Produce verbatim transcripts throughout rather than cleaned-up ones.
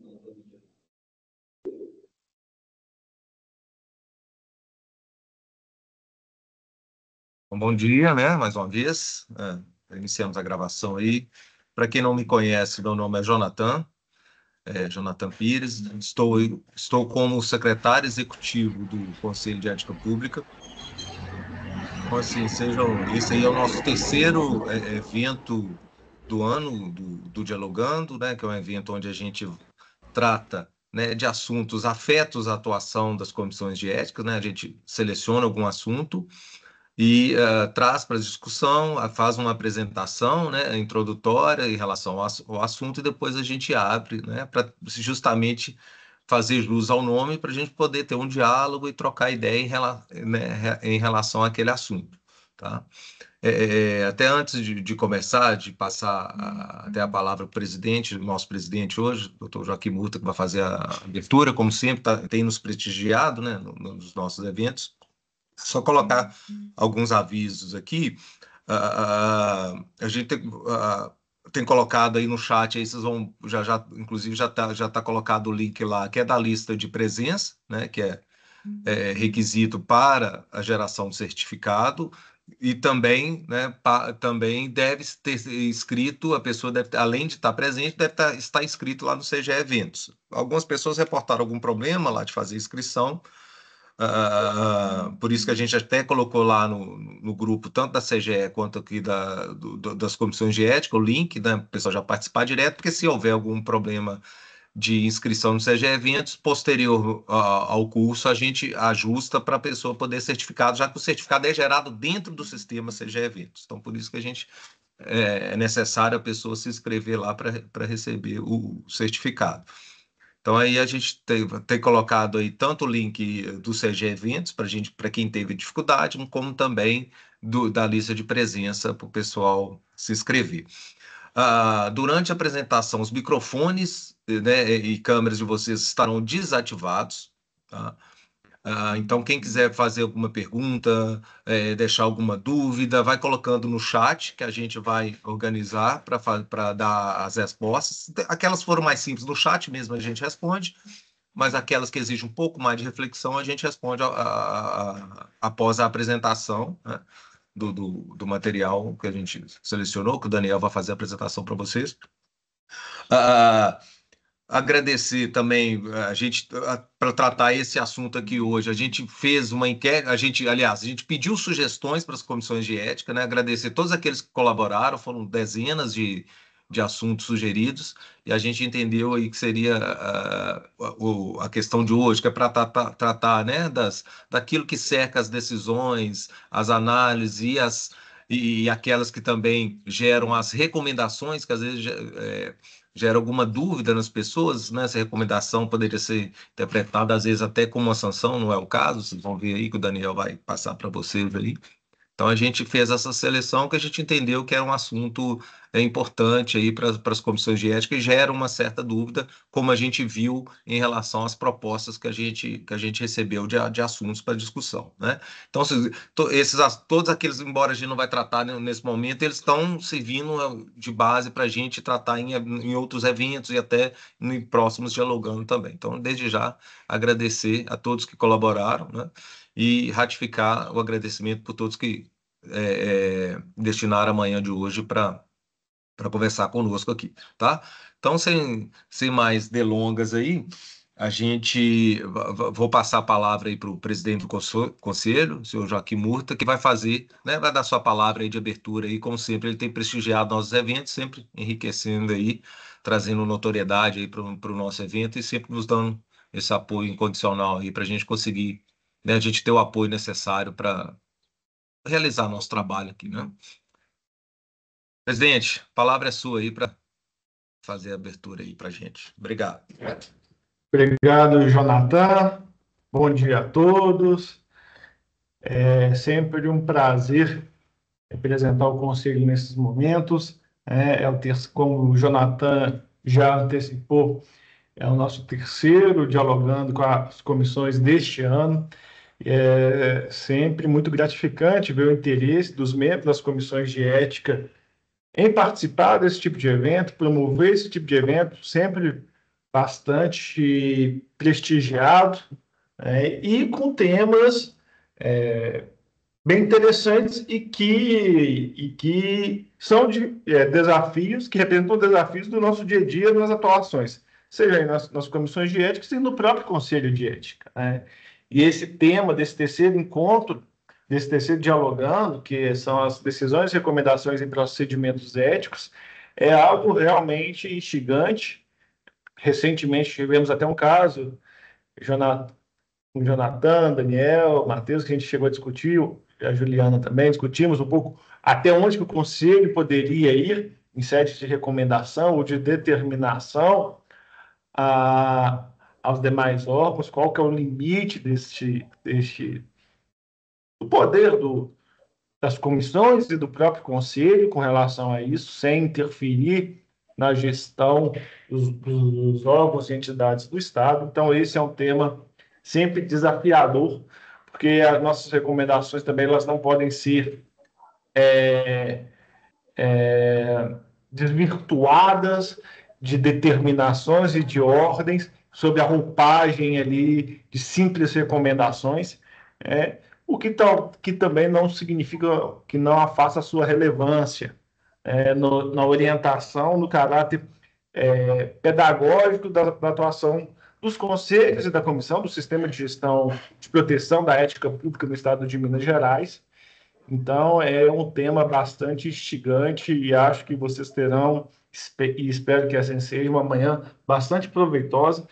Um bom dia, né? Mais uma vez. É, iniciamos a gravação aí. Para quem não me conhece, meu nome é Jonathan, é, Jonathan Pires. Estou, estou como secretário executivo do Conselho de Ética Pública. Então, assim, sejam, esse aí é o nosso terceiro é, evento do ano do, do Dialogando, né? Que é um evento onde a gente trata, né, de assuntos afetos à atuação das comissões de ética, né? A gente seleciona algum assunto e uh, traz para a discussão, uh, faz uma apresentação, né, introdutória em relação ao, ao assunto e depois a gente abre, né, para justamente fazer jus ao nome para a gente poder ter um diálogo e trocar ideia em, rela né, em relação àquele assunto, tá? É, é, até antes de, de começar, de passar a, até a palavra para o presidente, nosso presidente hoje, doutor Joaquim Murta, que vai fazer a abertura, como sempre, tá, tem nos prestigiado, né, no, nos nossos eventos. Só colocar alguns avisos aqui. Uh, uh, a gente tem, uh, tem colocado aí no chat, aí vocês vão, já, já, inclusive já está já tá colocado o link lá, que é da lista de presença, né, que é, é requisito para a geração de certificado, e também, né, pa, também deve ter inscrito, a pessoa deve, além de estar presente, deve estar, estar inscrito lá no C G E Eventos. Algumas pessoas reportaram algum problema lá de fazer inscrição. Uh, por isso que a gente até colocou lá no, no grupo, tanto da C G E quanto aqui da, do, das comissões de ética, o link, né, para o pessoal já participar direto, porque se houver algum problema de inscrição no C G E Eventos, posterior uh, ao curso, a gente ajusta para a pessoa poder certificado, já que o certificado é gerado dentro do sistema C G E Eventos. Então, por isso que a gente é, é necessário a pessoa se inscrever lá para receber o certificado. Então aí a gente tem, tem colocado aí tanto o link do C G Eventos para gente, para quem teve dificuldade, como também do, da lista de presença para o pessoal se inscrever. Ah, durante a apresentação, os microfones, né, e câmeras de vocês estarão desativados, tá? Ah, então, quem quiser fazer alguma pergunta, é, deixar alguma dúvida, vai colocando no chat, que a gente vai organizar para dar as respostas. Aquelas foram mais simples no chat mesmo, a gente responde, mas aquelas que exigem um pouco mais de reflexão, a gente responde a, a, a, após a apresentação, né, do, do, do material que a gente selecionou, que o Daniel vai fazer a apresentação para vocês. Ah, agradecer também a gente para tratar esse assunto aqui hoje. A gente fez uma enquete, a gente, aliás, a gente pediu sugestões para as comissões de ética, né? Agradecer todos aqueles que colaboraram, foram dezenas de, de assuntos sugeridos, e a gente entendeu aí que seria uh, a, a questão de hoje, que é para tratar, tratar, né, das, daquilo que cerca as decisões, as análises e as e aquelas que também geram as recomendações, que às vezes é, gera alguma dúvida nas pessoas, né? Essa recomendação poderia ser interpretada, às vezes, até como uma sanção, não é o caso, vocês vão ver aí que o Daniel vai passar para vocês aí. Então, a gente fez essa seleção que a gente entendeu que era um assunto é, importante aí para as comissões de ética e gera uma certa dúvida, como a gente viu em relação às propostas que a gente, que a gente recebeu de, de assuntos para discussão, né? Então, esses, todos aqueles, embora a gente não vai tratar nesse momento, eles estão servindo de base para a gente tratar em, em outros eventos e até em próximos dialogando também. Então, desde já, agradecer a todos que colaboraram, né? E ratificar o agradecimento por todos que é, é, destinaram a manhã de hoje para para conversar conosco aqui, tá? Então, sem, sem mais delongas aí, a gente vou passar a palavra aí para o presidente do conselho, o senhor Joaquim Murta, que vai fazer, né, vai dar sua palavra aí de abertura aí, como sempre, ele tem prestigiado nossos eventos, sempre enriquecendo aí, trazendo notoriedade aí para o nosso evento e sempre nos dando esse apoio incondicional aí para a gente conseguir, né, a gente ter o apoio necessário para realizar nosso trabalho aqui, né? Presidente, a palavra é sua aí para fazer a abertura aí para a gente. Obrigado. Obrigado, Jonathan. Bom dia a todos. É sempre um prazer representar o Conselho nesses momentos. É, é o ter, como o Jonathan já antecipou, é o nosso terceiro dialogando com as comissões deste ano. É sempre muito gratificante ver o interesse dos membros das comissões de ética em participar desse tipo de evento, promover esse tipo de evento, sempre bastante prestigiado, né, e com temas é, bem interessantes e que, e que são de, é, desafios, que representam desafios do nosso dia a dia nas atuações, seja aí nas, nas comissões de ética, seja no próprio Conselho de Ética, né? E esse tema desse terceiro encontro, desse terceiro dialogando, que são as decisões e recomendações em procedimentos éticos, é algo realmente instigante. Recentemente tivemos até um caso, Jonathan, com o Jonathan, Daniel, Matheus, que a gente chegou a discutir, a Juliana também, discutimos um pouco até onde que o Conselho poderia ir em sede de recomendação ou de determinação a, aos demais órgãos, qual que é o limite deste, deste do poder do, das comissões e do próprio Conselho com relação a isso, sem interferir na gestão dos, dos órgãos e entidades do Estado. Então, esse é um tema sempre desafiador, porque as nossas recomendações também elas não podem ser é, é, desvirtuadas de determinações e de ordens sob a roupagem ali de simples recomendações, é, o que, tal, que também não significa que não afasta a sua relevância é, no, na orientação, no caráter é, pedagógico da, da atuação dos conselhos e da comissão do Sistema de Gestão de Proteção da Ética Pública do Estado de Minas Gerais. Então, é um tema bastante instigante e acho que vocês terão, e espero que essa seja uma manhã bastante proveitosa.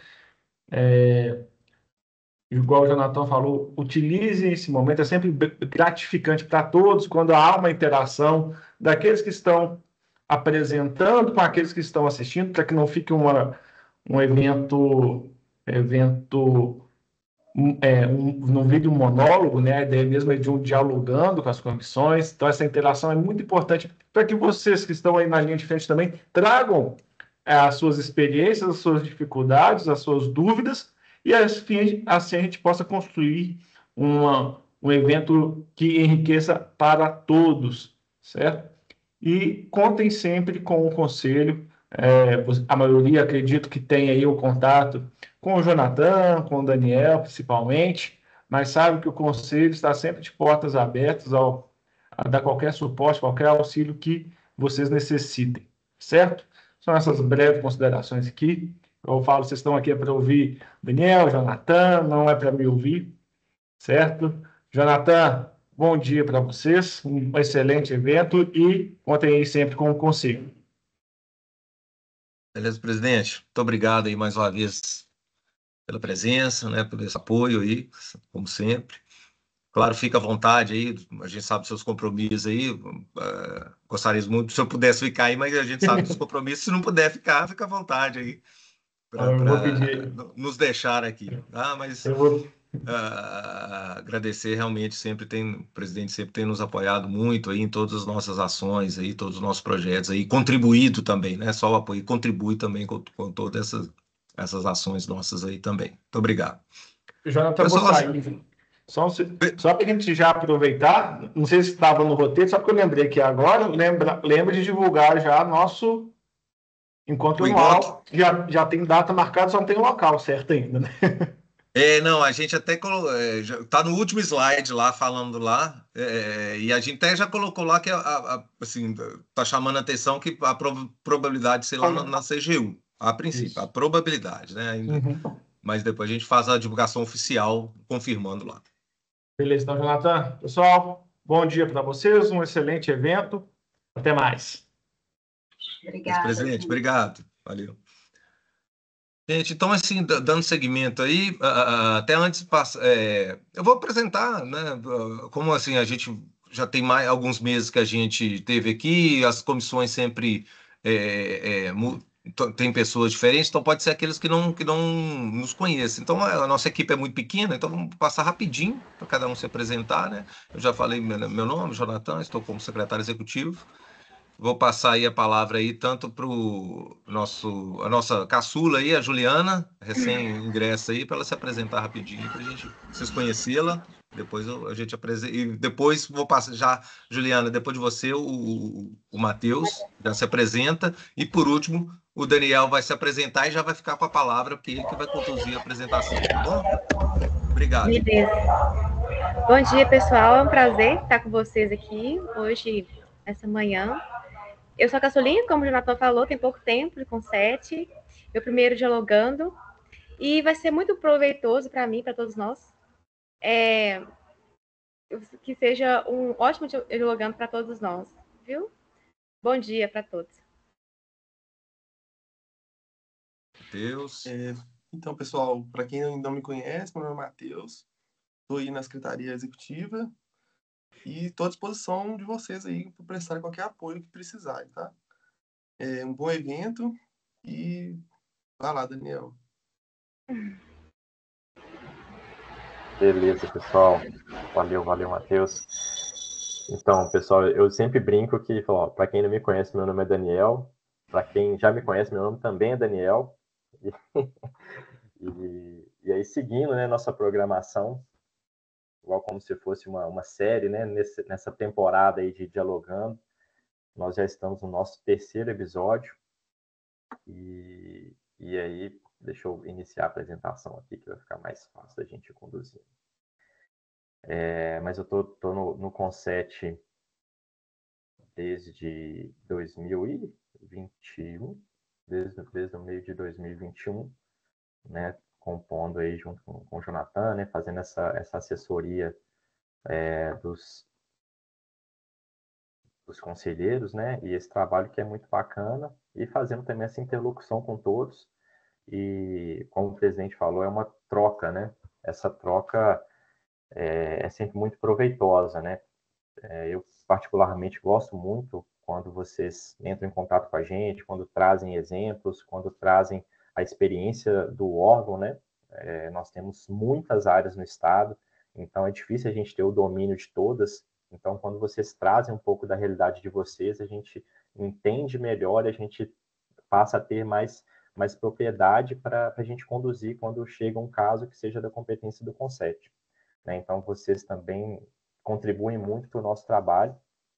É, igual o Jonathan falou, utilizem esse momento, é sempre gratificante para todos quando há uma interação daqueles que estão apresentando com aqueles que estão assistindo, para que não fique uma, um evento, evento é, um, num vídeo monólogo, né? A ideia mesmo é de um dialogando com as comissões. Então, essa interação é muito importante para que vocês que estão aí na linha de frente também tragam é, as suas experiências, as suas dificuldades, as suas dúvidas, e assim, assim a gente possa construir uma, um evento que enriqueça para todos, certo? E contem sempre com o conselho. É, a maioria acredito que tem aí o contato com o Jonathan, com o Daniel, principalmente, mas sabe que o conselho está sempre de portas abertas ao, a dar qualquer suporte, qualquer auxílio que vocês necessitem, certo? São essas breves considerações aqui. Eu falo, vocês estão aqui para ouvir Daniel, Jonathan, não é para me ouvir, certo? Jonathan, bom dia para vocês, um excelente evento e contem aí sempre com o conselho. Beleza, presidente? Muito obrigado aí mais uma vez pela presença, né, por esse apoio aí, como sempre. Claro, fica à vontade aí, a gente sabe dos seus compromissos aí, uh, gostaria muito se eu pudesse ficar aí, mas a gente sabe dos compromissos, se não puder ficar, fica à vontade aí, para nos deixar aqui, tá? Mas eu vou... uh, agradecer realmente, sempre tem, o presidente sempre tem nos apoiado muito aí em todas as nossas ações aí, todos os nossos projetos aí, contribuído também, né, só o apoio, contribui também com, com todas essas, essas ações nossas aí também. Muito obrigado. Jonathan, vou sair. Só, só para a gente já aproveitar, não sei se estava no roteiro, só porque eu lembrei que agora, lembra, lembra de divulgar já nosso encontro anual. Já, já tem data marcada, só não tem local certo ainda, né? É, não, a gente até está no último slide lá, falando lá, é, e a gente até já colocou lá que, a, a, assim, está chamando a atenção que a probabilidade de ser lá na, na C G U, a princípio, Isso. a probabilidade, né? Ainda, uhum. Mas depois a gente faz a divulgação oficial, confirmando lá. Beleza, então, Jonathan. Pessoal, bom dia para vocês, um excelente evento. Até mais. Obrigada. Presidente, obrigado. Valeu. Gente, então, assim, dando seguimento aí, até antes, é, eu vou apresentar, né, como assim, a gente já tem mais alguns meses que a gente teve aqui, as comissões sempre é, é, tem pessoas diferentes, então pode ser aqueles que não, que não nos conhecem. Então, a nossa equipe é muito pequena, então vamos passar rapidinho para cada um se apresentar, né? Eu já falei meu nome, Jonathan, estou como secretário executivo. Vou passar aí a palavra aí tanto para nosso a nossa caçula aí, a Juliana, recém-ingressa aí, para ela se apresentar rapidinho, para a gente vocês conhecê-la. Depois eu, a gente apresenta. E depois vou passar já, Juliana, depois de você, o, o Matheus já se apresenta. E por último, o Daniel vai se apresentar e já vai ficar com a palavra, porque ele que vai conduzir a apresentação, tá bom? Obrigado. Beleza. Bom dia, pessoal. É um prazer estar com vocês aqui hoje, essa manhã. Eu sou a Caçulinha, como o Jonathan falou, tem pouco tempo, com sete. Meu primeiro dialogando. E vai ser muito proveitoso para mim, para todos nós. É, que seja um ótimo dialogando para todos nós, viu? Bom dia para todos. Matheus. É, então, pessoal, para quem ainda não me conhece, meu nome é Matheus. Estou aí na Secretaria Executiva e estou à disposição de vocês aí para prestar qualquer apoio que precisarem, tá? É um bom evento e vai lá, Daniel. Beleza, pessoal. Valeu, valeu, Matheus. Então, pessoal, eu sempre brinco que, para quem não me conhece, meu nome é Daniel. Para quem já me conhece, meu nome também é Daniel. E, e, e aí, seguindo, né, nossa programação, igual como se fosse uma, uma série, né, nesse, nessa temporada aí de Dialogando, nós já estamos no nosso terceiro episódio. E, e aí, deixa eu iniciar a apresentação aqui, que vai ficar mais fácil da gente conduzir. É, mas eu tô, tô no, no Conset desde dois mil e vinte e um, desde, desde o meio de dois mil e vinte e um, né, compondo aí junto com, com o Jonathan, né, fazendo essa, essa assessoria é, dos, dos conselheiros, né, e esse trabalho que é muito bacana, e fazendo também essa interlocução com todos, e como o presidente falou, é uma troca, né, essa troca é, é sempre muito proveitosa, né. É, eu particularmente gosto muito quando vocês entram em contato com a gente, quando trazem exemplos, quando trazem a experiência do órgão, né? É, nós temos muitas áreas no estado, então é difícil a gente ter o domínio de todas. Então, quando vocês trazem um pouco da realidade de vocês, a gente entende melhor, a gente passa a ter mais, mais propriedade para a gente conduzir quando chega um caso que seja da competência do Conset. Né? Então, vocês também contribuem muito para o nosso trabalho.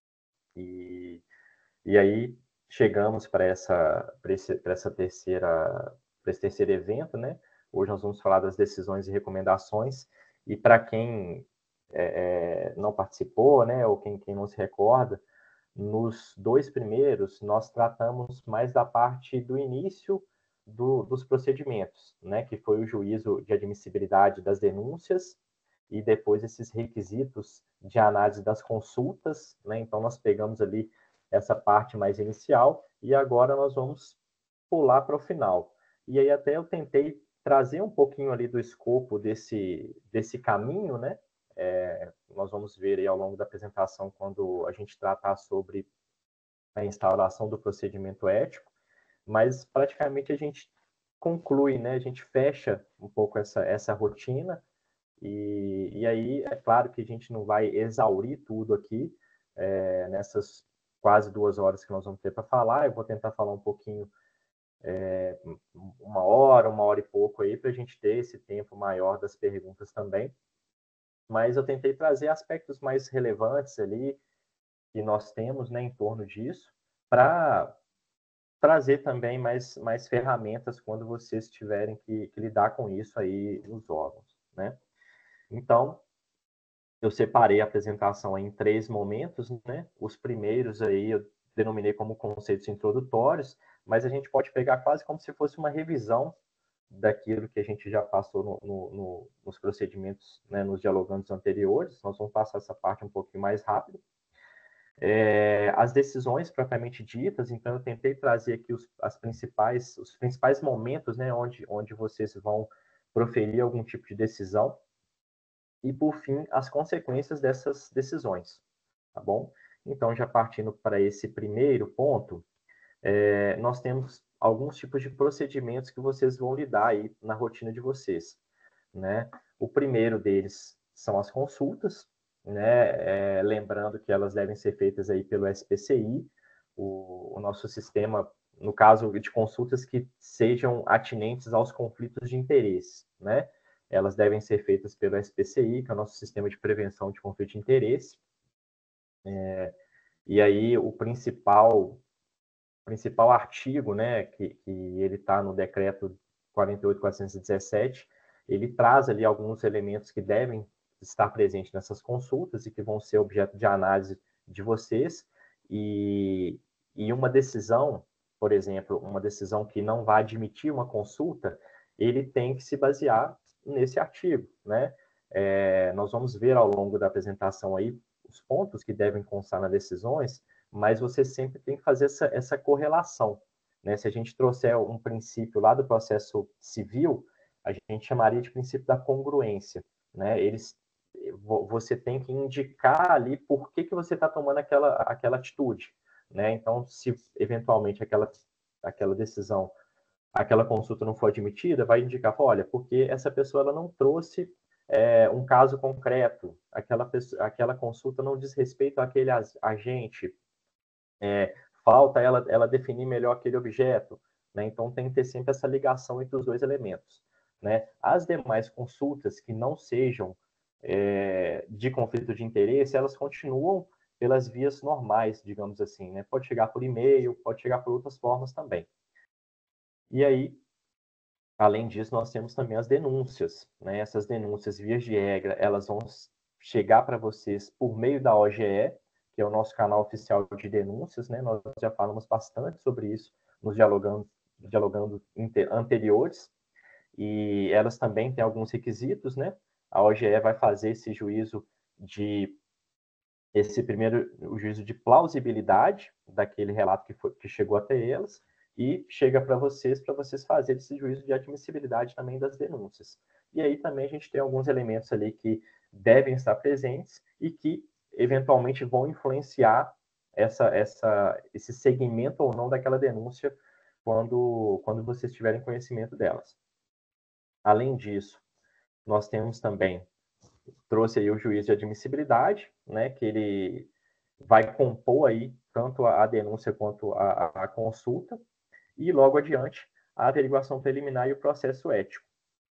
E, e aí chegamos para essa, essa terceira, para esse terceiro evento, né? Hoje nós vamos falar das decisões e recomendações. E para quem é, não participou, né, ou quem, quem não se recorda, nos dois primeiros nós tratamos mais da parte do início do, dos procedimentos, né, que foi o juízo de admissibilidade das denúncias e depois esses requisitos de análise das consultas, né? Então nós pegamos ali essa parte mais inicial e agora nós vamos pular para o final. E aí até eu tentei trazer um pouquinho ali do escopo desse, desse caminho, né? É, nós vamos ver aí ao longo da apresentação quando a gente tratar sobre a instauração do procedimento ético, mas praticamente a gente conclui, né? A gente fecha um pouco essa, essa rotina. E, e aí, é claro que a gente não vai exaurir tudo aqui, é, nessas quase duas horas que nós vamos ter para falar. Eu vou tentar falar um pouquinho, é, uma hora, uma hora e pouco aí, para a gente ter esse tempo maior das perguntas também. Mas eu tentei trazer aspectos mais relevantes ali que nós temos, né, em torno disso, para trazer também mais, mais ferramentas quando vocês tiverem que, que lidar com isso aí nos órgãos, né? Então, eu separei a apresentação em três momentos, né? Os primeiros aí eu denominei como conceitos introdutórios, mas a gente pode pegar quase como se fosse uma revisão daquilo que a gente já passou no, no, no, nos procedimentos, né, nos dialogantes anteriores. Nós vamos passar essa parte um pouquinho mais rápido. É, as decisões propriamente ditas, então eu tentei trazer aqui os, as principais, os principais momentos, né, onde, onde vocês vão proferir algum tipo de decisão. E, por fim, as consequências dessas decisões, tá bom? Então, já partindo para esse primeiro ponto, é, nós temos alguns tipos de procedimentos que vocês vão lidar aí na rotina de vocês, né? O primeiro deles são as consultas, né? É, lembrando que elas devem ser feitas aí pelo S P C I, o, o nosso sistema, no caso de consultas que sejam atinentes aos conflitos de interesse, né? elas devem ser feitas pelo S P C I, que é o nosso Sistema de Prevenção de Conflito de Interesse. É, e aí o principal, principal artigo, né, que, que ele está no decreto quarenta e oito mil quatrocentos e dezessete, ele traz ali alguns elementos que devem estar presentes nessas consultas e que vão ser objeto de análise de vocês, e, e uma decisão, por exemplo, uma decisão que não vai admitir uma consulta, ele tem que se basear nesse artigo, né? É, nós vamos ver ao longo da apresentação aí os pontos que devem constar nas decisões, mas você sempre tem que fazer essa, essa correlação, né? Se a gente trouxer um princípio lá do processo civil, a gente chamaria de princípio da congruência, né? Eles, você tem que indicar ali por que, que você está tomando aquela, aquela atitude, né? Então, se eventualmente aquela, aquela decisão, aquela consulta não for admitida, vai indicar, olha, porque essa pessoa ela não trouxe é, um caso concreto, aquela, pessoa, aquela consulta não diz respeito àquele agente, é, falta ela, ela definir melhor aquele objeto, né? Então tem que ter sempre essa ligação entre os dois elementos, né? As demais consultas que não sejam é, de conflito de interesse, elas continuam pelas vias normais, digamos assim, né? Pode chegar por e-mail, pode chegar por outras formas também. E aí, além disso, nós temos também as denúncias, né? Essas denúncias, vias de regra, elas vão chegar para vocês por meio da O G E, que é o nosso canal oficial de denúncias, né? Nós já falamos bastante sobre isso nos dialogando, dialogando anteriores, e elas também têm alguns requisitos, né? A O G E vai fazer esse juízo de esse primeiro o juízo de plausibilidade daquele relato que, foi, que chegou até elas, e chega para vocês, para vocês fazerem esse juízo de admissibilidade também das denúncias. E aí também a gente tem alguns elementos ali que devem estar presentes e que eventualmente vão influenciar essa, essa, esse segmento ou não daquela denúncia quando, quando vocês tiverem conhecimento delas. Além disso, nós temos também, trouxe aí o juízo de admissibilidade, né, que ele vai compor aí tanto a, a denúncia quanto a, a, a consulta, e logo adiante a averiguação preliminar e o processo ético,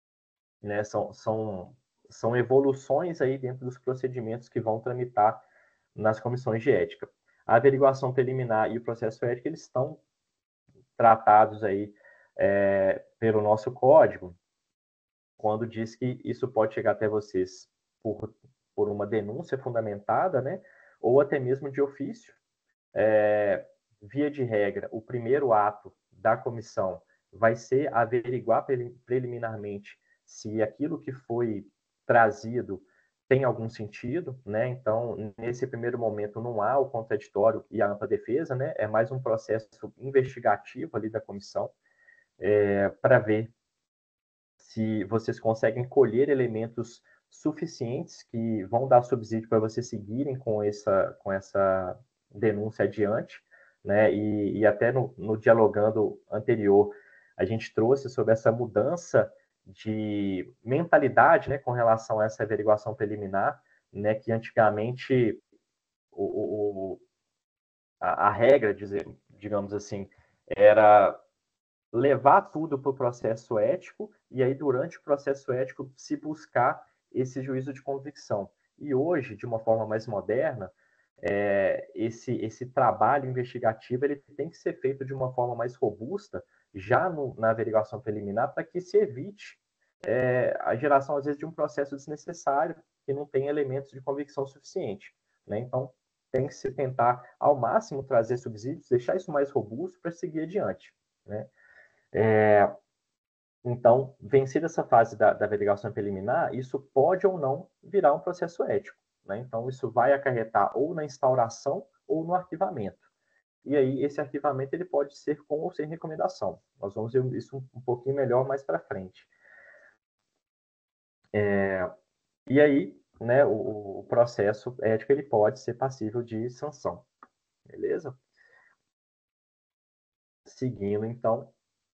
né? São, são, são evoluções aí dentro dos procedimentos que vão tramitar nas comissões de ética. A averiguação preliminar e o processo ético, eles estão tratados aí é, pelo nosso código, quando diz que isso pode chegar até vocês por, por uma denúncia fundamentada, né? Ou até mesmo de ofício. É, via de regra, o primeiro ato da comissão vai ser averiguar preliminarmente se aquilo que foi trazido tem algum sentido, né? Então, nesse primeiro momento, não há o contraditório e a ampla defesa, né? É mais um processo investigativo ali da comissão, é, para ver se vocês conseguem colher elementos suficientes que vão dar subsídio para vocês seguirem com essa, com essa denúncia adiante, né? E, e até no, no dialogando anterior, a gente trouxe sobre essa mudança de mentalidade, né, com relação a essa averiguação preliminar, né, que antigamente o, o, a, a regra, dizer, digamos assim, era levar tudo para o processo ético e aí durante o processo ético se buscar esse juízo de convicção. E hoje, de uma forma mais moderna, é, esse, esse trabalho investigativo ele tem que ser feito de uma forma mais robusta, já no, na averiguação preliminar, para que se evite é, a geração, às vezes, de um processo desnecessário que não tem elementos de convicção suficiente, né? Então, tem que se tentar, ao máximo, trazer subsídios, deixar isso mais robusto para seguir adiante, né? É, então, vencida essa fase da, da averiguação preliminar, isso pode ou não virar um processo ético, né? Então, isso vai acarretar ou na instauração ou no arquivamento. E aí, esse arquivamento ele pode ser com ou sem recomendação. Nós vamos ver isso um, um pouquinho melhor mais para frente. É, e aí, né, o, o processo ético ele pode ser passível de sanção. Beleza? Seguindo, então.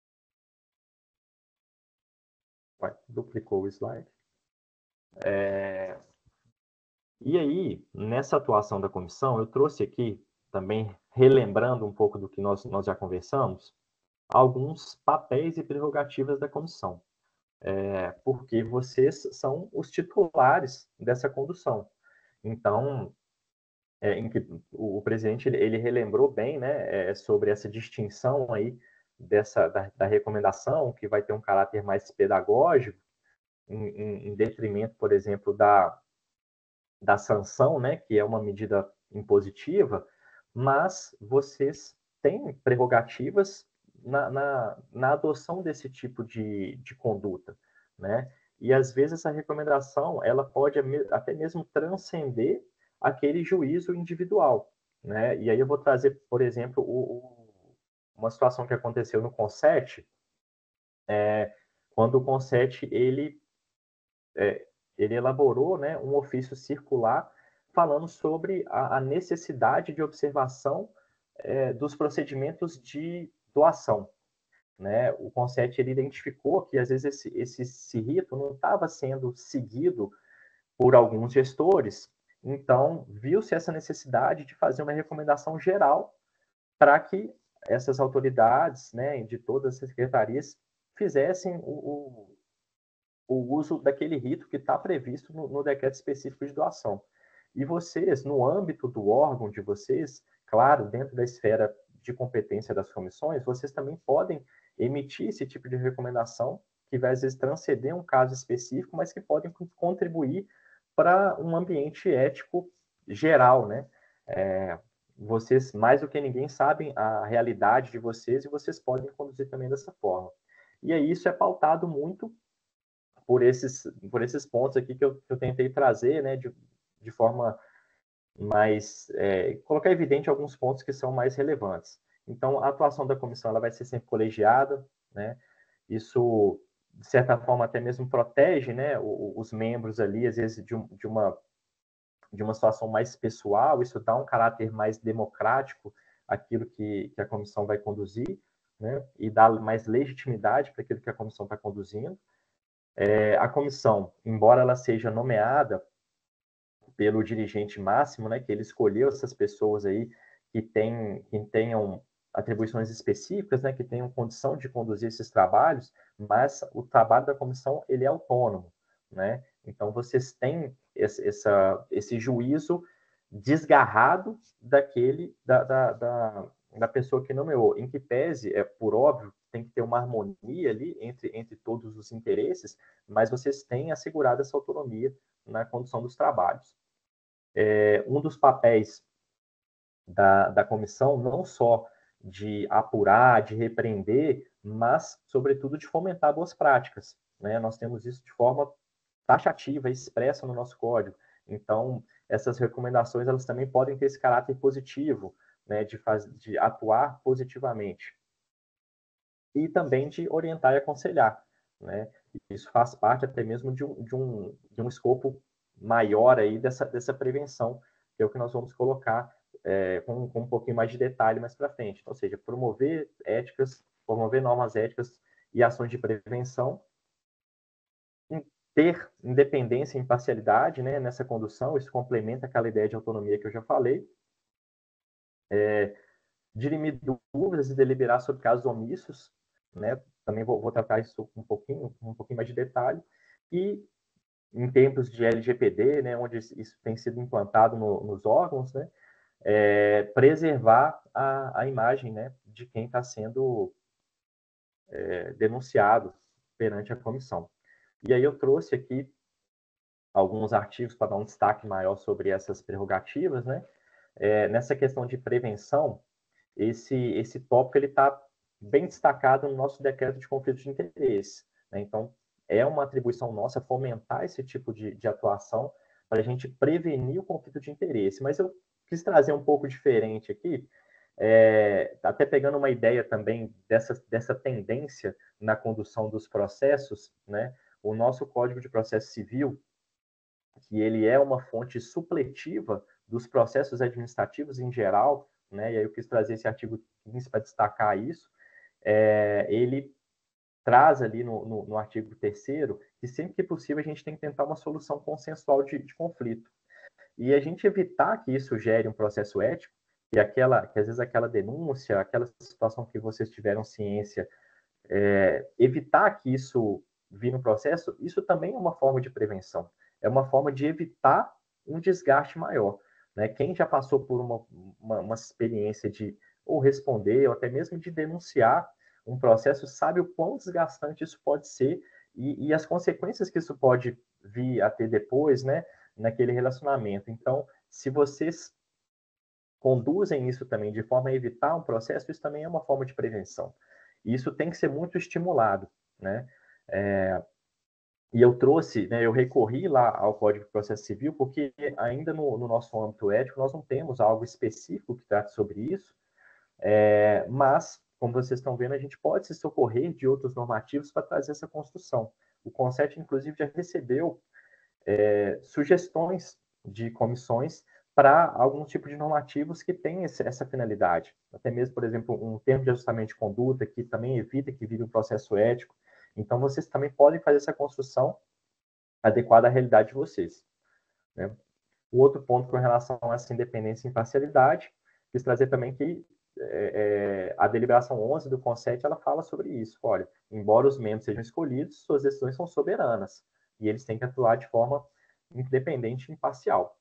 Ué, duplicou o slide. É, e aí, nessa atuação da comissão, eu trouxe aqui, também relembrando um pouco do que nós, nós já conversamos, alguns papéis e prerrogativas da comissão. é, porque vocês são os titulares dessa condução. Então, é, em que o, o presidente ele, ele relembrou bem, né, é, sobre essa distinção aí dessa da, da recomendação, que vai ter um caráter mais pedagógico, em, em, em detrimento, por exemplo, da, da sanção, né, que é uma medida impositiva, mas vocês têm prerrogativas na, na, na adoção desse tipo de, de conduta, né? E às vezes essa recomendação ela pode até mesmo transcender aquele juízo individual, né? E aí eu vou trazer, por exemplo, o, o, uma situação que aconteceu no CONSET, é, quando o CONSET ele é, ele elaborou, né, um ofício circular falando sobre a, a necessidade de observação é, dos procedimentos de doação. Né? O CONSET ele identificou que, às vezes, esse, esse, esse rito não estava sendo seguido por alguns gestores, então viu-se essa necessidade de fazer uma recomendação geral para que essas autoridades, né, de todas as secretarias, fizessem o, o o uso daquele rito que está previsto no, no decreto específico de doação. E vocês, no âmbito do órgão de vocês, claro, dentro da esfera de competência das comissões, vocês também podem emitir esse tipo de recomendação, que vai às vezes transcender um caso específico, mas que podem contribuir para um ambiente ético geral, né? É, vocês, mais do que ninguém, sabem a realidade de vocês e vocês podem conduzir também dessa forma. E aí isso é pautado muito por esses, por esses pontos aqui que eu, que eu tentei trazer, né, de, de forma mais... É, colocar evidente alguns pontos que são mais relevantes. Então, a atuação da comissão ela vai ser sempre colegiada, né? Isso, de certa forma, até mesmo protege, né, os membros ali, às vezes, de, um, de, uma, de uma situação mais pessoal, isso dá um caráter mais democrático àquilo que, que a comissão vai conduzir, né, e dá mais legitimidade para aquilo que a comissão está conduzindo. É, a comissão, embora ela seja nomeada pelo dirigente máximo, né, que ele escolheu essas pessoas aí que, tem, que tenham atribuições específicas, né, que tenham condição de conduzir esses trabalhos, mas o trabalho da comissão ele é autônomo, né? Então vocês têm esse, essa, esse juízo desgarrado daquele da, da, da, da pessoa que nomeou, em que pese, é por óbvio, tem que ter uma harmonia ali entre, entre todos os interesses, mas vocês têm assegurado essa autonomia na condução dos trabalhos. É, um dos papéis da, da comissão, não só de apurar, de repreender, mas, sobretudo, de fomentar boas práticas, né? Nós temos isso de forma taxativa, expressa no nosso código. Então, essas recomendações, elas também podem ter esse caráter positivo, né, de, faz, de atuar positivamente. E também de orientar e aconselhar, né? Isso faz parte até mesmo de um, de um, de um escopo maior aí dessa, dessa prevenção, que é o que nós vamos colocar é, com, com um pouquinho mais de detalhe mais para frente. Ou seja, promover éticas, promover normas éticas e ações de prevenção, ter independência e imparcialidade, né, nessa condução, isso complementa aquela ideia de autonomia que eu já falei, é, dirimir dúvidas e deliberar sobre casos omissos, né, também vou, vou tratar isso um pouquinho, um pouquinho mais de detalhe, e em tempos de L G P D, né, onde isso tem sido implantado no, nos órgãos, né, é, preservar a, a imagem, né, de quem está sendo é, denunciado perante a comissão. E aí eu trouxe aqui alguns artigos para dar um destaque maior sobre essas prerrogativas, né? É, nessa questão de prevenção, esse, esse tópico ele está bem destacado no nosso decreto de conflito de interesse, né? Então, é uma atribuição nossa fomentar esse tipo de, de atuação para a gente prevenir o conflito de interesse. Mas eu quis trazer um pouco diferente aqui, é, até pegando uma ideia também dessa, dessa tendência na condução dos processos, né? O nosso Código de Processo Civil, que ele é uma fonte supletiva dos processos administrativos em geral, né? E aí eu quis trazer esse artigo quinze para destacar isso. É, ele traz ali no, no, no artigo terceiro que sempre que possível a gente tem que tentar uma solução consensual de, de conflito. E a gente evitar que isso gere um processo ético, e aquela, que às vezes aquela denúncia, aquela situação que vocês tiveram ciência, é, evitar que isso vir no processo, isso também é uma forma de prevenção. É uma forma de evitar um desgaste maior. Né? Quem já passou por uma, uma, uma experiência de ou responder, ou até mesmo de denunciar um processo, sabe o quão desgastante isso pode ser e, e as consequências que isso pode vir a ter depois, né, naquele relacionamento. Então, se vocês conduzem isso também de forma a evitar um processo, isso também é uma forma de prevenção. E isso tem que ser muito estimulado, né? É, e eu trouxe, né, eu recorri lá ao Código de Processo Civil, porque ainda no, no nosso âmbito ético nós não temos algo específico que trate sobre isso, é, mas, como vocês estão vendo, a gente pode se socorrer de outros normativos para trazer essa construção. O CONSET, inclusive, já recebeu é, sugestões de comissões para algum tipo de normativos que têm esse, essa finalidade. Até mesmo, por exemplo, um termo de ajustamento de conduta que também evita que vire um processo ético. Então, vocês também podem fazer essa construção adequada à realidade de vocês. Né? O outro ponto com relação a essa independência e imparcialidade, quis trazer também que é, a deliberação onze do CONSET, ela fala sobre isso. Olha, embora os membros sejam escolhidos, suas decisões são soberanas e eles têm que atuar de forma independente e imparcial.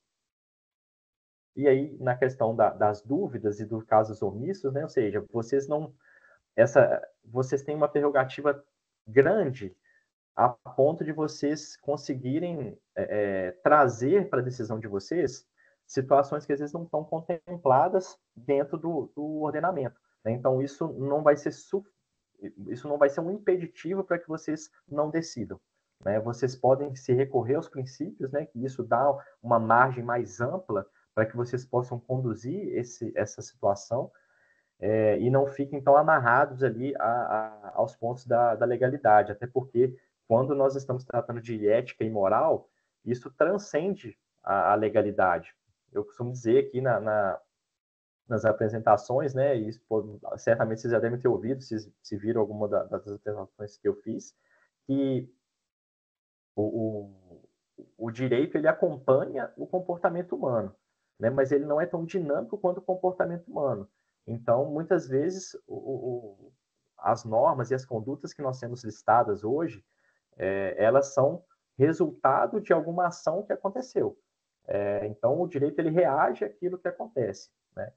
E aí, na questão da, das dúvidas e dos casos omissos, né? Ou seja, vocês não... Essa, vocês têm uma prerrogativa grande a ponto de vocês conseguirem é, trazer para a decisão de vocês situações que às vezes não estão contempladas dentro do, do ordenamento. Né? Então, isso não vai ser su... isso não vai ser um impeditivo para que vocês não decidam. Né? Vocês podem se recorrer aos princípios, né? Que isso dá uma margem mais ampla para que vocês possam conduzir esse, essa situação é, e não fiquem tão amarrados ali a, a, aos pontos da, da legalidade, até porque quando nós estamos tratando de ética e moral, isso transcende a, a legalidade. Eu costumo dizer aqui na, na, nas apresentações, né, e isso, pô, certamente vocês já devem ter ouvido, se, se viram alguma da, das apresentações que eu fiz, que o, o, o direito ele acompanha o comportamento humano, né, mas ele não é tão dinâmico quanto o comportamento humano. Então, muitas vezes, o, o, as normas e as condutas que nós temos listadas hoje, é, elas são resultado de alguma ação que aconteceu. É, então, o direito ele reage àquilo que acontece, né?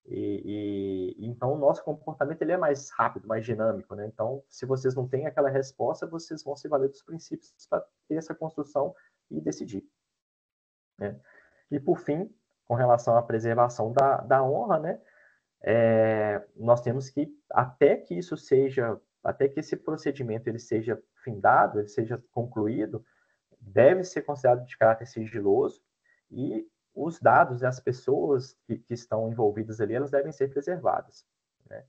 E, e então o nosso comportamento ele é mais rápido, mais dinâmico, né? Então, se vocês não têm aquela resposta, vocês vão se valer dos princípios para ter essa construção e decidir, né? E por fim, com relação à preservação da, da honra, né? É, nós temos que, até que isso seja, até que esse procedimento ele seja findado, ele seja concluído, deve ser considerado de caráter sigiloso e os dados e as pessoas que, que estão envolvidas ali, elas devem ser preservadas, né?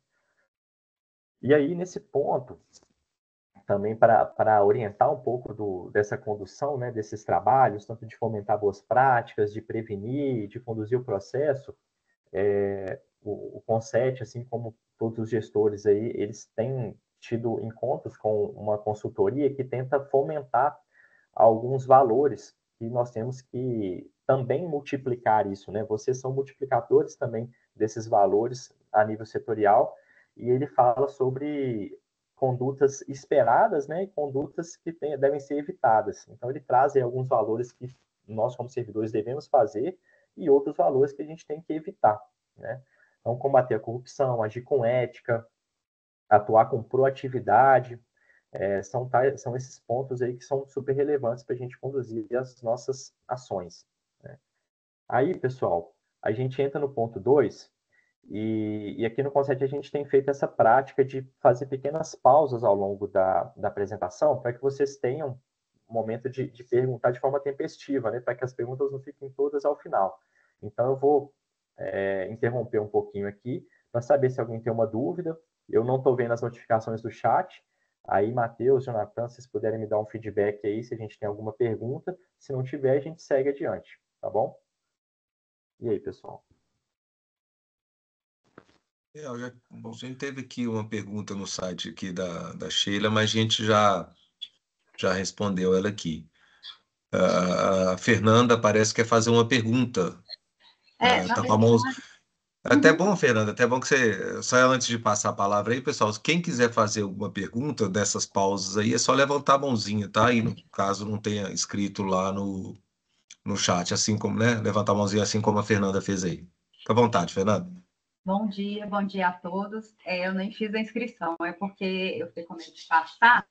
E aí, nesse ponto, também para orientar um pouco do, dessa condução, né, desses trabalhos, tanto de fomentar boas práticas, de prevenir, de conduzir o processo, é, o, o CONSET, assim como todos os gestores aí, eles têm tido encontros com uma consultoria que tenta fomentar alguns valores que nós temos que também multiplicar isso, né? Vocês são multiplicadores também desses valores a nível setorial, e ele fala sobre condutas esperadas, né, e condutas que tem, devem ser evitadas. Então, ele traz aí alguns valores que nós, como servidores, devemos fazer e outros valores que a gente tem que evitar, né? Então, combater a corrupção, agir com ética, atuar com proatividade, é, são, tais, são esses pontos aí que são super relevantes para a gente conduzir as nossas ações, né? Aí, pessoal, a gente entra no ponto dois, e, e aqui no CONSET a gente tem feito essa prática de fazer pequenas pausas ao longo da, da apresentação para que vocês tenham um momento de, de perguntar de forma tempestiva, né, para que as perguntas não fiquem todas ao final. Então, eu vou é, interromper um pouquinho aqui para saber se alguém tem uma dúvida. Eu não estou vendo as notificações do chat. Aí, Matheus, Jonathan, se vocês puderem me dar um feedback aí, se a gente tem alguma pergunta. Se não tiver, a gente segue adiante, tá bom? E aí, pessoal? É, eu já, bom, a gente teve aqui uma pergunta no site aqui da, da Sheila, mas a gente já, já respondeu ela aqui. Uh, a Fernanda parece que quer fazer uma pergunta. É, uh, na tá com a mão, verdade, Até bom, Fernanda, até bom que você, só antes de passar a palavra aí, pessoal, quem quiser fazer alguma pergunta dessas pausas aí, é só levantar a mãozinha, tá? E no caso não tenha escrito lá no, no chat, assim como, né? Levantar a mãozinha assim como a Fernanda fez aí. Fica à vontade, Fernanda. Bom dia, bom dia a todos. É, eu nem fiz a inscrição, é porque eu fiquei com medo de passar.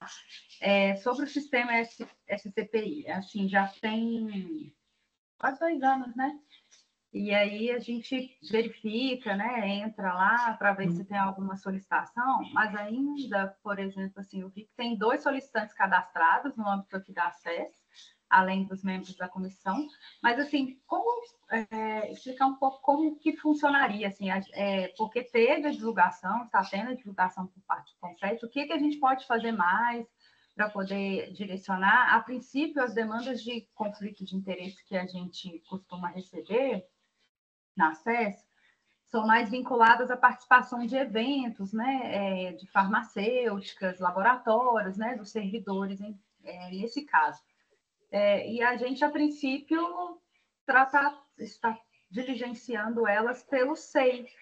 É, sobre o sistema S C P I, assim, já tem quase dois anos, né? E aí a gente verifica, né? Entra lá para ver se tem alguma solicitação, mas ainda, por exemplo, assim, eu vi que tem dois solicitantes cadastrados no âmbito aqui da acesso, além dos membros da comissão. Mas, assim, como é, explicar um pouco como que funcionaria, assim, é, porque teve a divulgação, está tendo a divulgação por parte do Conselho, o que, que a gente pode fazer mais para poder direcionar? A princípio, as demandas de conflito de interesse que a gente costuma receber na acesso são mais vinculadas à participação de eventos, né, é, de farmacêuticas, laboratórios, né, dos servidores, em, é, nesse caso. É, e a gente, a princípio, trata, está diligenciando elas pelo S E I.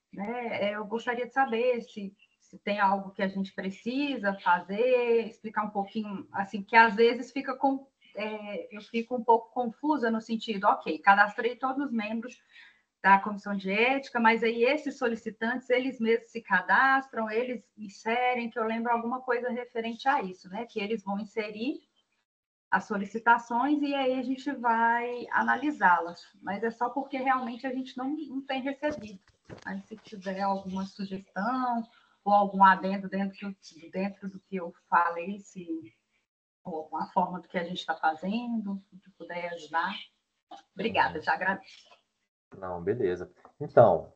Né? Eu gostaria de saber se, se tem algo que a gente precisa fazer, explicar um pouquinho, assim, que às vezes fica com, é, eu fico um pouco confusa no sentido, ok, cadastrei todos os membros da comissão de ética, mas aí esses solicitantes, eles mesmos se cadastram, eles inserem, que eu lembro alguma coisa referente a isso, né? Que eles vão inserir as solicitações e aí a gente vai analisá-las. Mas é só porque realmente a gente não, não tem recebido. Mas se tiver alguma sugestão ou algum adendo dentro, dentro do que eu falei, se, ou alguma forma do que a gente está fazendo, se puder ajudar. Obrigada, já agradeço. Não, beleza. Então,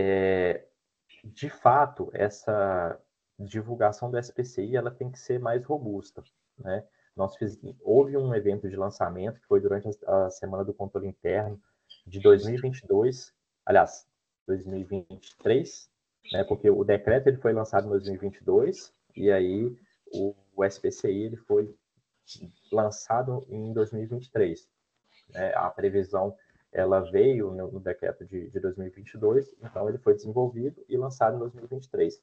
é, de fato, essa divulgação do S P C I ela tem que ser mais robusta, né? Nós fiz, houve um evento de lançamento que foi durante a, a Semana do Controle Interno de dois mil e vinte e dois, aliás, dois mil e vinte e três, né? Porque o decreto ele foi lançado em dois mil e vinte e dois e aí o, o S P C I ele foi lançado em dois mil e vinte e três. Né? A previsão ela veio no, no decreto de, de dois mil e vinte e dois, então ele foi desenvolvido e lançado em dois mil e vinte e três.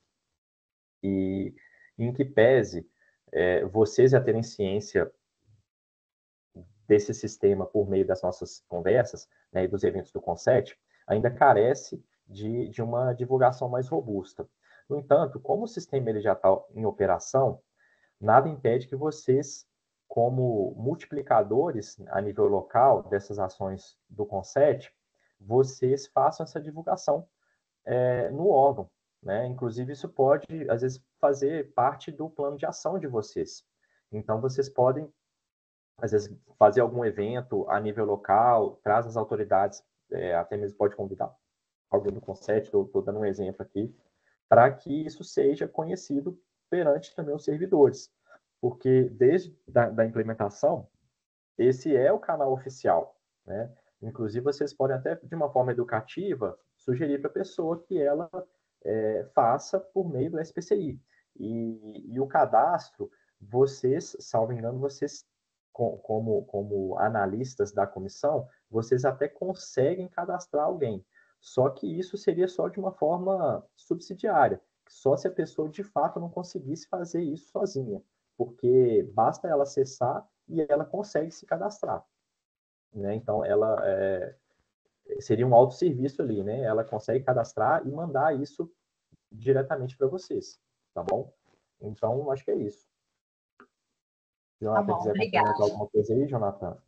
E em que pese é, vocês já terem ciência desse sistema por meio das nossas conversas, né, e dos eventos do CONSET, ainda carece de, de uma divulgação mais robusta. No entanto, como o sistema ele já está em operação, nada impede que vocês, como multiplicadores a nível local dessas ações do CONSET, vocês façam essa divulgação é, no órgão. Né? Inclusive, isso pode, às vezes, fazer parte do plano de ação de vocês. Então, vocês podem, às vezes, fazer algum evento a nível local, traz as autoridades, é, até mesmo pode convidar alguém do CONSET, estou dando um exemplo aqui, para que isso seja conhecido perante também os servidores. Porque desde da, da implementação, esse é o canal oficial, né? Inclusive, vocês podem até, de uma forma educativa, sugerir para a pessoa que ela é, faça por meio do S P C I. E, e o cadastro, vocês, salvo engano, vocês, como, como analistas da comissão, vocês até conseguem cadastrar alguém. Só que isso seria só de uma forma subsidiária, só se a pessoa de fato não conseguisse fazer isso sozinha, porque basta ela acessar e ela consegue se cadastrar. Né? Então, ela é, seria um autosserviço ali, né? Ela consegue cadastrar e mandar isso diretamente para vocês, tá bom? Então, acho que é isso. Jonathan, tá bom, quiser complementar alguma coisa aí, Jonathan?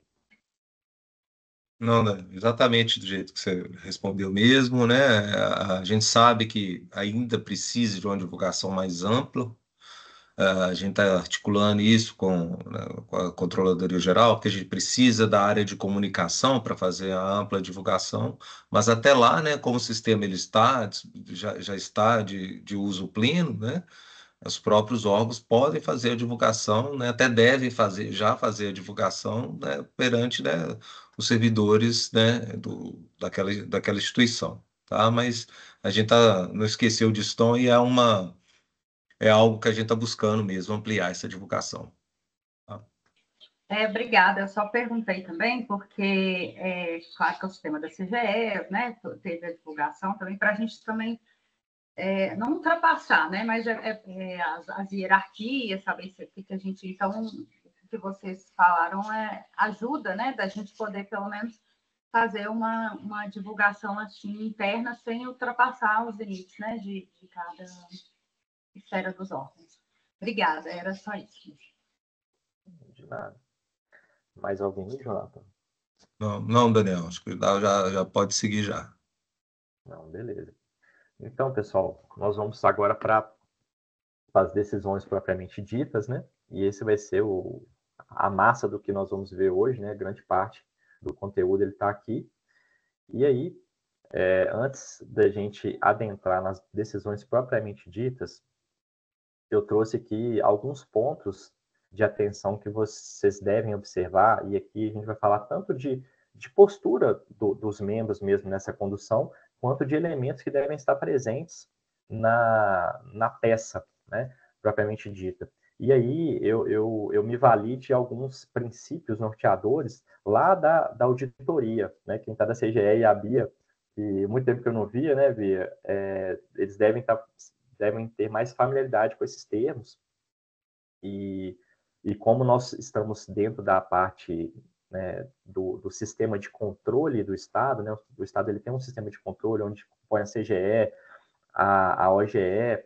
Não, não, exatamente do jeito que você respondeu mesmo, né? A gente sabe que ainda precisa de uma divulgação mais ampla. A gente está articulando isso com, né, com a Controladoria Geral, porque a gente precisa da área de comunicação para fazer a ampla divulgação, mas até lá, né, como o sistema ele está, já, já está de, de uso pleno, né? Os próprios órgãos podem fazer a divulgação, né, até devem fazer, já fazer a divulgação, né, perante, né, os servidores, né, do, daquela, daquela instituição, tá? Mas a gente tá, não esqueceu disso, então, e é, uma, é algo que a gente está buscando mesmo, ampliar essa divulgação. Tá? É, obrigada. Eu só perguntei também, porque, é, claro que é o sistema da C G E, né, teve a divulgação também, para a gente também é, não ultrapassar, né, mas é, é, é, as, as hierarquias, saber se, que, que a gente. Então, o que vocês falaram é, ajuda, né, da gente poder, pelo menos, fazer uma, uma divulgação assim interna sem ultrapassar os limites, né, de, de cada esfera dos órgãos. Obrigada, era só isso. De nada. Mais alguém, Jonathan? Não, não, Daniel, acho que já, já pode seguir já. Não, beleza. Então, pessoal, nós vamos agora para as decisões propriamente ditas, né? E esse vai ser o, a massa do que nós vamos ver hoje, né? Grande parte do conteúdo ele está aqui. E aí, é, antes da gente adentrar nas decisões propriamente ditas, eu trouxe aqui alguns pontos de atenção que vocês devem observar, e aqui a gente vai falar tanto de, de postura do, dos membros mesmo nessa condução, quanto de elementos que devem estar presentes na, na peça, né, propriamente dita. E aí eu, eu, eu me vali de alguns princípios norteadores lá da, da auditoria, né, quem está da C G E e a Bia, e muito tempo que eu não via, né, Bia, é, eles devem estar devem ter mais familiaridade com esses termos, e, e como nós estamos dentro da parte, né, do, do sistema de controle do Estado, né, o Estado ele tem um sistema de controle onde põe a C G E, a, a O G E,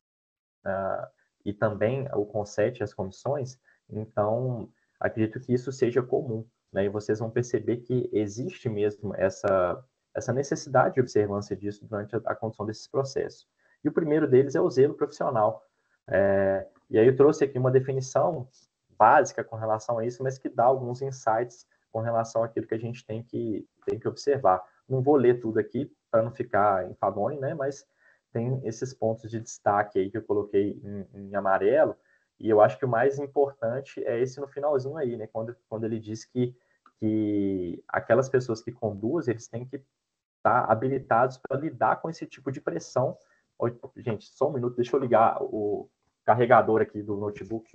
a, e também o CONSET e as comissões, então acredito que isso seja comum, né, e vocês vão perceber que existe mesmo essa, essa necessidade de observância disso durante a, a condução desses processos. E o primeiro deles é o zelo profissional. É, e aí eu trouxe aqui uma definição básica com relação a isso, mas que dá alguns insights com relação àquilo que a gente tem que, tem que observar. Não vou ler tudo aqui para não ficar enfadonho, né? Mas tem esses pontos de destaque aí que eu coloquei em, em amarelo, e eu acho que o mais importante é esse no finalzinho aí, né? Quando, quando ele diz que, que aquelas pessoas que conduzem, eles têm que estar habilitados para lidar com esse tipo de pressão. Gente, só um minuto, deixa eu ligar o carregador aqui do notebook.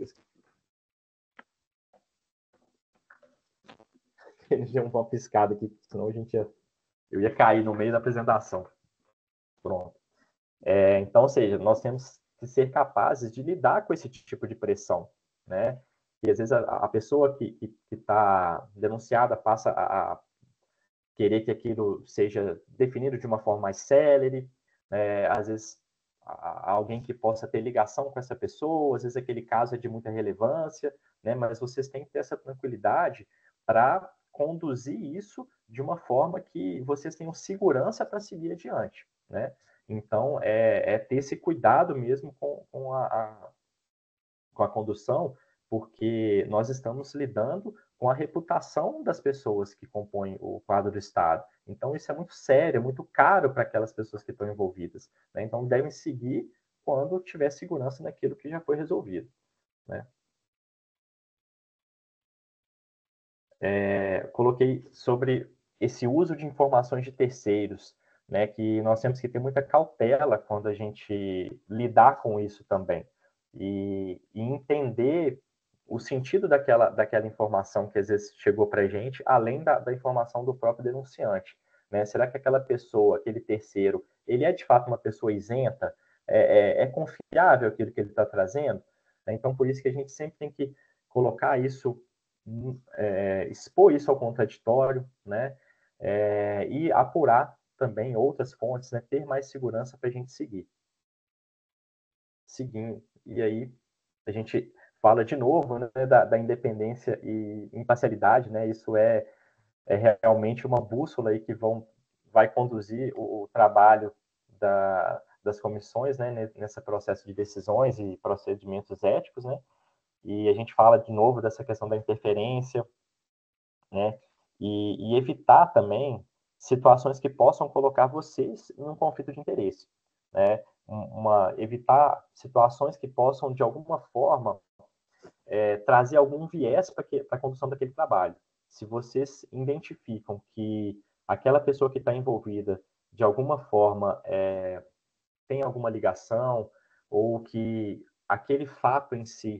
Ele deu uma piscada aqui, senão a gente ia, eu ia cair no meio da apresentação. Pronto. É, então, ou seja, nós temos que ser capazes de lidar com esse tipo de pressão, né? E às vezes a, a pessoa que está denunciada passa a, a querer que aquilo seja definido de uma forma mais célere, é, às vezes a, a alguém que possa ter ligação com essa pessoa, às vezes aquele caso é de muita relevância, né? Mas vocês têm que ter essa tranquilidade para conduzir isso de uma forma que vocês tenham segurança para seguir adiante, né? Então, é, é, ter esse cuidado mesmo com, com, a, a, com a condução, porque nós estamos lidando com a reputação das pessoas que compõem o quadro do Estado. Então, isso é muito sério, é muito caro para aquelas pessoas que estão envolvidas, né? Então, devem seguir quando tiver segurança naquilo que já foi resolvido, né? É, coloquei sobre esse uso de informações de terceiros, né, que nós temos que ter muita cautela quando a gente lidar com isso também, e, e entender o sentido daquela, daquela informação que às vezes chegou para a gente, além da, da informação do próprio denunciante, né? Será que aquela pessoa, aquele terceiro, ele é de fato uma pessoa isenta? É, é, é confiável aquilo que ele está trazendo? Então, por isso que a gente sempre tem que colocar isso, é, expor isso ao contraditório, né? É, e apurar também outras fontes, né? Ter mais segurança para a gente seguir. Seguindo. E aí a gente fala de novo, né, da, da independência e imparcialidade, né? Isso é, é realmente uma bússola aí que vão, vai conduzir o, o trabalho da, das comissões, né, nesse processo de decisões e procedimentos éticos, né? E a gente fala de novo dessa questão da interferência, né? E, e evitar também situações que possam colocar vocês em um conflito de interesse, né? Uma, evitar situações que possam, de alguma forma, é, trazer algum viés para a condução daquele trabalho. Se vocês identificam que aquela pessoa que está envolvida, de alguma forma, é, tem alguma ligação, ou que aquele fato em si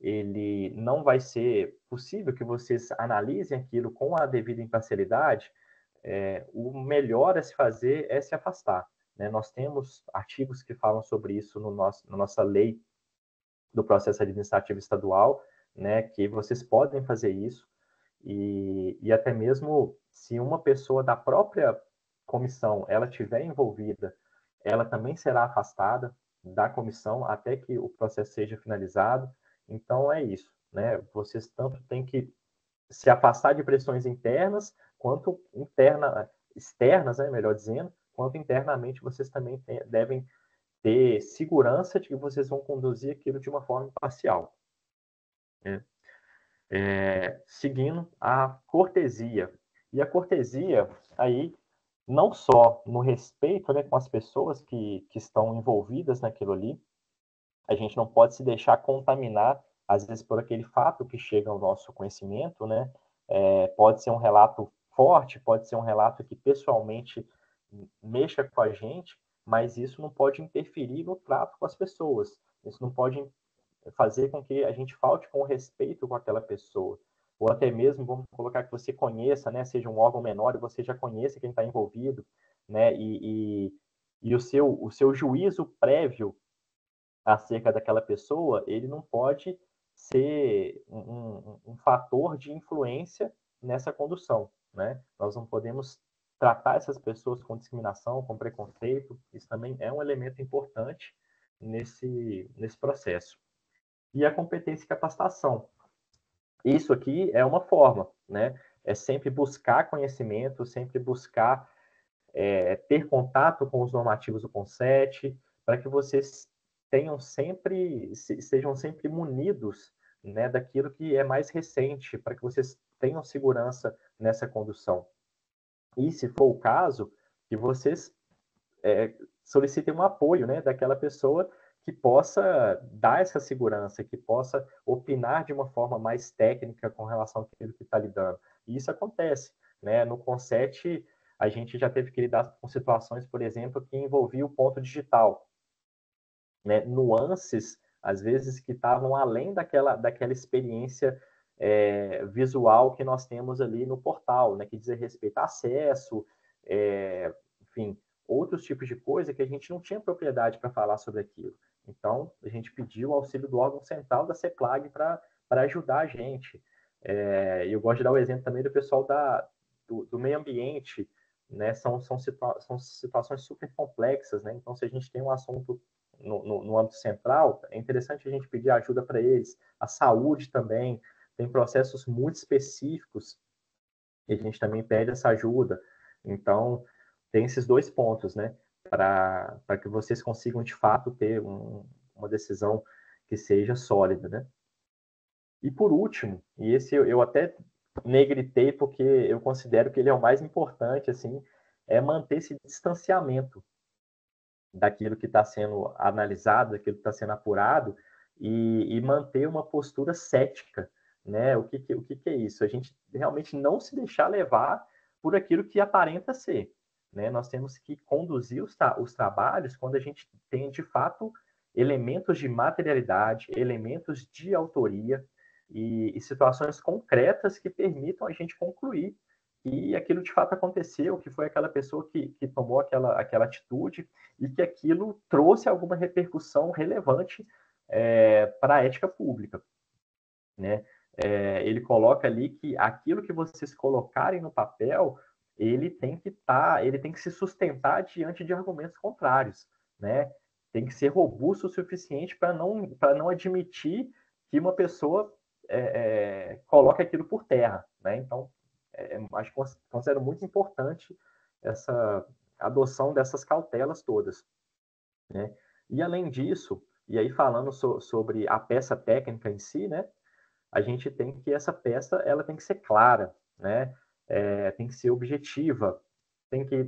ele não vai ser possível que vocês analisem aquilo com a devida imparcialidade, é, o melhor a se fazer é se afastar. Né? Nós temos artigos que falam sobre isso no nosso, na nossa lei do processo administrativo estadual, né, que vocês podem fazer isso, e, e até mesmo se uma pessoa da própria comissão ela estiver envolvida, ela também será afastada da comissão até que o processo seja finalizado. Então é isso, né? Vocês tanto têm que se afastar de pressões internas quanto interna, externas, né, melhor dizendo, quanto internamente vocês também tem, devem ter segurança de que vocês vão conduzir aquilo de uma forma imparcial. Né? É, seguindo a cortesia. E a cortesia, aí, não só no respeito, né, com as pessoas que, que estão envolvidas naquilo ali, a gente não pode se deixar contaminar, às vezes, por aquele fato que chega ao nosso conhecimento, né? É, pode ser um relato forte, pode ser um relato que pessoalmente mexa com a gente, mas isso não pode interferir no trato com as pessoas. Isso não pode fazer com que a gente falte com respeito com aquela pessoa. Ou até mesmo, vamos colocar que você conheça, né, seja um órgão menor e você já conheça quem está envolvido, né, e, e, e o, seu, o seu juízo prévio acerca daquela pessoa, ele não pode ser um, um, um fator de influência nessa condução. Né? Nós não podemos tratar essas pessoas com discriminação, com preconceito. Isso também é um elemento importante nesse, nesse processo. E a competência e capacitação. Isso aqui é uma forma, né? É sempre buscar conhecimento, sempre buscar é, ter contato com os normativos do CONSET, para que vocês tenham sempre, sejam sempre munidos, né, daquilo que é mais recente, para que vocês tenham segurança nessa condução. E, se for o caso, que vocês é, solicitem um apoio, né, daquela pessoa que possa dar essa segurança, que possa opinar de uma forma mais técnica com relação àquilo que está lidando. E isso acontece. Né? No CONSET, a gente já teve que lidar com situações, por exemplo, que envolviam o ponto digital. Né? Nuances, às vezes, que estavam além daquela, daquela experiência é, visual que nós temos ali no portal, né? Que diz respeito a acesso, é, enfim, outros tipos de coisa que a gente não tinha propriedade para falar sobre aquilo. Então, a gente pediu o auxílio do órgão central da CEPLAG para ajudar a gente. É, eu gosto de dar o exemplo também do pessoal da, do, do meio ambiente, né? São, são, situa são situações super complexas, né? Então, se a gente tem um assunto no, no, no âmbito central, é interessante a gente pedir ajuda para eles. A saúde também, tem processos muito específicos e a gente também pede essa ajuda. Então, tem esses dois pontos, né? Para que vocês consigam, de fato, ter um, uma decisão que seja sólida, né? E por último, e esse eu, eu até negritei porque eu considero que ele é o mais importante, assim, é manter esse distanciamento daquilo que está sendo analisado, daquilo que está sendo apurado, e, e manter uma postura cética, né? O que, que, o que, que é isso? A gente realmente não se deixar levar por aquilo que aparenta ser. Né? Nós temos que conduzir os, tra os trabalhos quando a gente tem, de fato, elementos de materialidade, elementos de autoria e, e situações concretas que permitam a gente concluir que aquilo de fato aconteceu, que foi aquela pessoa que, que tomou aquela, aquela atitude e que aquilo trouxe alguma repercussão relevante é, para a ética pública. Né? É, ele coloca ali que aquilo que vocês colocarem no papel, ele tem que tá, ele tem que se sustentar diante de argumentos contrários, né? Tem que ser robusto o suficiente para não, para não admitir que uma pessoa é, é, coloque aquilo por terra, né? Então, é, acho que considero muito importante essa adoção dessas cautelas todas, né? E além disso, e aí falando so, sobre a peça técnica em si, né? A gente tem que essa peça ela tem que ser clara, né? É, tem que ser objetiva, tem que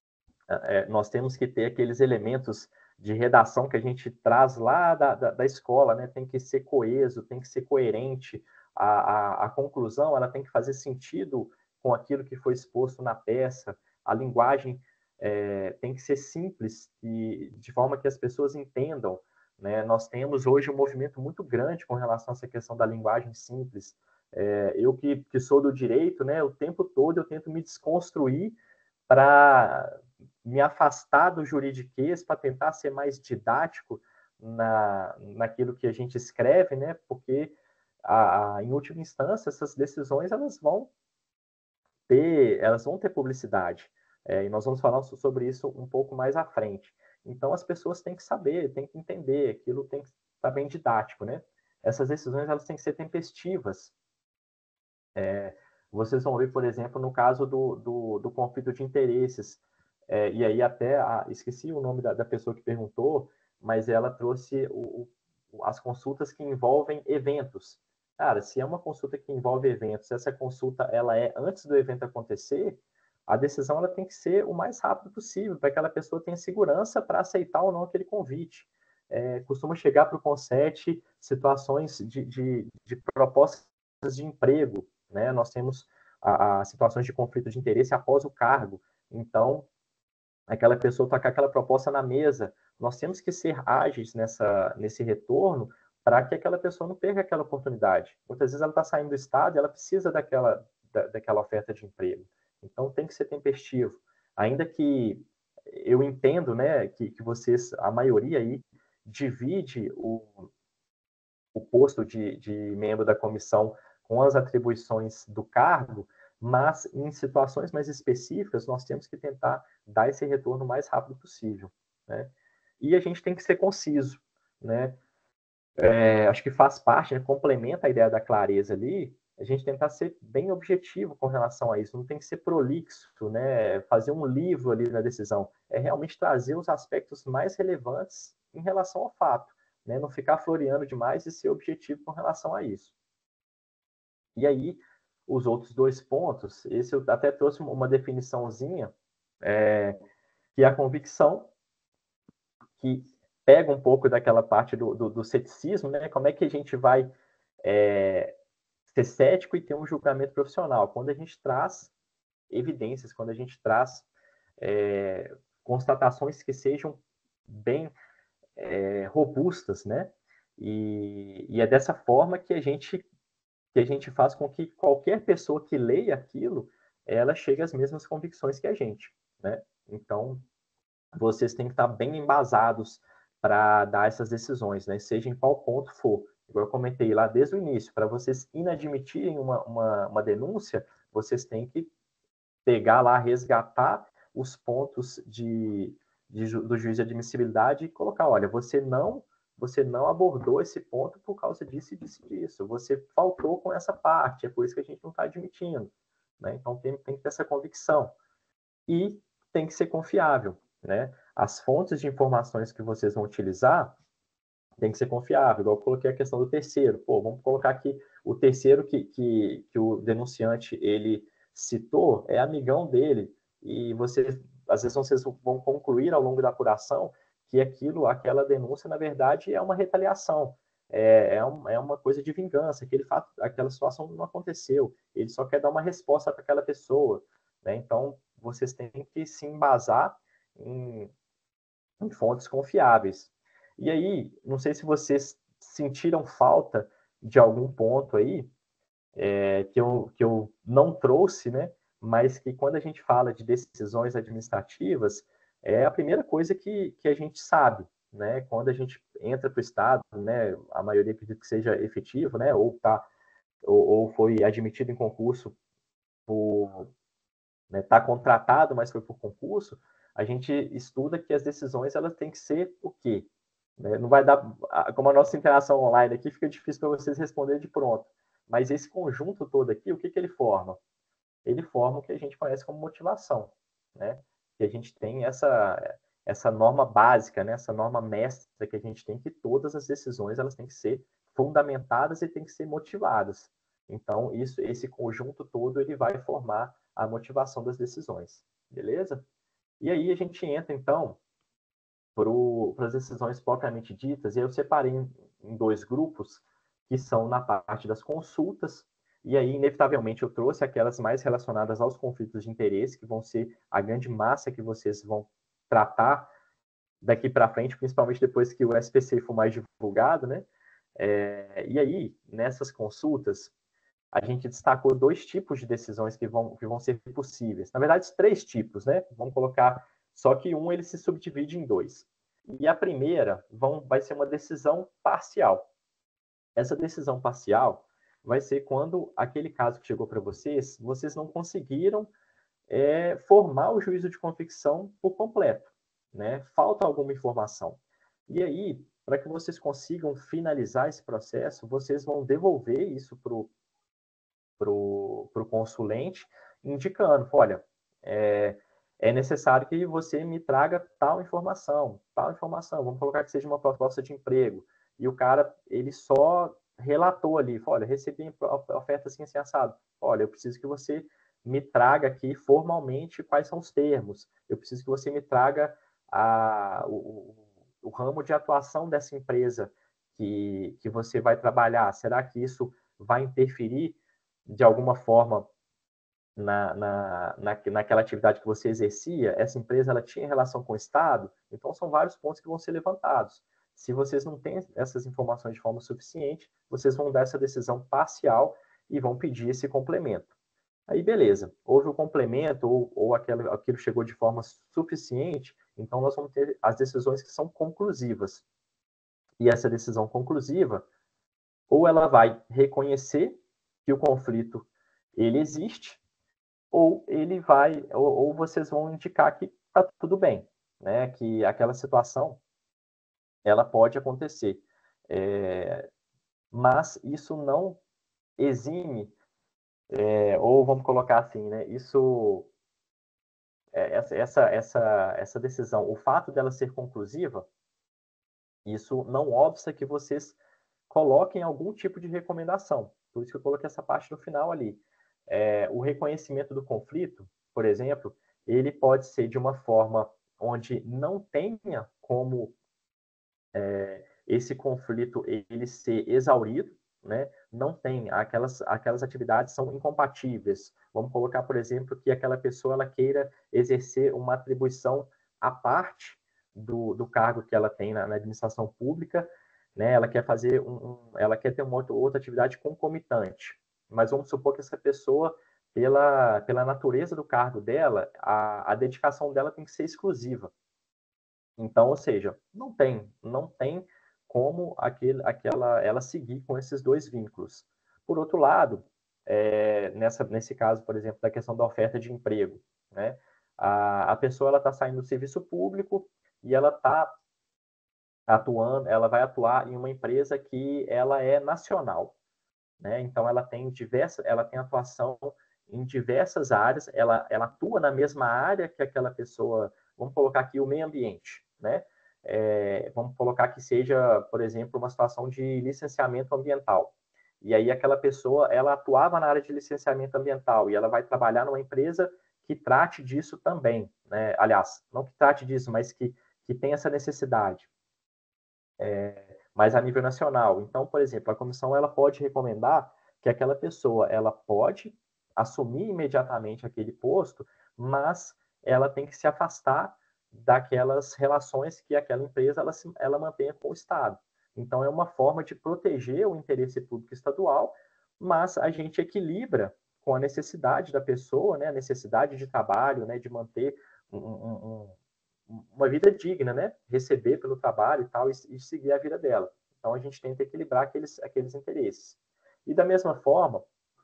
é, nós temos que ter aqueles elementos de redação que a gente traz lá da, da, da escola, né? Tem que ser coeso, tem que ser coerente, a, a, a conclusão ela tem que fazer sentido com aquilo que foi exposto na peça, a linguagem é, tem que ser simples e de forma que as pessoas entendam, né? Nós temos hoje um movimento muito grande com relação a essa questão da linguagem simples. É, eu que, que sou do direito, né, o tempo todo eu tento me desconstruir para me afastar do juridiquês, para tentar ser mais didático na, naquilo que a gente escreve, né, porque, a, a, em última instância, essas decisões elas vão ter, elas vão ter publicidade, é, e nós vamos falar sobre isso um pouco mais à frente. Então, as pessoas têm que saber, têm que entender, aquilo tem que estar bem didático, né? Essas decisões elas têm que ser tempestivas. É, vocês vão ver, por exemplo, no caso do, do, do conflito de interesses, é, e aí até, a, esqueci o nome da, da pessoa que perguntou, mas ela trouxe o, o, as consultas que envolvem eventos. Cara, se é uma consulta que envolve eventos, se essa consulta ela é antes do evento acontecer, a decisão ela tem que ser o mais rápido possível, para que aquela pessoa tenha segurança para aceitar ou não aquele convite. É, costuma chegar para o Conset situações de, de, de propostas de emprego, né? Nós temos a, a situações de conflito de interesse após o cargo. Então, aquela pessoa está com aquela proposta na mesa. Nós temos que ser ágeis nessa, nesse retorno para que aquela pessoa não perca aquela oportunidade. Muitas vezes ela está saindo do estado e ela precisa daquela, da, daquela oferta de emprego. Então, tem que ser tempestivo. Ainda que eu entendo, né, que, que vocês, a maioria aí, divide o, o posto de, de membro da comissão com as atribuições do cargo, mas em situações mais específicas, nós temos que tentar dar esse retorno o mais rápido possível, né? E a gente tem que ser conciso, né? É, acho que faz parte, né, complementa a ideia da clareza ali, a gente tentar ser bem objetivo com relação a isso, não tem que ser prolixo, né? Fazer um livro ali na decisão, é realmente trazer os aspectos mais relevantes em relação ao fato, né? Não ficar floreando demais e ser objetivo com relação a isso. E aí, os outros dois pontos, esse eu até trouxe uma definiçãozinha, é, que é a convicção, que pega um pouco daquela parte do, do, do ceticismo, né? Como é que a gente vai é, ser cético e ter um julgamento profissional? Quando a gente traz evidências, quando a gente traz é, constatações que sejam bem é, robustas, né? E, e é dessa forma que a gente que a gente faz com que qualquer pessoa que leia aquilo, ela chegue às mesmas convicções que a gente, né? Então, vocês têm que estar bem embasados para dar essas decisões, né? Seja em qual ponto for. Igual eu comentei lá desde o início, para vocês inadmitirem uma, uma, uma denúncia, vocês têm que pegar lá, resgatar os pontos de, de, do juiz de admissibilidade e colocar, olha, você não você não abordou esse ponto por causa disso e disso e disso. Você faltou com essa parte, é por isso que a gente não está admitindo, né? Então, tem, tem que ter essa convicção. E tem que ser confiável, né? As fontes de informações que vocês vão utilizar tem que ser confiável. Igual eu coloquei a questão do terceiro. Pô, vamos colocar aqui o terceiro que, que, que o denunciante ele citou é amigão dele. E vocês, às vezes, vocês vão concluir ao longo da apuração que aquilo, aquela denúncia, na verdade, é uma retaliação, é, é, um, é uma coisa de vingança, aquele fato, aquela situação não aconteceu, ele só quer dar uma resposta para aquela pessoa, né? Então, vocês têm que se embasar em, em fontes confiáveis. E aí, não sei se vocês sentiram falta de algum ponto aí, é, que, eu, que eu não trouxe, né? Mas que quando a gente fala de decisões administrativas, é a primeira coisa que, que a gente sabe, né? Quando a gente entra para o Estado, né? A maioria acredita que seja efetivo, né? Ou, tá, ou, ou foi admitido em concurso por... Né, tá contratado, mas foi por concurso, a gente estuda que as decisões elas têm que ser o quê? Né? Não vai dar... Como a nossa interação online aqui, fica difícil para vocês responderem de pronto. Mas esse conjunto todo aqui, o que, que ele forma? Ele forma o que a gente conhece como motivação, né? Que a gente tem essa, essa norma básica, né? Essa norma mestra que a gente tem, que todas as decisões elas têm que ser fundamentadas e têm que ser motivadas. Então, isso, esse conjunto todo ele vai formar a motivação das decisões, beleza? E aí a gente entra, então, para as decisões propriamente ditas, e aí eu separei em, em dois grupos, que são na parte das consultas, e aí, inevitavelmente, eu trouxe aquelas mais relacionadas aos conflitos de interesse, que vão ser a grande massa que vocês vão tratar daqui para frente, principalmente depois que o S P C for mais divulgado, né? É, e aí, nessas consultas, a gente destacou dois tipos de decisões que vão, que vão ser possíveis. Na verdade, três tipos, né? Vamos colocar, só que um ele se subdivide em dois. E a primeira vão, vai ser uma decisão parcial. Essa decisão parcial vai ser quando aquele caso que chegou para vocês, vocês não conseguiram é, formar o juízo de convicção por completo, né? Falta alguma informação. E aí, para que vocês consigam finalizar esse processo, vocês vão devolver isso para o pro, pro consulente, indicando, olha, é, é necessário que você me traga tal informação, tal informação, vamos colocar que seja uma proposta de emprego, e o cara, ele só relatou ali, olha, recebi a oferta assim, assim, assado, olha, eu preciso que você me traga aqui formalmente quais são os termos, eu preciso que você me traga a, o, o ramo de atuação dessa empresa que, que você vai trabalhar, será que isso vai interferir de alguma forma na, na, na, naquela atividade que você exercia? Essa empresa ela tinha relação com o Estado? Então, são vários pontos que vão ser levantados. Se vocês não têm essas informações de forma suficiente, vocês vão dar essa decisão parcial e vão pedir esse complemento. Aí, beleza, houve o complemento ou, ou aquilo, aquilo chegou de forma suficiente, então nós vamos ter as decisões que são conclusivas. E essa decisão conclusiva, ou ela vai reconhecer que o conflito ele existe, ou ele vai, ou, ou vocês vão indicar que está tudo bem, né? Que aquela situação ela pode acontecer, é, mas isso não exime, é, ou vamos colocar assim, né? Isso, é, essa, essa, essa, essa decisão, o fato dela ser conclusiva, isso não obsta que vocês coloquem algum tipo de recomendação. Por isso que eu coloquei essa parte no final ali. É, o reconhecimento do conflito, por exemplo, ele pode ser de uma forma onde não tenha como é, esse conflito ele ser exaurido, né? Não tem, aquelas, aquelas atividades são incompatíveis. Vamos colocar, por exemplo, que aquela pessoa ela queira exercer uma atribuição à parte do, do cargo que ela tem na, na administração pública, né? Ela quer fazer um, um, ela quer ter uma outra, outra atividade concomitante. Mas vamos supor que essa pessoa, pela, pela natureza do cargo dela, a, a dedicação dela tem que ser exclusiva. Então, ou seja, não tem, não tem como aquele, aquela, ela seguir com esses dois vínculos. Por outro lado, é, nessa, nesse caso, por exemplo, da questão da oferta de emprego, né? A, a pessoa ela está saindo do serviço público e ela está atuando, ela vai atuar em uma empresa que ela é nacional, né? Então ela tem diversas, ela tem atuação em diversas áreas, ela, ela atua na mesma área que aquela pessoa, vamos colocar aqui o meio ambiente, né? É, vamos colocar que seja, por exemplo, uma situação de licenciamento ambiental. E aí aquela pessoa, ela atuava na área de licenciamento ambiental e ela vai trabalhar numa empresa que trate disso também, né? Aliás, não que trate disso, mas que, que tem essa necessidade. É, mas a nível nacional. Então, por exemplo, a comissão ela pode recomendar que aquela pessoa ela pode assumir imediatamente aquele posto, mas ela tem que se afastar daquelas relações que aquela empresa ela, ela mantenha com o Estado. Então, é uma forma de proteger o interesse público estadual, mas a gente equilibra com a necessidade da pessoa, né, a necessidade de trabalho, né, de manter um, um, um, uma vida digna, né, receber pelo trabalho e tal, e, e seguir a vida dela. Então, a gente tenta equilibrar aqueles, aqueles interesses. E da mesma forma,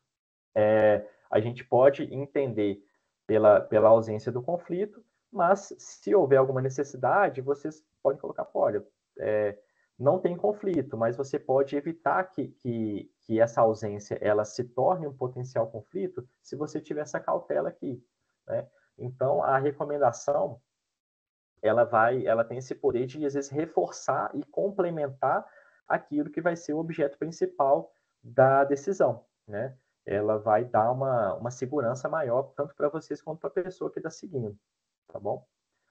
é, a gente pode entender pela, pela ausência do conflito, mas se houver alguma necessidade, vocês podem colocar, olha, é, não tem conflito, mas você pode evitar que, que, que essa ausência ela se torne um potencial conflito se você tiver essa cautela aqui, né? Então, a recomendação, ela vai, ela tem esse poder de, às vezes, reforçar e complementar aquilo que vai ser o objeto principal da decisão, né? Ela vai dar uma, uma segurança maior, tanto para vocês quanto para a pessoa que está seguindo, tá bom?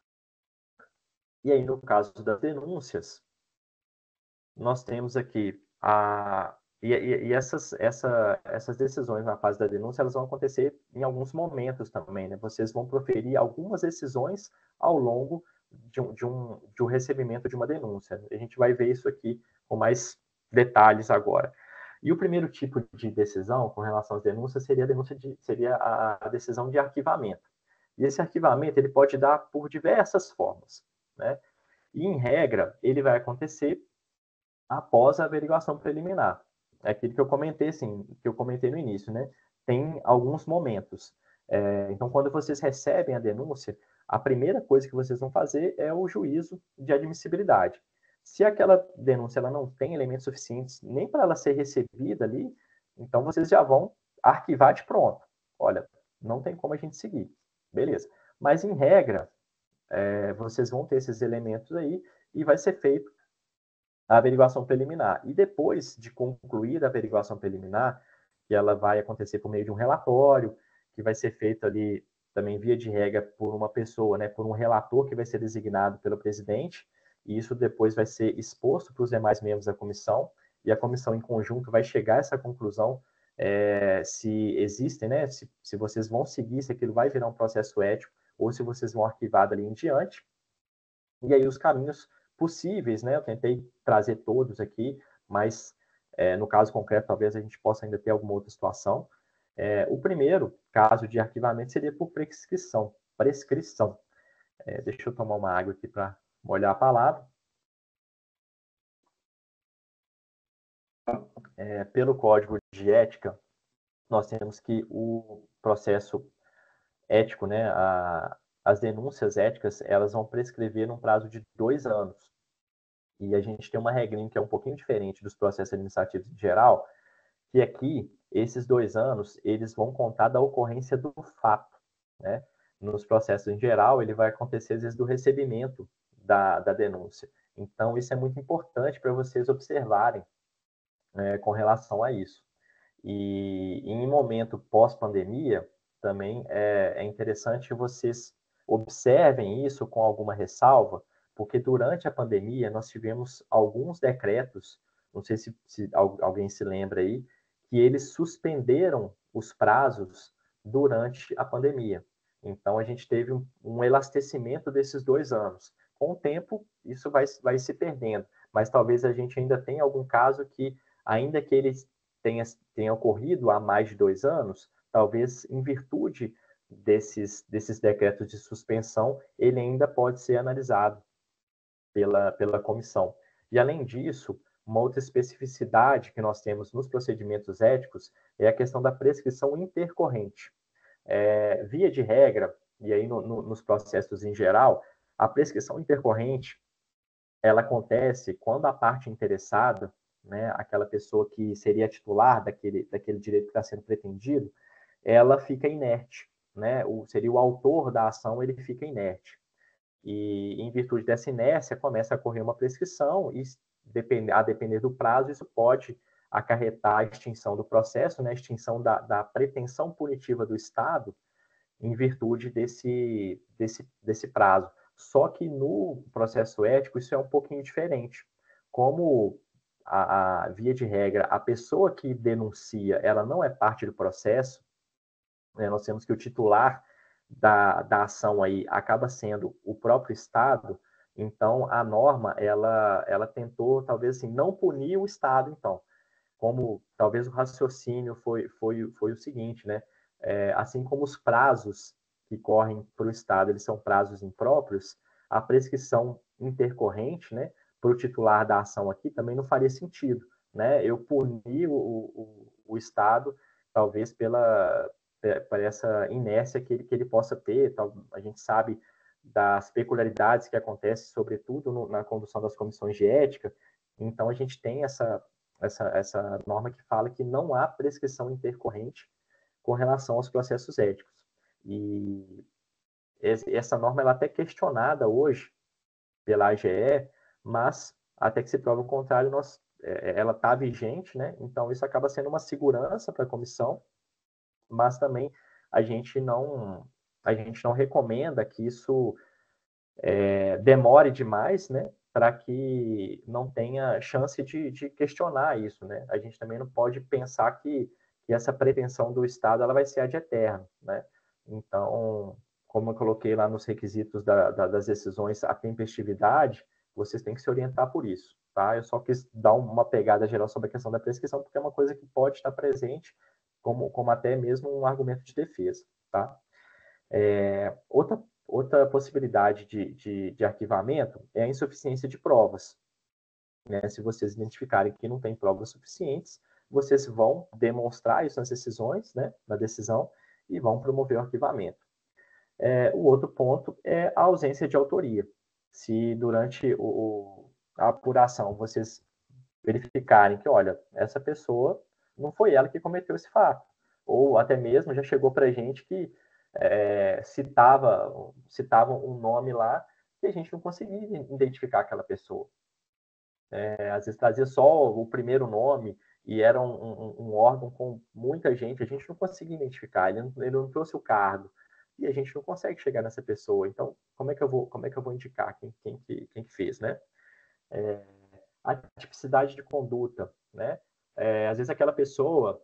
E aí, no caso das denúncias, nós temos aqui a... E, e, e essas, essa, essas decisões na fase da denúncia, elas vão acontecer em alguns momentos também, né? Vocês vão proferir algumas decisões ao longo de um, de, um, de um recebimento de uma denúncia. A gente vai ver isso aqui com mais detalhes agora. E o primeiro tipo de decisão com relação às denúncias seria a, denúncia de, seria a, a decisão de arquivamento. E esse arquivamento ele pode dar por diversas formas, né? E, em regra, ele vai acontecer após a averiguação preliminar. É aquilo que eu comentei, assim, que eu comentei no início, né? Tem alguns momentos. É, então, quando vocês recebem a denúncia, a primeira coisa que vocês vão fazer é o juízo de admissibilidade. Se aquela denúncia ela não tem elementos suficientes nem para ela ser recebida ali, então vocês já vão arquivar de pronto. Olha, não tem como a gente seguir. Beleza. Mas, em regra, é, vocês vão ter esses elementos aí e vai ser feito a averiguação preliminar. E depois de concluir a averiguação preliminar, que ela vai acontecer por meio de um relatório, que vai ser feito ali também via de regra por uma pessoa, né, por um relator que vai ser designado pelo presidente, e isso depois vai ser exposto para os demais membros da comissão, e a comissão em conjunto vai chegar a essa conclusão é, se existem, né, se, se vocês vão seguir, se aquilo vai virar um processo ético, ou se vocês vão arquivar dali em diante. E aí os caminhos possíveis, né, eu tentei trazer todos aqui, mas é, no caso concreto talvez a gente possa ainda ter alguma outra situação. É, o primeiro caso de arquivamento seria por prescrição. Prescrição. É, deixa eu tomar uma água aqui para molhar a palavra. É, pelo Código de Ética, nós temos que o processo ético, né, a, as denúncias éticas, elas vão prescrever num prazo de dois anos. E a gente tem uma regrinha que é um pouquinho diferente dos processos administrativos em geral, que aqui, esses dois anos, eles vão contar da ocorrência do fato, né? Nos processos em geral, ele vai acontecer, às vezes, do recebimento da, da denúncia. Então, isso é muito importante para vocês observarem né, com relação a isso. E em momento pós-pandemia, também é, é interessante que vocês observem isso com alguma ressalva, porque durante a pandemia nós tivemos alguns decretos, não sei se, se alguém se lembra aí, que eles suspenderam os prazos durante a pandemia. Então, a gente teve um, um elastecimento desses dois anos. Com o tempo, isso vai, vai se perdendo, mas talvez a gente ainda tenha algum caso que, ainda que ele tenha, tenha ocorrido há mais de dois anos, talvez em virtude desses, desses decretos de suspensão, ele ainda pode ser analisado pela, pela comissão. E, além disso, uma outra especificidade que nós temos nos procedimentos éticos é a questão da prescrição intercorrente. É, via de regra, e aí no, no, nos processos em geral, a prescrição intercorrente, ela acontece quando a parte interessada, né, aquela pessoa que seria titular daquele, daquele direito que está sendo pretendido, ela fica inerte, né? O, seria o autor da ação, ele fica inerte. E, em virtude dessa inércia, começa a correr uma prescrição e, a depender do prazo, isso pode acarretar a extinção do processo, né, a extinção da, da pretensão punitiva do Estado em virtude desse, desse, desse prazo. Só que no processo ético isso é um pouquinho diferente. Como a, a via de regra, a pessoa que denuncia, ela não é parte do processo, né, nós temos que o titular da, da ação aí acaba sendo o próprio Estado, então a norma, ela, ela tentou, talvez assim, não punir o Estado, então. Como talvez o raciocínio foi, foi, foi o seguinte, né? É, assim como os prazos que correm para o Estado, eles são prazos impróprios, a prescrição intercorrente, né, para o titular da ação aqui também não faria sentido, né? Eu punir o, o, o Estado, talvez pela, por essa inércia que ele, que ele possa ter, a gente sabe das peculiaridades que acontecem, sobretudo no, na condução das comissões de ética, então a gente tem essa, essa, essa norma que fala que não há prescrição intercorrente com relação aos processos éticos. E essa norma ela é até questionada hoje pela A G E, mas até que se prove o contrário, nós, ela está vigente, né? Então isso acaba sendo uma segurança para a comissão, mas também a gente não, a gente não recomenda que isso é, demore demais, né? Para que não tenha chance de, de questionar isso, né? A gente também não pode pensar que, que essa pretensão do Estado ela vai ser ad eterno, né? Então, como eu coloquei lá nos requisitos da, da, das decisões, a tempestividade, vocês têm que se orientar por isso, tá? Eu só quis dar uma pegada geral sobre a questão da prescrição, porque é uma coisa que pode estar presente como, como até mesmo um argumento de defesa, tá? É, outra, outra possibilidade de, de, de arquivamento é a insuficiência de provas, né? Se vocês identificarem que não tem provas suficientes, vocês vão demonstrar isso nas decisões, né? Na decisão, e vão promover o arquivamento. É, o outro ponto é a ausência de autoria. Se durante o, a apuração vocês verificarem que, olha, essa pessoa não foi ela que cometeu esse fato, ou até mesmo já chegou para a gente que é, citava, citava um nome lá e a gente não conseguia identificar aquela pessoa. É, às vezes trazia só o primeiro nome e era um, um, um órgão com muita gente, a gente não conseguia identificar, ele não, ele não trouxe o cargo e a gente não consegue chegar nessa pessoa. Então, como é que eu vou, como é que eu vou indicar quem, quem, que, quem que fez, né? É, a tipicidade de conduta, né? É, às vezes aquela pessoa,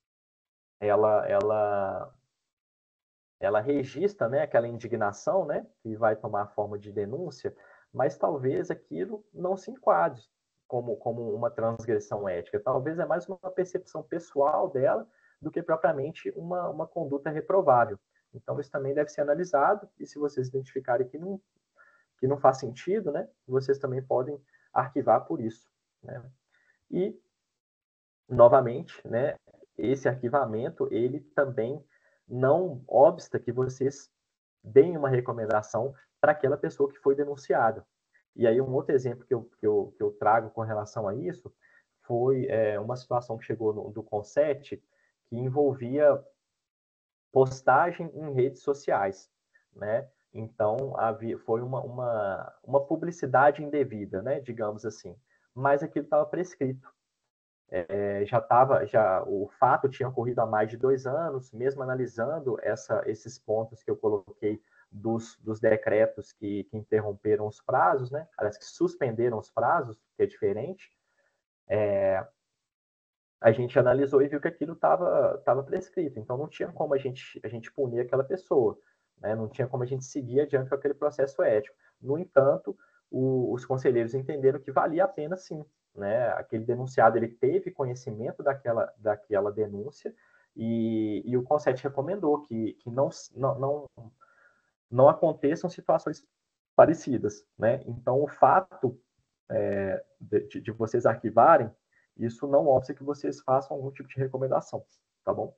ela, ela, ela registra, né, aquela indignação, né, que vai tomar a forma de denúncia, mas talvez aquilo não se enquadre como, como uma transgressão ética. Talvez é mais uma percepção pessoal dela do que propriamente uma, uma conduta reprovável. Então, isso também deve ser analisado, e se vocês identificarem que não, que não faz sentido, né, vocês também podem arquivar por isso, né? E, novamente, né, esse arquivamento, ele também não obsta que vocês deem uma recomendação para aquela pessoa que foi denunciada. E aí, um outro exemplo que eu, que eu, que eu trago com relação a isso foi é, uma situação que chegou no, do CONSET que envolvia postagem em redes sociais, né? Então, havia, foi uma, uma, uma publicidade indevida, né? Digamos assim. Mas aquilo estava prescrito. É, já estava, já o fato tinha ocorrido há mais de dois anos, mesmo analisando essa, esses pontos que eu coloquei dos, dos decretos que, que interromperam os prazos, né? Aliás, que suspenderam os prazos, que é diferente. É, a gente analisou e viu que aquilo estava tava prescrito, então não tinha como a gente, a gente punir aquela pessoa, né? Não tinha como a gente seguir adiante com aquele processo ético. No entanto, o, os conselheiros entenderam que valia a pena sim, né? Aquele denunciado ele teve conhecimento daquela, daquela denúncia e, e o CONSET recomendou que, que não, não, não, não aconteçam situações parecidas, né? Então, o fato é, de, de vocês arquivarem, isso não obsta que vocês façam algum tipo de recomendação, tá bom?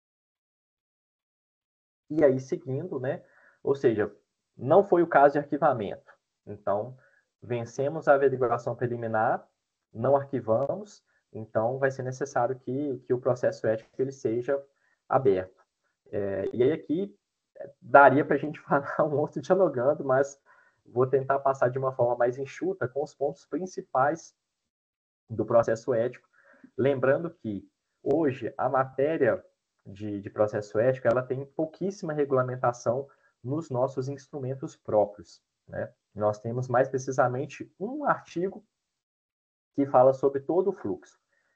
E aí, seguindo, né? Ou seja, não foi o caso de arquivamento. Então, vencemos a averiguação preliminar, não arquivamos, então vai ser necessário que, que o processo ético ele seja aberto. É, e aí aqui daria para a gente falar um outro dialogando, mas vou tentar passar de uma forma mais enxuta com os pontos principais do processo ético, lembrando que hoje a matéria de, de processo ético ela tem pouquíssima regulamentação nos nossos instrumentos próprios, né? Nós temos mais precisamente um artigo que fala sobre todo o fluxo,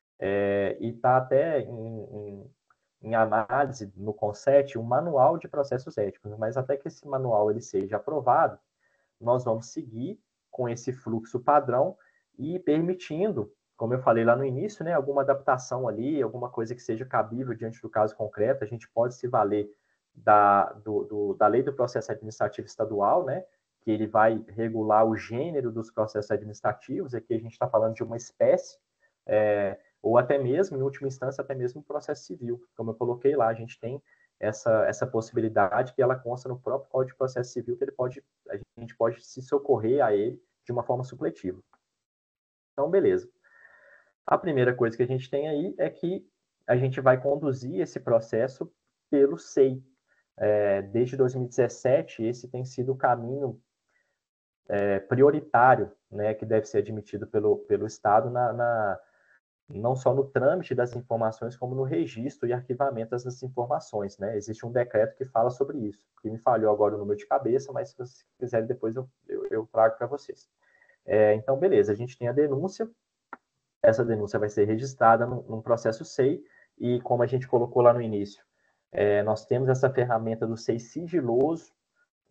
é, e está até em, em, em análise no CONSET um manual de processos éticos, mas até que esse manual ele seja aprovado, nós vamos seguir com esse fluxo padrão e permitindo, como eu falei lá no início, né, alguma adaptação ali, alguma coisa que seja cabível diante do caso concreto, a gente pode se valer da, do, do, da lei do processo administrativo estadual, né, que ele vai regular o gênero dos processos administrativos, aqui a gente está falando de uma espécie, é, ou até mesmo, em última instância, até mesmo o processo civil. Como eu coloquei lá, a gente tem essa, essa possibilidade que ela consta no próprio Código de Processo Civil, que ele pode, a gente pode se socorrer a ele de uma forma supletiva. Então, beleza. A primeira coisa que a gente tem aí é que a gente vai conduzir esse processo pelo S E I. É, desde dois mil e dezessete, esse tem sido o caminho é, prioritário, né, que deve ser admitido pelo, pelo Estado na, na não só no trâmite das informações, como no registro e arquivamento dessas informações, né? Existe um decreto que fala sobre isso, que me falhou agora o número de cabeça, mas se vocês quiserem depois eu, eu, eu trago para vocês. É, então, beleza, a gente tem a denúncia, essa denúncia vai ser registrada num, num processo S E I, e como a gente colocou lá no início, é, nós temos essa ferramenta do S E I sigiloso,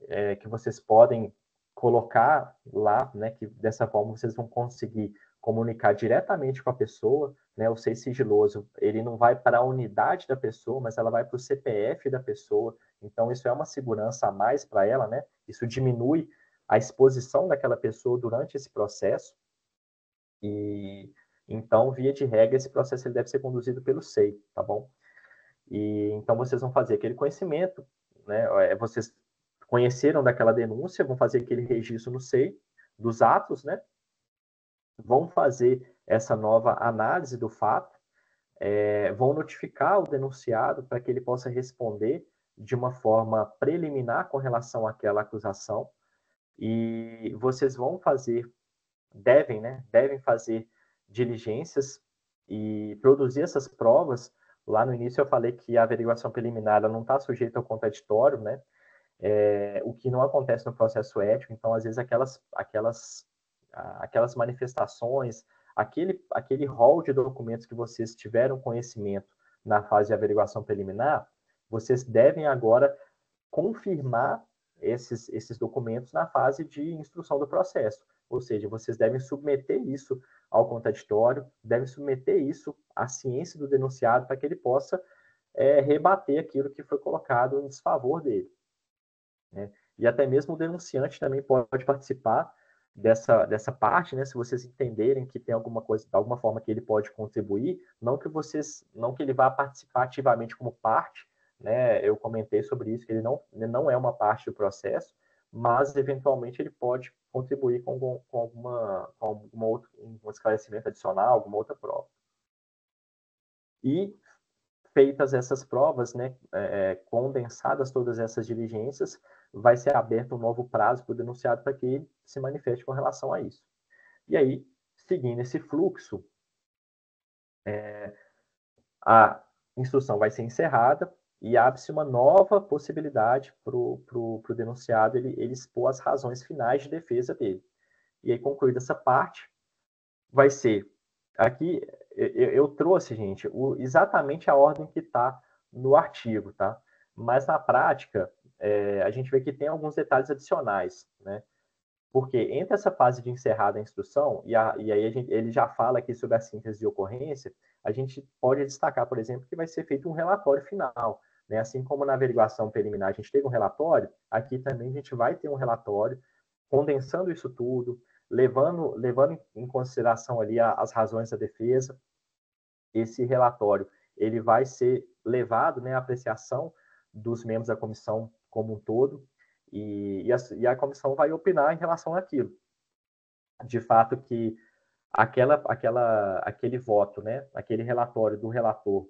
é, que vocês podem colocar lá, né, que dessa forma vocês vão conseguir comunicar diretamente com a pessoa, né, o SEI sigiloso, ele não vai para a unidade da pessoa, mas ela vai para o C P F da pessoa, então isso é uma segurança a mais para ela, né, isso diminui a exposição daquela pessoa durante esse processo, e então, via de regra, esse processo ele deve ser conduzido pelo SEI, tá bom? E então vocês vão fazer aquele conhecimento, né, vocês conheceram daquela denúncia, vão fazer aquele registro no SEI dos atos, né, vão fazer essa nova análise do fato, é, vão notificar o denunciado para que ele possa responder de uma forma preliminar com relação àquela acusação, e vocês vão fazer, devem, né, devem fazer diligências e produzir essas provas. Lá no início eu falei que a averiguação preliminar ela não está sujeita ao contraditório, né, é, o que não acontece no processo ético, então às vezes aquelas, aquelas, aquelas manifestações, aquele, aquele rol de documentos que vocês tiveram conhecimento na fase de averiguação preliminar, vocês devem agora confirmar esses, esses documentos na fase de instrução do processo, ou seja, vocês devem submeter isso ao contraditório, devem submeter isso à ciência do denunciado para que ele possa é, rebater aquilo que foi colocado em desfavor dele. Né? E até mesmo o denunciante também pode participar dessa, dessa parte, né? Se vocês entenderem que tem alguma coisa, de alguma forma que ele pode contribuir, não que vocês, não que ele vá participar ativamente como parte, né? Eu comentei sobre isso, que ele não, ele não é uma parte do processo, mas eventualmente ele pode contribuir com, com alguma, com alguma outra, um esclarecimento adicional, alguma outra prova. E feitas essas provas, né, é, condensadas todas essas diligências, vai ser aberto um novo prazo para o denunciado para que ele se manifeste com relação a isso. E aí, seguindo esse fluxo, é, a instrução vai ser encerrada e abre-se uma nova possibilidade para o denunciado ele, ele expor as razões finais de defesa dele. E aí, concluída essa parte, vai ser... Aqui, eu, eu trouxe, gente, o, exatamente a ordem que está no artigo, tá? Mas, na prática, é, a gente vê que tem alguns detalhes adicionais, né? Porque entre essa fase de encerrada a instrução, e, a, e aí a gente, ele já fala aqui sobre a síntese de ocorrência, a gente pode destacar, por exemplo, que vai ser feito um relatório final, né? Assim como na averiguação preliminar a gente teve um relatório, aqui também a gente vai ter um relatório condensando isso tudo, levando, levando em consideração ali as razões da defesa. Esse relatório ele vai ser levado, né, à apreciação dos membros da comissão como um todo, e, e, a, e a comissão vai opinar em relação àquilo. De fato que aquela, aquela, aquele voto, né, aquele relatório do relator,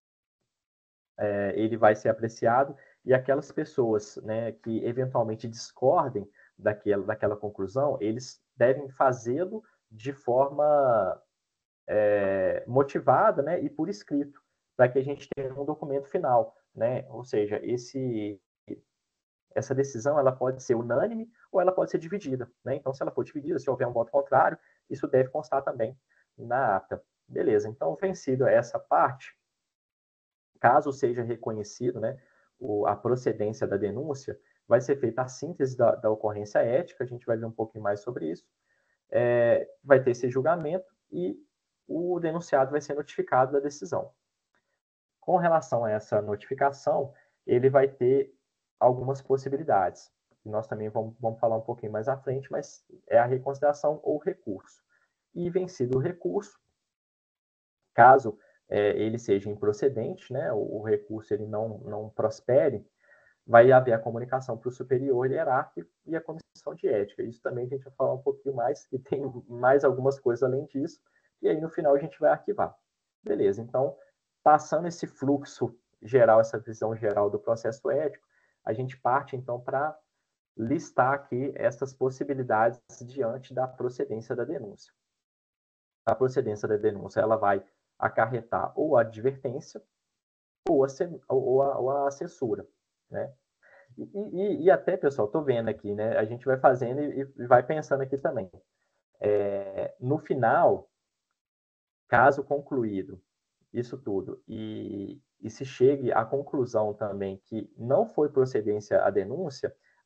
é, ele vai ser apreciado, e aquelas pessoas, né, que eventualmente discordem daquela, daquela conclusão, eles devem fazê-lo de forma é, motivada, né, e por escrito, para que a gente tenha um documento final, né? Ou seja, esse, essa decisão ela pode ser unânime ou ela pode ser dividida, né? Então, se ela for dividida, se houver um voto contrário, isso deve constar também na ata. Beleza, então, vencido essa parte, caso seja reconhecido, né, o, a procedência da denúncia, vai ser feita a síntese da, da ocorrência ética, a gente vai ver um pouquinho mais sobre isso, é, vai ter esse julgamento e o denunciado vai ser notificado da decisão. Com relação a essa notificação, ele vai ter algumas possibilidades. Nós também vamos, vamos falar um pouquinho mais à frente, mas é a reconsideração ou recurso. E vencido o recurso, caso é, ele seja improcedente, né, o, o recurso ele não, não prospere, vai haver a comunicação para o superior hierárquico e a comissão de ética. Isso também a gente vai falar um pouquinho mais, e tem mais algumas coisas além disso, e aí no final a gente vai arquivar. Beleza, então, passando esse fluxo geral, essa visão geral do processo ético, a gente parte então para listar aqui essas possibilidades diante da procedência da denúncia. A procedência da denúncia ela vai acarretar ou a advertência ou a, ou a, ou a censura, né? E, e, e até, pessoal, estou vendo aqui, né? A gente vai fazendo e, e vai pensando aqui também. É, no final, caso concluído isso tudo, e, e se chegue à conclusão também que não foi procedência a denúncia,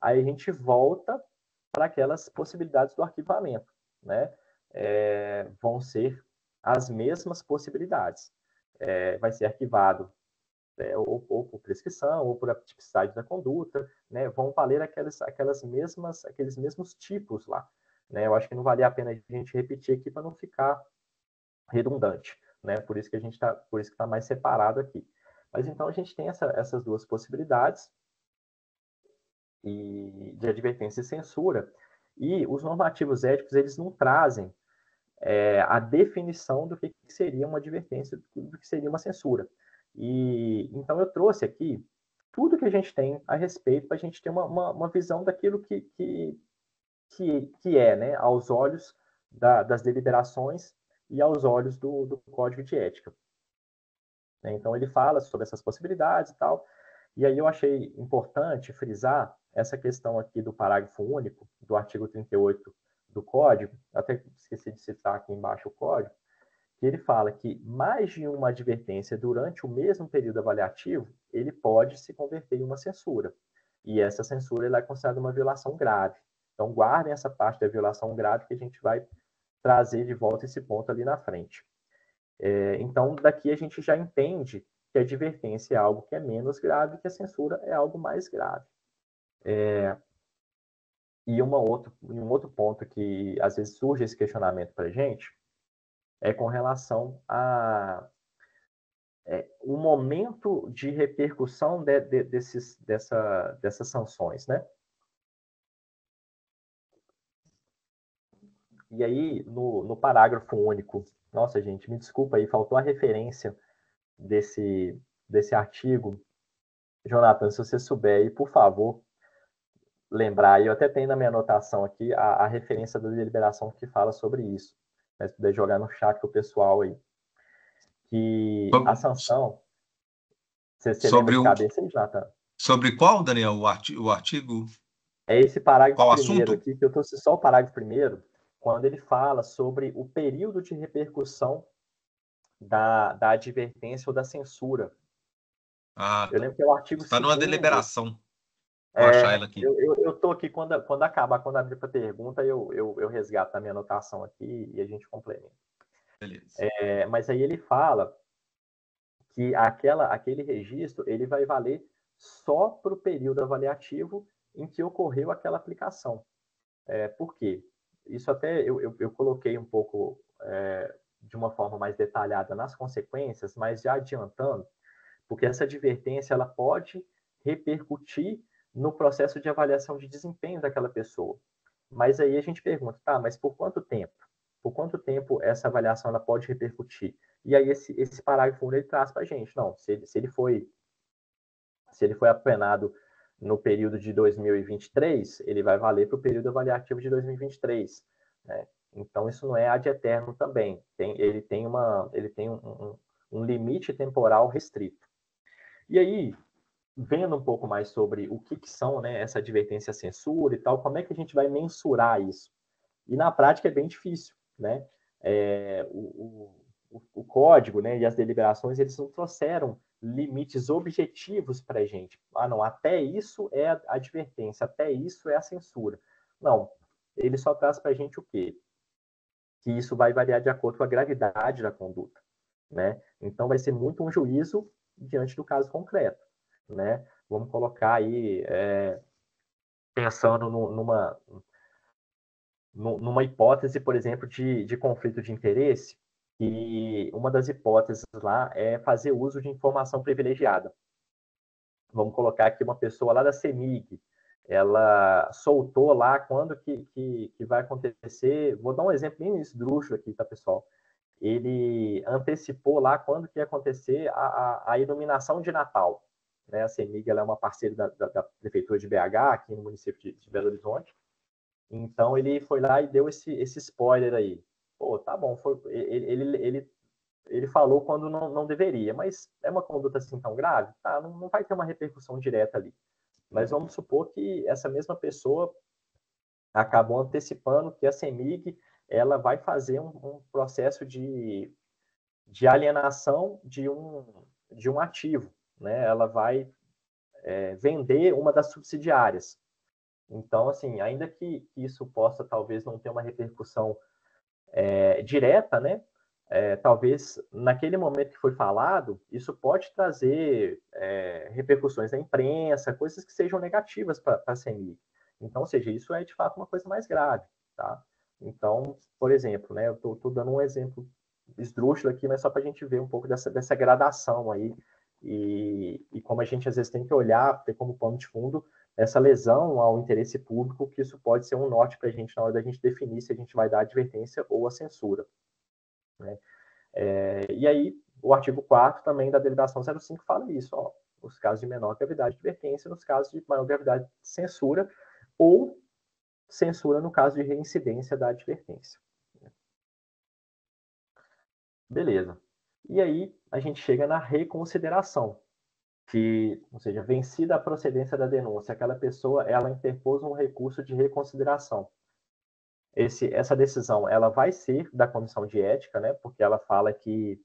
aí a gente volta para aquelas possibilidades do arquivamento, né? É, vão ser as mesmas possibilidades. É, vai ser arquivado é, ou, ou por prescrição, ou por atipicidade da conduta, né? Vão valer aquelas, aquelas mesmas, aqueles mesmos tipos lá, né? Eu acho que não vale a pena a gente repetir aqui para não ficar redundante, né? Por isso que a gente está, por isso que está mais separado aqui. Mas então a gente tem essa, essas duas possibilidades e de advertência e censura, e os normativos éticos eles não trazem é, a definição do que seria uma advertência, do que seria uma censura. E então eu trouxe aqui tudo que a gente tem a respeito para a gente ter uma, uma, uma visão daquilo que, que, que, que é, né, aos olhos da, das deliberações e aos olhos do, do Código de Ética. Então ele fala sobre essas possibilidades e tal, e aí eu achei importante frisar essa questão aqui do parágrafo único do artigo trinta e oito do Código, até esqueci de citar aqui embaixo o Código, que ele fala que mais de uma advertência durante o mesmo período avaliativo, ele pode se converter em uma censura. E essa censura ela é considerada uma violação grave. Então, guardem essa parte da violação grave que a gente vai trazer de volta esse ponto ali na frente. É, então, daqui a gente já entende que a advertência é algo que é menos grave, que a censura é algo mais grave. É, e uma outro, um outro ponto que às vezes surge esse questionamento para a gente é com relação a é, o momento de repercussão de, de, desses, dessa, dessas sanções, né? E aí, no, no parágrafo único, nossa, gente, me desculpa aí, faltou a referência desse, desse artigo. Jonathan, se você souber aí, por favor, lembrar, eu até tenho na minha anotação aqui a, a referência da deliberação que fala sobre isso, mas se puder jogar no chat para o pessoal aí. Que a sanção, você, você lembra de cabeça aí, Jonathan? Sobre qual, Daniel, o artigo? O artigo? É esse parágrafo qual primeiro assunto? aqui, que eu trouxe só o parágrafo primeiro, quando ele fala sobre o período de repercussão da, da advertência ou da censura. Ah, eu lembro que é o artigo está numa segundo. deliberação. Vou É, achar ela aqui. eu, eu, eu tô aqui, quando, quando acabar, quando abrir para pergunta, eu, eu, eu resgato a minha anotação aqui e a gente complementa. Beleza. É, mas aí ele fala que aquela, aquele registro ele vai valer só para o período avaliativo em que ocorreu aquela aplicação. É, por quê? Isso até eu, eu, eu coloquei um pouco é, de uma forma mais detalhada nas consequências, mas já adiantando, porque essa advertência ela pode repercutir no processo de avaliação de desempenho daquela pessoa. Mas aí a gente pergunta, tá, mas por quanto tempo? Por quanto tempo essa avaliação ela pode repercutir? E aí esse, esse parágrafo ele traz para a gente, não, se ele, se ele foi se ele foi apenado no período de dois mil e vinte e três, ele vai valer para o período avaliativo de dois mil e vinte e três, né? Então isso não é ad eterno também, tem, ele tem, uma, ele tem um, um, um limite temporal restrito. E aí, vendo um pouco mais sobre o que, que são, né, essa advertência à censura e tal, como é que a gente vai mensurar isso? E na prática é bem difícil, né? É, o, o, o código, né, e as deliberações, eles não trouxeram limites objetivos para a gente. Ah, não, até isso é a advertência, até isso é a censura. Não, ele só traz para a gente o quê? Que isso vai variar de acordo com a gravidade da conduta, né? Então vai ser muito um juízo diante do caso concreto, né? Vamos colocar aí, é, pensando no, numa, numa hipótese, por exemplo, de, de conflito de interesse, e uma das hipóteses lá é fazer uso de informação privilegiada. Vamos colocar aqui uma pessoa lá da CEMIG, ela soltou lá quando que, que, que vai acontecer, vou dar um exemplo bem esdrúxulo aqui, tá, pessoal? Ele antecipou lá quando que ia acontecer a, a, a iluminação de Natal. Né? A CEMIG ela é uma parceira da, da, da Prefeitura de B H, aqui no município de, de Belo Horizonte. Então, ele foi lá e deu esse, esse spoiler aí. Pô, tá bom, foi, ele, ele, ele, ele falou quando não, não deveria, mas é uma conduta assim tão grave? Tá, não, não vai ter uma repercussão direta ali. Mas vamos supor que essa mesma pessoa acabou antecipando que a CEMIG ela vai fazer um, um processo de, de alienação de um, de um ativo. Né? Ela vai é, vender uma das subsidiárias. Então, assim, ainda que isso possa talvez não ter uma repercussão é, direta, né? É, talvez naquele momento que foi falado, isso pode trazer é, repercussões na imprensa, coisas que sejam negativas para a CEMIG. Então, ou seja, isso é de fato uma coisa mais grave, tá? Então, por exemplo, né, eu estou dando um exemplo esdrúxulo aqui, mas só para a gente ver um pouco dessa, dessa gradação aí e, e como a gente às vezes tem que olhar, ter como pano de fundo essa lesão ao interesse público, que isso pode ser um norte para a gente na hora da gente definir se a gente vai dar a advertência ou a censura. Né? É, e aí, o artigo quarto também da deliberação zero cinco fala isso, ó, nos casos de menor gravidade, advertência, nos casos de maior gravidade, censura, ou censura no caso de reincidência da advertência. Beleza. E aí, a gente chega na reconsideração, que, ou seja, vencida a procedência da denúncia, aquela pessoa, ela interpôs um recurso de reconsideração. Esse, essa decisão, ela vai ser da comissão de ética, né, porque ela fala que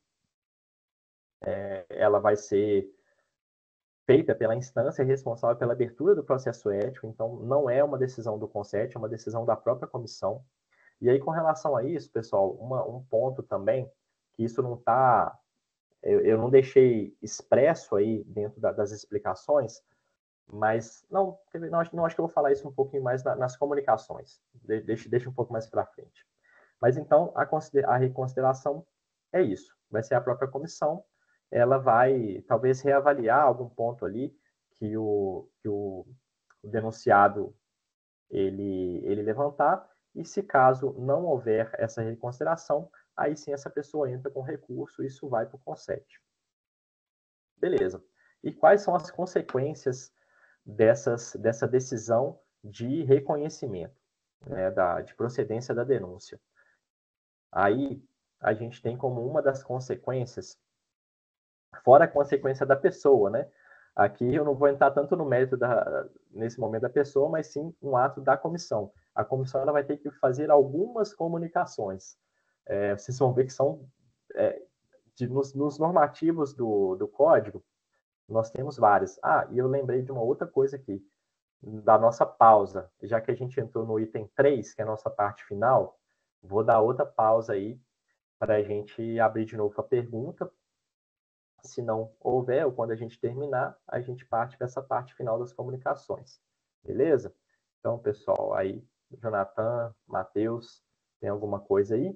é, ela vai ser feita pela instância responsável pela abertura do processo ético, então não é uma decisão do CONSET, é uma decisão da própria comissão. E aí, com relação a isso, pessoal, uma, um ponto também, que isso não está, eu, eu não deixei expresso aí dentro da, das explicações, mas não, não, não acho que eu vou falar isso um pouquinho mais na, nas comunicações, de, deixa, deixa um pouco mais para frente. Mas então, a, a reconsideração é isso, vai ser a própria comissão, ela vai talvez reavaliar algum ponto ali que o, que o, o denunciado ele, ele levantar, e se caso não houver essa reconsideração, aí sim essa pessoa entra com recurso e isso vai para o CONSET. Beleza. E quais são as consequências dessas, dessa decisão de reconhecimento, né, da, de procedência da denúncia? Aí a gente tem como uma das consequências, fora a consequência da pessoa, né? Aqui eu não vou entrar tanto no mérito da, nesse momento da pessoa, mas sim um ato da comissão. A comissão ela vai ter que fazer algumas comunicações. É, vocês vão ver que são é, de, nos, nos normativos do, do código, nós temos várias. Ah, e eu lembrei de uma outra coisa aqui, da nossa pausa. Já que a gente entrou no item três, que é a nossa parte final, vou dar outra pausa aí para a gente abrir de novo a pergunta. Se não houver, ou quando a gente terminar, a gente parte para essa parte final das comunicações. Beleza? Então, pessoal, aí, Jonathan, Matheus, tem alguma coisa aí?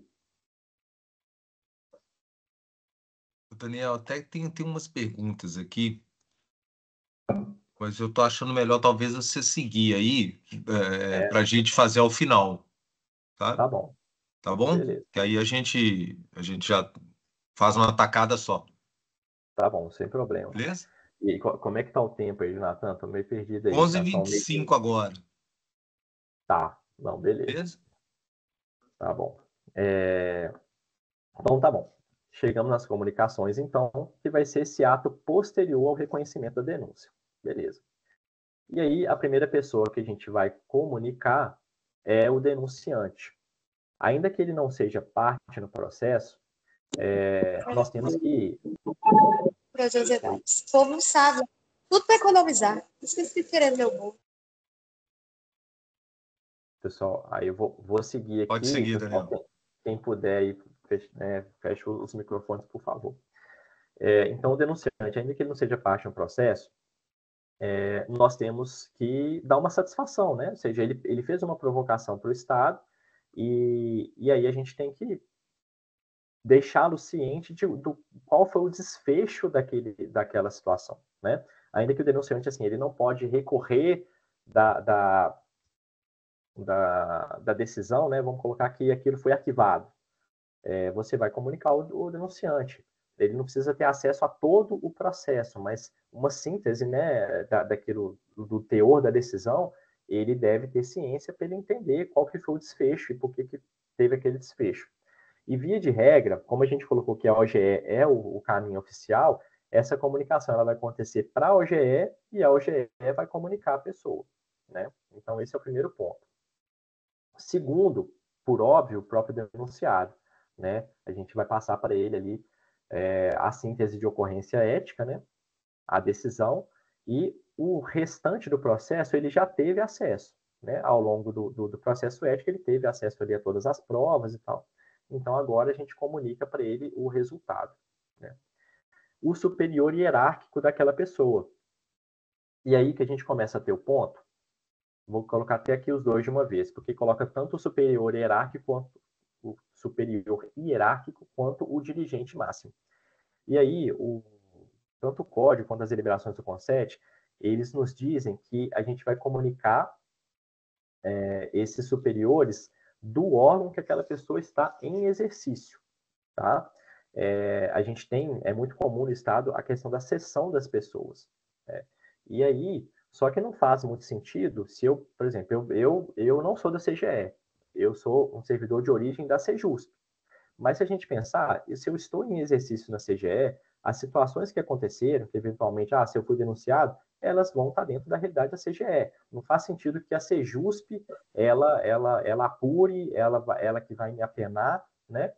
Daniel, até tem, tem umas perguntas aqui, mas eu tô achando melhor talvez você seguir aí é, É, para a gente fazer ao final, tá? tá bom. Tá bom? Beleza. Que aí a gente, a gente já faz uma tacada só. Tá bom, sem problema. Beleza? E co- como é que tá o tempo aí, Jonathan? Tô meio perdido aí. Já são meio que... onze e vinte e cinco agora. Tá, não, beleza. Beleza? Tá bom. É... Então, tá bom. Chegamos nas comunicações, então, que vai ser esse ato posterior ao reconhecimento da denúncia. Beleza. E aí, a primeira pessoa que a gente vai comunicar é o denunciante. Ainda que ele não seja parte no processo, é, nós temos que... Curiosidades. O povo não sabe. Tudo para economizar. Esqueci de querer meu bolo. Pessoal, aí eu vou, vou seguir aqui. Pode seguir, pessoal, Daniel. quem, quem puder aí, feche, né, feche os microfones, por favor. É, então, o denunciante, ainda que ele não seja parte no processo, é, nós temos que dar uma satisfação, né? Ou seja, ele, ele fez uma provocação para o Estado e, e aí a gente tem que deixá-lo ciente de do, qual foi o desfecho daquele, daquela situação, né? Ainda que o denunciante, assim, ele não pode recorrer da, da, da, da decisão, né? Vamos colocar que aquilo foi arquivado. É, você vai comunicar o, o denunciante. Ele não precisa ter acesso a todo o processo, mas uma síntese, né, da, daquilo, do teor da decisão, ele deve ter ciência para ele entender qual que foi o desfecho e por que, que teve aquele desfecho. E via de regra, como a gente colocou que a O G E é o, o caminho oficial, essa comunicação ela vai acontecer para a O G E e a O G E vai comunicar a pessoa, né? Então esse é o primeiro ponto. Segundo, por óbvio, o próprio denunciado, né? A gente vai passar para ele ali é, a síntese de ocorrência ética, né? A decisão, e o restante do processo ele já teve acesso, né? Ao longo do, do, do processo ético, ele teve acesso ali a todas as provas e tal. Então, agora a gente comunica para ele o resultado, né? O superior hierárquico daquela pessoa. E aí que a gente começa a ter o ponto. Vou colocar até aqui os dois de uma vez, porque coloca tanto o superior hierárquico quanto o superior hierárquico quanto o dirigente máximo. E aí, o, tanto o código quanto as deliberações do CONSET, eles nos dizem que a gente vai comunicar é, esses superiores do órgão que aquela pessoa está em exercício, tá? É, a gente tem, é muito comum no Estado a questão da cessão das pessoas, né? E aí, só que não faz muito sentido se eu, por exemplo, eu, eu, eu não sou da C G E, eu sou um servidor de origem da Sejusp. Mas se a gente pensar, se eu estou em exercício na C G E, as situações que aconteceram, que eventualmente, ah, se eu fui denunciado, elas vão estar dentro da realidade da C G E. Não faz sentido que a Sejusp, ela, ela, ela apure, ela, ela que vai me apenar, né?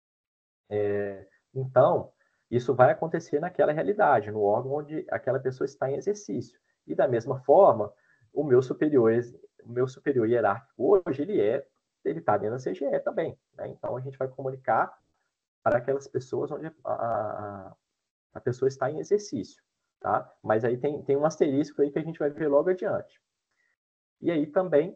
É, então, isso vai acontecer naquela realidade, no órgão onde aquela pessoa está em exercício. E da mesma forma, o meu superior, o meu superior hierárquico hoje, ele é, ele está dentro da C G E também, né? Então, a gente vai comunicar para aquelas pessoas onde a, a, a pessoa está em exercício, tá? Mas aí tem, tem um asterisco aí que a gente vai ver logo adiante. E aí também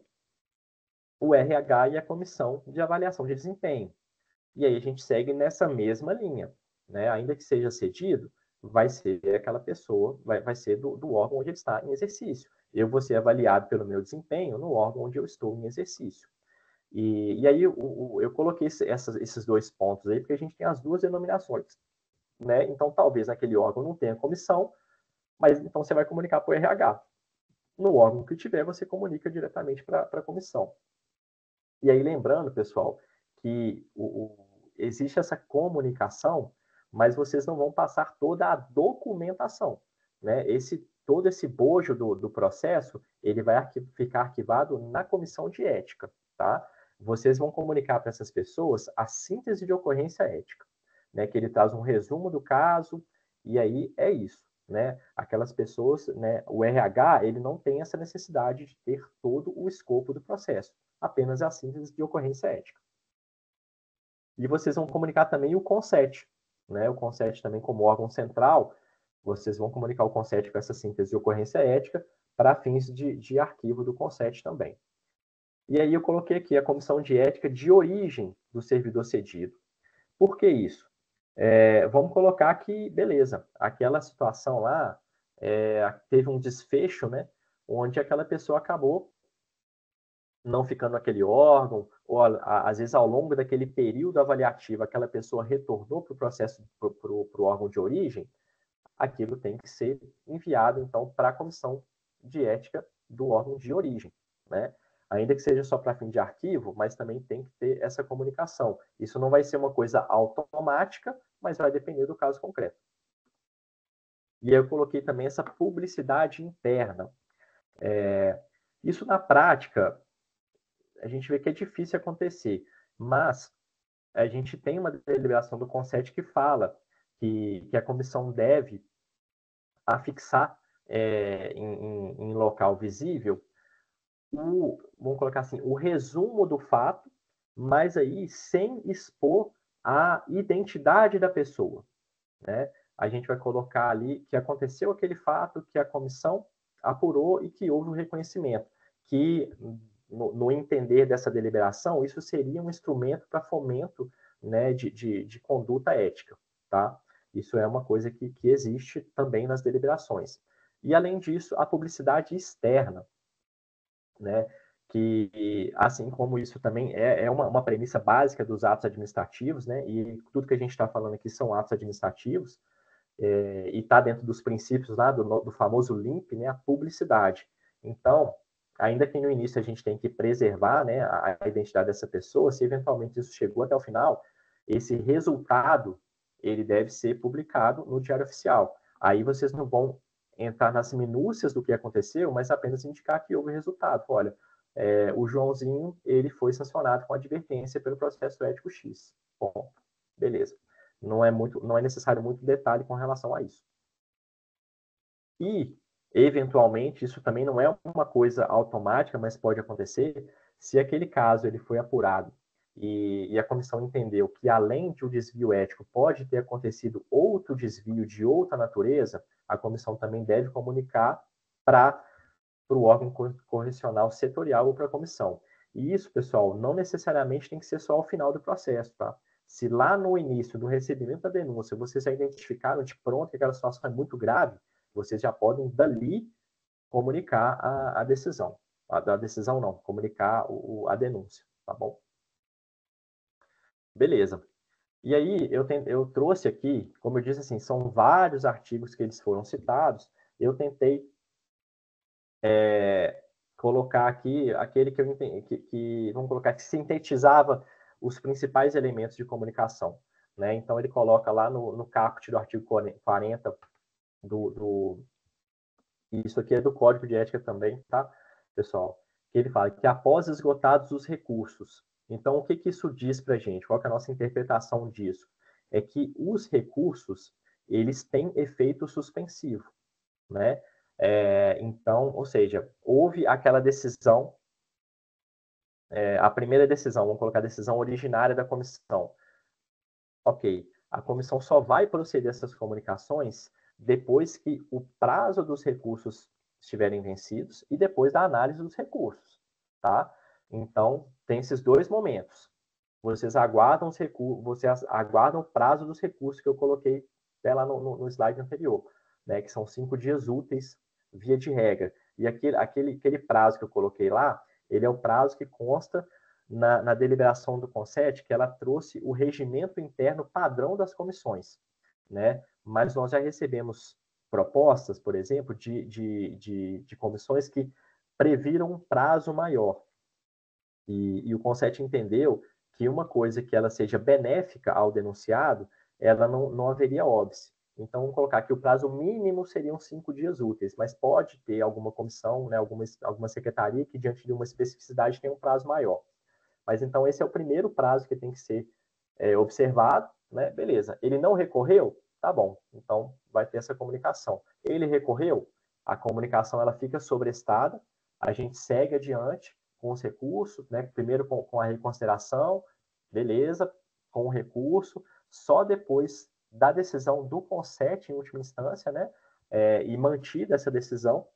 o R H e a comissão de avaliação de desempenho. E aí a gente segue nessa mesma linha, né? Ainda que seja cedido, vai ser aquela pessoa, vai, vai ser do, do órgão onde ele está em exercício. Eu vou ser avaliado pelo meu desempenho no órgão onde eu estou em exercício. E, e aí o, o, eu coloquei essas, esses dois pontos aí, porque a gente tem as duas denominações, né? Então, talvez naquele órgão não tenha comissão, mas então você vai comunicar para o R H. No órgão que tiver, você comunica diretamente para a comissão. E aí, lembrando, pessoal, que o, o, existe essa comunicação, mas vocês não vão passar toda a documentação, né? Esse, todo esse bojo do, do processo, ele vai arqui ficar arquivado na comissão de ética, tá? Vocês vão comunicar para essas pessoas a síntese de ocorrência ética, né? Que ele traz um resumo do caso, e aí é isso, né? Aquelas pessoas, né? O R H, ele não tem essa necessidade de ter todo o escopo do processo, apenas a síntese de ocorrência ética. E vocês vão comunicar também o CONSET, né? O CONSET também como órgão central, vocês vão comunicar o CONSET com essa síntese de ocorrência ética para fins de, de arquivo do CONSET também. E aí eu coloquei aqui a comissão de ética de origem do servidor cedido. Por que isso? É, vamos colocar que, beleza, aquela situação lá é, teve um desfecho, né? Onde aquela pessoa acabou não ficando naquele órgão, ou às vezes ao longo daquele período avaliativo, aquela pessoa retornou para o processo, para o órgão de origem, aquilo tem que ser enviado, então, para a comissão de ética do órgão de origem, né? Ainda que seja só para fim de arquivo, mas também tem que ter essa comunicação. Isso não vai ser uma coisa automática, mas vai depender do caso concreto. E aí eu coloquei também essa publicidade interna. É, isso na prática, a gente vê que é difícil acontecer, mas a gente tem uma deliberação do CONSET que fala que, que a comissão deve afixar é, em, em local visível o, vamos colocar assim, o resumo do fato, mas aí sem expor a identidade da pessoa, né? A gente vai colocar ali que aconteceu aquele fato, que a comissão apurou e que houve um reconhecimento, que no, no entender dessa deliberação, isso seria um instrumento para fomento, né, de, de, de conduta ética, tá? Isso é uma coisa que, que existe também nas deliberações. E, além disso, a publicidade externa, né, que, assim como isso também é, é uma, uma premissa básica dos atos administrativos, né, e tudo que a gente está falando aqui são atos administrativos, é, e está dentro dos princípios lá do, do famoso L I M P, né, a publicidade. Então, ainda que no início a gente tem que preservar, né, a, a identidade dessa pessoa, se eventualmente isso chegou até o final, esse resultado ele deve ser publicado no Diário Oficial. Aí vocês não vão entrar nas minúcias do que aconteceu, mas apenas indicar que houve resultado. Olha, é, o Joãozinho ele foi sancionado com advertência pelo processo ético X. Bom, beleza. Não é, muito, não é necessário muito detalhe com relação a isso. E Eventualmente, isso também não é uma coisa automática, mas pode acontecer se aquele caso ele foi apurado e, e a comissão entendeu que, além de um desvio ético, pode ter acontecido outro desvio de outra natureza, a comissão também deve comunicar para o órgão correcional setorial ou para a comissão. E isso, pessoal, não necessariamente tem que ser só ao final do processo, tá? Se lá no início do recebimento da denúncia vocês já identificaram de pronto que aquela situação é muito grave, vocês já podem, dali, comunicar a, a decisão. A, a decisão não, comunicar o, a denúncia, tá bom? Beleza. E aí, eu, tem, eu trouxe aqui, como eu disse, assim, são vários artigos que eles foram citados, eu tentei é, colocar aqui aquele que eu entendi, que, que, vamos colocar, que sintetizava os principais elementos de comunicação, né? Então, ele coloca lá no, no caput do artigo quarenta do, do... Isso aqui é do Código de Ética também, tá, pessoal? Ele fala que após esgotados os recursos. Então, o que, que isso diz para a gente? Qual que é a nossa interpretação disso? É que os recursos, eles têm efeito suspensivo, né? É, então, ou seja, houve aquela decisão, é, a primeira decisão, vamos colocar a decisão originária da comissão. Ok, a comissão só vai proceder essas comunicações depois que o prazo dos recursos estiverem vencidos e depois da análise dos recursos, tá? Então, tem esses dois momentos. Vocês aguardam os recursos, vocês aguardam o prazo dos recursos que eu coloquei até lá no, no, no slide anterior, né? Que são cinco dias úteis via de regra. E aquele, aquele, aquele prazo que eu coloquei lá, ele é o prazo que consta na, na deliberação do CONSET, que ela trouxe o regimento interno padrão das comissões, né? Mas nós já recebemos propostas, por exemplo, de, de, de, de comissões que previram um prazo maior. E, e o CONSET entendeu que uma coisa que ela seja benéfica ao denunciado, ela não, não haveria óbice. Então, vamos colocar que o prazo mínimo seriam cinco dias úteis, mas pode ter alguma comissão, né, alguma, alguma secretaria que, diante de uma especificidade, tem um prazo maior. Mas, então, esse é o primeiro prazo que tem que ser é, observado, né? Beleza. Ele não recorreu? Tá bom. Então, vai ter essa comunicação. Ele recorreu? A comunicação ela fica sobrestada, a gente segue adiante com os recursos, né? Primeiro com, com a reconsideração, beleza, com o recurso, só depois da decisão do CONSET, em última instância, né? É, e mantida essa decisão,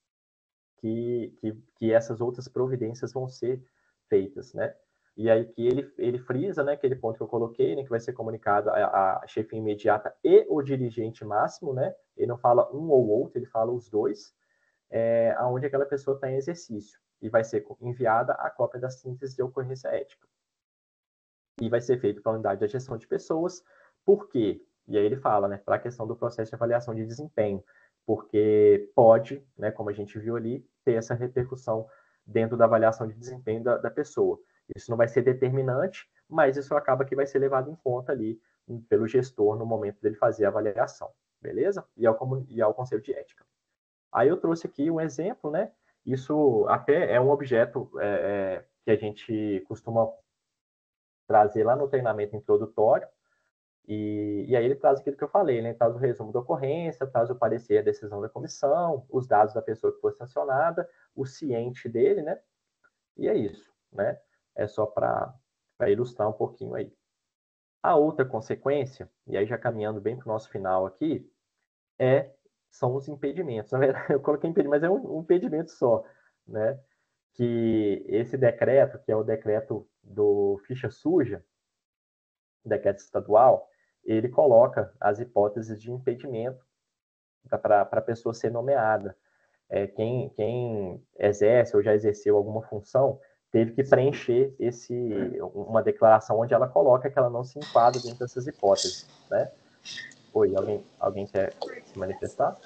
que, que, que essas outras providências vão ser feitas, né? E aí que ele, ele frisa, né, aquele ponto que eu coloquei, né, que vai ser comunicado a, a chefia imediata e o dirigente máximo, né? Ele não fala um ou outro, ele fala os dois, é, aonde aquela pessoa está em exercício. E vai ser enviada a cópia da síntese de ocorrência ética. E vai ser feito para a unidade de gestão de pessoas. Por quê? E aí ele fala, né, para a questão do processo de avaliação de desempenho. Porque pode, né, como a gente viu ali, ter essa repercussão dentro da avaliação de desempenho da, da pessoa. Isso não vai ser determinante, mas isso acaba que vai ser levado em conta ali pelo gestor no momento dele fazer a avaliação, beleza? E ao, e ao Conselho de Ética. Aí eu trouxe aqui um exemplo, né? Isso até é um objeto é, é, que a gente costuma trazer lá no treinamento introdutório, e, e aí ele traz aquilo que eu falei, né? Ele traz o resumo da ocorrência, traz o parecer, a decisão da comissão, os dados da pessoa que foi sancionada, o ciente dele, né? E é isso, né? É só para ilustrar um pouquinho aí. A outra consequência, e aí já caminhando bem para o nosso final aqui, é, são os impedimentos. Na verdade, eu coloquei impedimento, mas é um, um impedimento só, né? Que esse decreto, que é o decreto do ficha suja, decreto estadual, ele coloca as hipóteses de impedimento para a pessoa ser nomeada. É, quem, quem exerce ou já exerceu alguma função teve que preencher esse, uma declaração onde ela coloca que ela não se enquadra dentro dessas hipóteses, né? Oi, alguém, alguém quer se manifestar?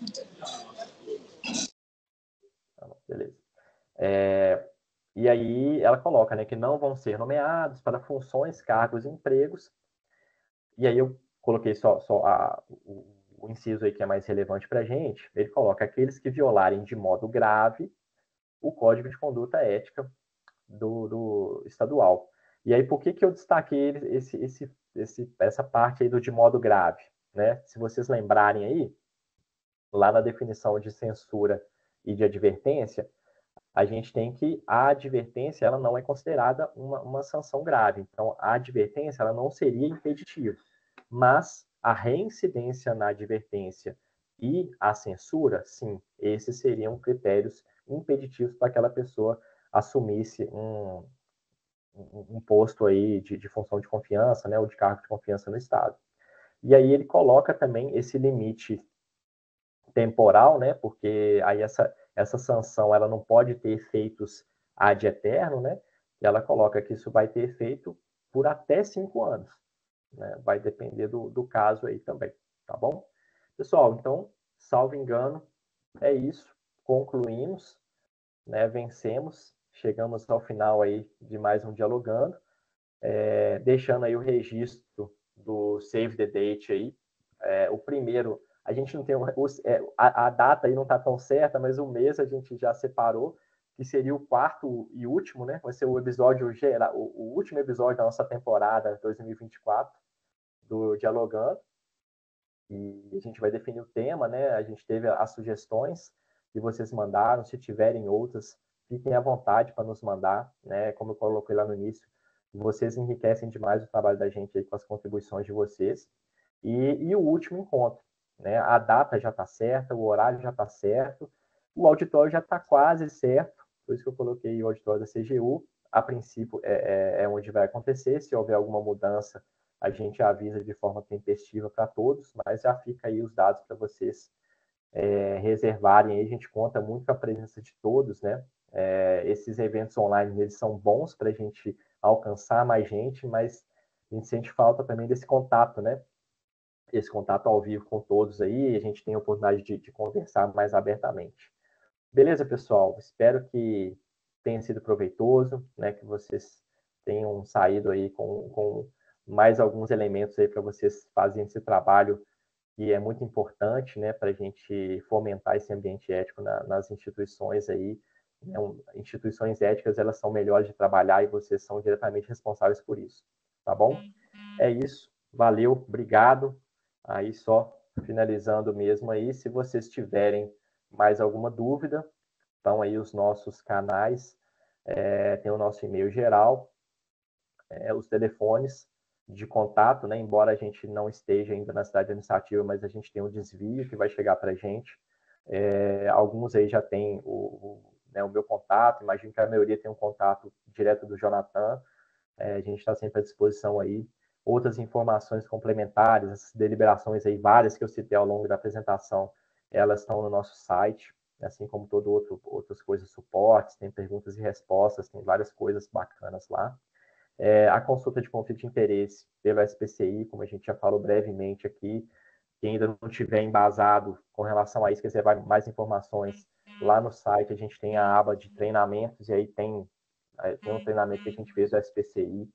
Beleza. É, e aí ela coloca, né, que não vão ser nomeados para funções, cargos e empregos. E aí eu coloquei só, só a, o, o inciso aí que é mais relevante para a gente. Ele coloca aqueles que violarem de modo grave o Código de Conduta Ética do, do estadual. E aí, por que, que eu destaquei esse, esse, esse, essa parte aí do de modo grave? Né? Se vocês lembrarem aí, lá na definição de censura e de advertência, a gente tem que a advertência ela não é considerada uma, uma sanção grave. Então, a advertência ela não seria impeditiva, mas a reincidência na advertência e a censura, sim, esses seriam critérios impeditivos para que aquela pessoa assumisse um, um, um posto aí de, de função de confiança, né, ou de cargo de confiança no Estado. E aí ele coloca também esse limite temporal, né, porque aí essa, essa sanção ela não pode ter efeitos ad eterno, né, e ela coloca que isso vai ter efeito por até cinco anos, né, vai depender do, do caso aí também, tá bom? Pessoal, então, salvo engano, é isso, concluímos, né, vencemos, chegamos ao final aí de mais um Dialogando, é, deixando aí o registro do Save the Date aí, é, o primeiro, a gente não tem, o, é, a, a data aí não está tão certa, mas o mês a gente já separou, que seria o quarto e último, né, vai ser o episódio geral, o, o último episódio da nossa temporada dois mil e vinte e quatro, do Dialogando, e a gente vai definir o tema, né, a gente teve as sugestões que vocês mandaram, se tiverem outras, fiquem à vontade para nos mandar, né, como eu coloquei lá no início, vocês enriquecem demais o trabalho da gente aí com as contribuições de vocês. E, e o último encontro, né, a data já está certa, o horário já está certo, o auditório já está quase certo, por isso que eu coloquei o auditório da C G U, a princípio é, é, é onde vai acontecer, se houver alguma mudança, a gente avisa de forma tempestiva para todos, mas já fica aí os dados para vocês é, reservarem, aí a gente conta muito com a presença de todos, né? É, esses eventos online, eles são bons para a gente alcançar mais gente, mas a gente sente falta também desse contato, né? Esse contato ao vivo com todos aí, a gente tem a oportunidade de, de conversar mais abertamente. Beleza, pessoal? Espero que tenha sido proveitoso, né? Que vocês tenham saído aí com, com mais alguns elementos aí para vocês fazerem esse trabalho que é muito importante, né, para a gente fomentar esse ambiente ético na, nas instituições aí. Né, um, instituições éticas, elas são melhores de trabalhar e vocês são diretamente responsáveis por isso, tá bom? É isso, valeu, obrigado. Aí só finalizando mesmo aí, se vocês tiverem mais alguma dúvida, estão aí os nossos canais, é, tem o nosso e-mail geral, é, os telefones de contato, né? Embora a gente não esteja ainda na cidade administrativa, mas a gente tem um desvio que vai chegar para a gente. É, alguns aí já têm o, o, né, o meu contato, imagino que a maioria tem um contato direto do Jonathan, é, a gente está sempre à disposição aí. Outras informações complementares, essas deliberações aí, várias que eu citei ao longo da apresentação, elas estão no nosso site, assim como todo outro, outras coisas, suportes, tem perguntas e respostas, tem várias coisas bacanas lá. É, a consulta de conflito de interesse pelo S P C I, como a gente já falou brevemente aqui, quem ainda não tiver embasado com relação a isso, quiser mais informações, lá no site a gente tem a aba de treinamentos, e aí tem, tem um treinamento que a gente fez do S P C I,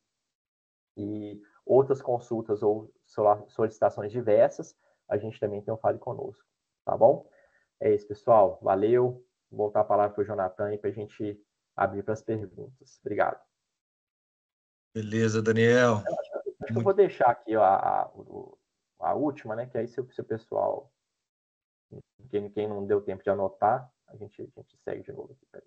e outras consultas ou solicitações diversas, a gente também tem um Fale Conosco, tá bom? É isso, pessoal, valeu, vou voltar a palavra para o Jonathan para a gente abrir para as perguntas. Obrigado. Beleza, Daniel. Acho, acho que eu vou deixar aqui ó, a, a, a última, né? Que aí se, se o pessoal, quem, quem não deu tempo de anotar, a gente, a gente segue de novo aqui.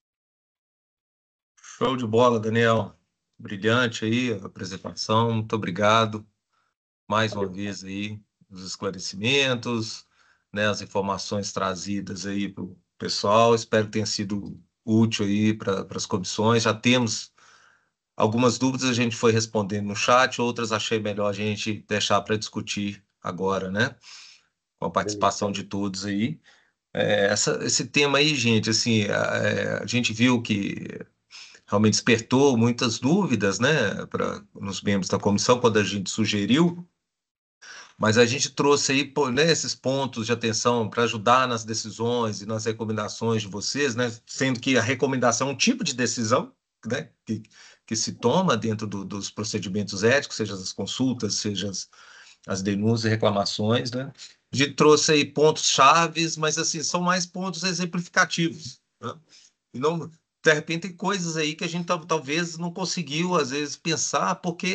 Show de bola, Daniel. Brilhante aí a apresentação. Muito obrigado mais Valeu. Uma vez aí os esclarecimentos, né? As informações trazidas aí para o pessoal. Espero que tenha sido útil aí para as comissões. Já temos algumas dúvidas, a gente foi respondendo no chat, outras achei melhor a gente deixar para discutir agora, né? Com a participação Beleza. De todos aí. É, essa, esse tema aí, gente, assim, a, a gente viu que realmente despertou muitas dúvidas, né, para nos membros da comissão quando a gente sugeriu, mas a gente trouxe aí, né, esses pontos de atenção para ajudar nas decisões e nas recomendações de vocês, né, sendo que a recomendação é um tipo de decisão, né, que, que se toma dentro do, dos procedimentos éticos, seja as consultas, seja as, as denúncias e reclamações, né. A gente trouxe aí pontos chaves, mas assim, são mais pontos exemplificativos, né? E não, de repente tem coisas aí que a gente talvez não conseguiu, às vezes, pensar, porque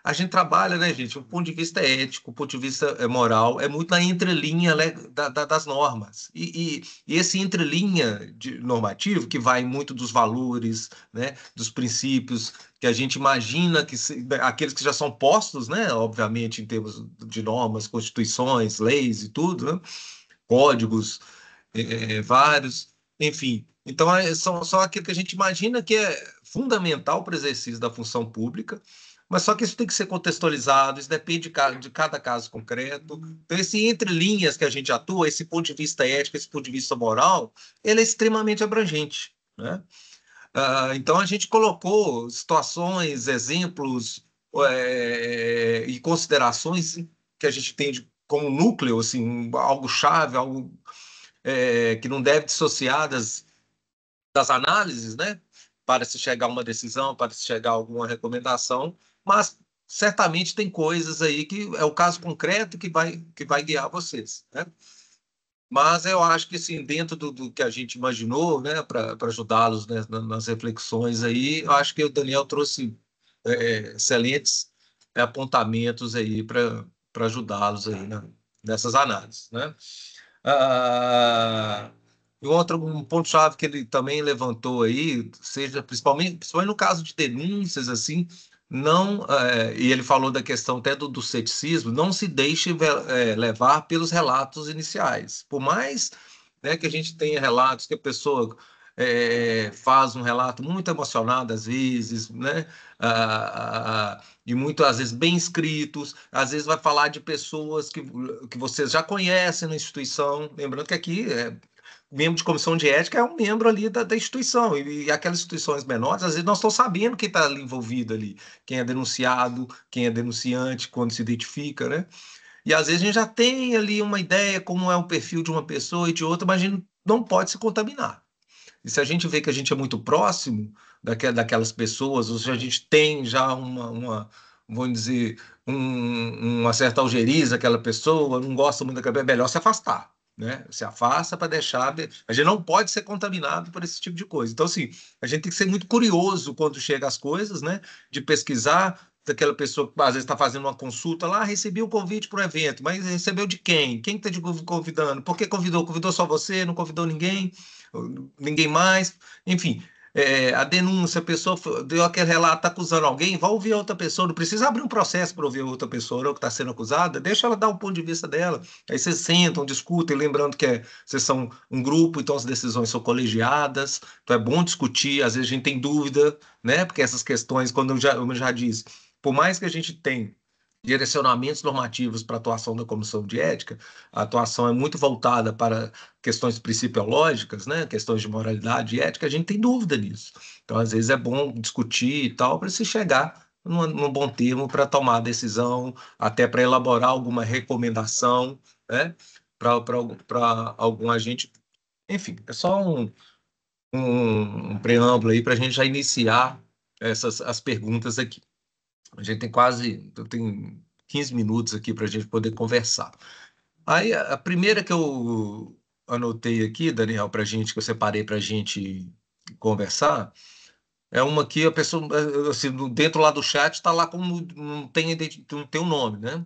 a gente trabalha, né, gente, o ponto de vista ético, o ponto de vista moral, é muito na entrelinha da, da, das normas. E, e, e esse entrelinha de normativo, que vai muito dos valores, né, dos princípios, que a gente imagina que se, aqueles que já são postos, né, obviamente, em termos de normas, constituições, leis e tudo, né, códigos, é, vários, enfim. Então, é, são só aquilo que a gente imagina que é fundamental para o exercício da função pública, mas só que isso tem que ser contextualizado, isso depende de, de cada caso concreto. Então, esse entre linhas que a gente atua, esse ponto de vista ético, esse ponto de vista moral, ele é extremamente abrangente, né? Uh, então, a gente colocou situações, exemplos é, e considerações que a gente tem de, como núcleo, assim, algo chave, algo é, que não deve dissociar das, das análises, né? Para se chegar a uma decisão, para se chegar a alguma recomendação, mas certamente tem coisas aí que é o caso concreto que vai, que vai guiar vocês, né? Mas eu acho que, assim, dentro do, do que a gente imaginou, né, para ajudá-los, né, nas reflexões aí, eu acho que o Daniel trouxe é, excelentes apontamentos aí para ajudá-los aí, né, nessas análises, né? Ah, e outro um ponto-chave que ele também levantou aí, seja principalmente, principalmente no caso de denúncias, assim, não, é, e ele falou da questão até do, do ceticismo, não se deixe é, levar pelos relatos iniciais. Por mais, né, que a gente tenha relatos que a pessoa é, faz um relato muito emocionado, às vezes, né, ah, ah, e muito, às vezes, bem escritos, às vezes vai falar de pessoas que, que vocês já conhecem na instituição, lembrando que aqui é, membro de comissão de ética é um membro ali da, da instituição, e, e aquelas instituições menores, às vezes nós estamos sabendo quem está envolvido ali, quem é denunciado, quem é denunciante, quando se identifica, né? E às vezes a gente já tem ali uma ideia como é o perfil de uma pessoa e de outra, mas a gente não pode se contaminar. E se a gente vê que a gente é muito próximo daquelas, daquelas pessoas, ou se a gente tem já uma, uma vamos dizer, um, uma certa algeriza aquela pessoa, não gosta muito daquela, é melhor se afastar, né? Se afasta para deixar. A gente não pode ser contaminado por esse tipo de coisa. Então, assim, a gente tem que ser muito curioso quando chega as coisas, né? De pesquisar daquela pessoa que às vezes está fazendo uma consulta lá, recebi o um convite para o evento, mas recebeu de quem? Quem está te convidando? Por que convidou? Convidou só você? Não convidou ninguém? Ninguém mais? Enfim, é, a denúncia, a pessoa deu aquele relato, está acusando alguém, vai ouvir a outra pessoa, não precisa abrir um processo para ouvir a outra pessoa, não, que está sendo acusada, deixa ela dar o ponto de vista dela. Aí vocês sentam, discutem, lembrando que é, vocês são um grupo, então as decisões são colegiadas, então é bom discutir, às vezes a gente tem dúvida, né? Porque essas questões, quando eu já, eu já disse, por mais que a gente tenha direcionamentos normativos para a atuação da comissão de ética, a atuação é muito voltada para questões principiológicas, né, questões de moralidade e ética, a gente tem dúvida nisso. Então, às vezes, é bom discutir e tal, para se chegar num, num bom termo para tomar a decisão, até para elaborar alguma recomendação, né, para algum agente. Enfim, é só um, um, um preâmbulo aí para a gente já iniciar essas as perguntas aqui. A gente tem quase, eu tenho quinze minutos aqui para a gente poder conversar. Aí, a primeira que eu anotei aqui, Daniel, para a gente, que eu separei para a gente conversar, é uma que a pessoa, assim, dentro lá do chat, está lá como não tem, não tem o um nome, né?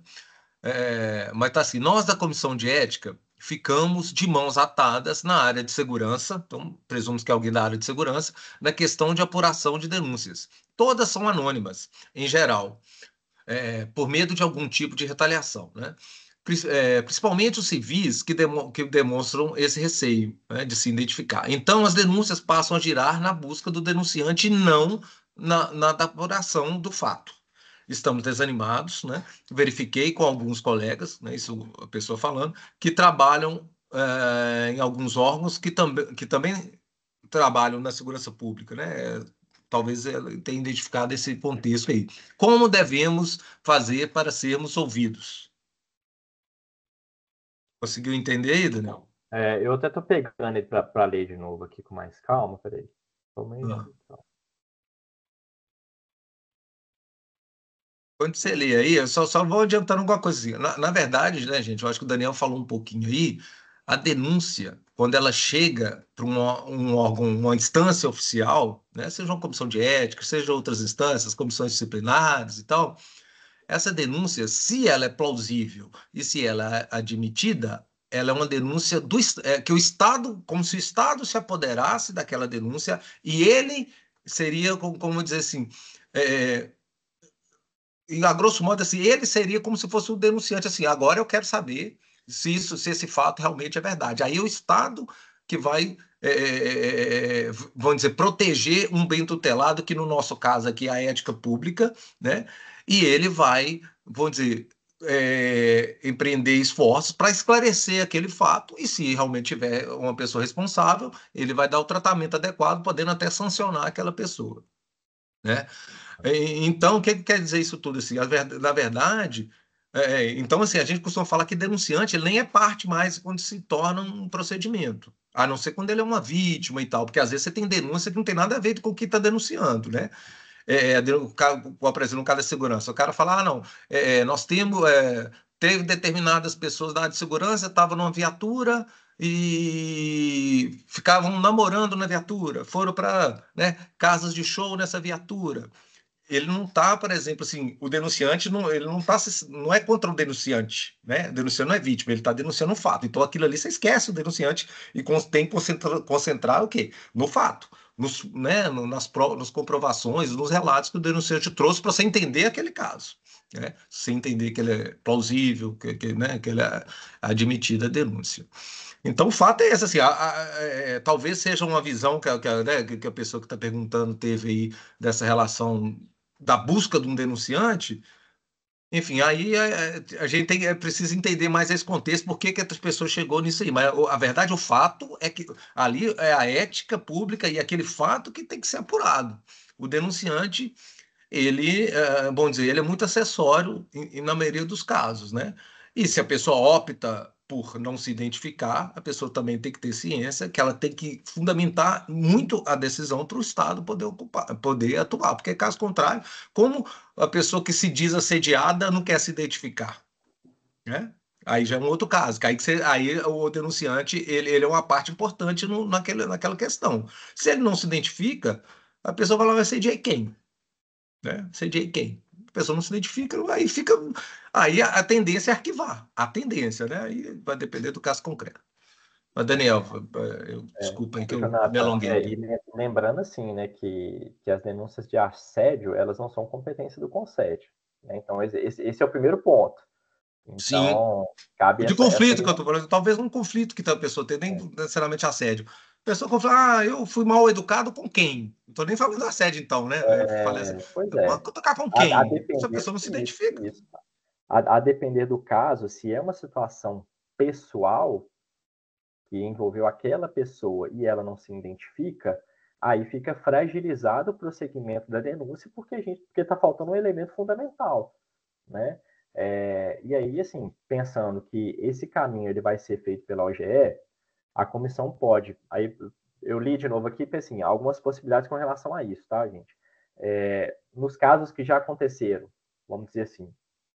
É, mas está assim, nós da Comissão de Ética ficamos de mãos atadas na área de segurança, então presumimos que é alguém da área de segurança, na questão de apuração de denúncias. Todas são anônimas, em geral, é, por medo de algum tipo de retaliação, né? É, principalmente os civis que, demo, que demonstram esse receio, né, de se identificar. Então, as denúncias passam a girar na busca do denunciante e não na, na apuração do fato. Estamos desanimados, né? Verifiquei com alguns colegas, né, isso a pessoa falando, que trabalham é, em alguns órgãos que, tam que também trabalham na segurança pública, né? Talvez ela tenha identificado esse contexto aí. Como devemos fazer para sermos ouvidos? Conseguiu entender aí, Daniel? É, eu até estou pegando ele para ler de novo aqui com mais calma. Peraí. Ah. Quando você lê aí, eu só, só vou adiantando alguma coisinha. Na, na verdade, né, gente, eu acho que o Daniel falou um pouquinho aí, a denúncia, quando ela chega para um, um órgão, uma instância oficial, né, seja uma comissão de ética, seja outras instâncias, comissões disciplinares e tal, essa denúncia, se ela é plausível e se ela é admitida, ela é uma denúncia do, é, que o Estado, como se o Estado se apoderasse daquela denúncia e ele seria, como, como dizer assim, é, e a grosso modo, assim, ele seria como se fosse o denunciante, assim, agora eu quero saber se isso, se esse fato realmente é verdade. Aí é o Estado que vai, é, vamos dizer, proteger um bem tutelado, que no nosso caso aqui é a ética pública, né? E ele vai, vamos dizer, é, empreender esforços para esclarecer aquele fato, e se realmente tiver uma pessoa responsável, ele vai dar o tratamento adequado, podendo até sancionar aquela pessoa, né? Então, o que quer dizer isso tudo? Assim, na verdade, é, então, assim, a gente costuma falar que denunciante ele nem é parte mais quando se torna um procedimento, a não ser quando ele é uma vítima e tal, porque às vezes você tem denúncia que não tem nada a ver com o que está denunciando, né? É, o cara, por exemplo, no caso da segurança, o cara fala, ah, não, é, nós temos, é, teve determinadas pessoas da área de segurança, estavam numa viatura e ficavam namorando na viatura, foram para, né, casas de show nessa viatura. Ele não está, por exemplo, assim, o denunciante não, ele não tá, não é contra o denunciante, né? O denunciante não é vítima, ele está denunciando um fato. Então aquilo ali você esquece o denunciante e tem que concentrar, concentrar o quê? No fato, nos, né? nas, pro, nas comprovações, nos relatos que o denunciante trouxe para você entender aquele caso, né? Você entender que ele é plausível, que, que, né? que ele é admitida a denúncia. Então, o fato é esse, assim, a, a, é, talvez seja uma visão que a, que a, né, que a pessoa que está perguntando teve aí dessa relação da busca de um denunciante. Enfim, aí a, a gente tem, é, precisa entender mais esse contexto, por que que a pessoa chegou nisso aí. Mas a verdade, o fato é que ali é a ética pública e aquele fato que tem que ser apurado. O denunciante, ele, é, bom dizer, ele é muito acessório em, na maioria dos casos, né? E se a pessoa opta por não se identificar, a pessoa também tem que ter ciência que ela tem que fundamentar muito a decisão para o Estado poder ocupar, poder atuar, porque caso contrário, como a pessoa que se diz assediada não quer se identificar, né? Aí já é um outro caso, que aí, que você, aí o denunciante ele, ele é uma parte importante no, naquele, naquela questão. Se ele não se identifica, a pessoa vai lá, vai assediar quem? Né? Assediar quem? A pessoa não se identifica, aí fica. Aí a, a tendência é arquivar. A tendência, né? Aí vai depender do caso concreto. Mas, Daniel, eu, É, desculpa aí que o eu me Jonathan, alonguei é, aqui. e le- lembrando assim, né, que, que as denúncias de assédio, elas não são competência do Conselho, né? Então, esse, esse é o primeiro ponto. Sim. Então, cabe De essa, essa conflito que eu estou orientação. falando, talvez um conflito que a pessoa tem, nem necessariamente assédio. A pessoa confia, ah, eu fui mal educado com quem? Não estou nem falando do assédio, então, né? Eu falei assim, É, pois mas é, tocar com a, a quem? Se a depender, pessoa não se isso, identifica. isso. A, a depender do caso, se é uma situação pessoal, que envolveu aquela pessoa e ela não se identifica, aí fica fragilizado o prosseguimento da denúncia porque a gente porque está faltando um elemento fundamental, né? É, e aí, assim, pensando que esse caminho ele vai ser feito pela O G E, a comissão pode. Aí eu li de novo aqui, assim, algumas possibilidades com relação a isso, tá, gente? É, nos casos que já aconteceram, vamos dizer assim,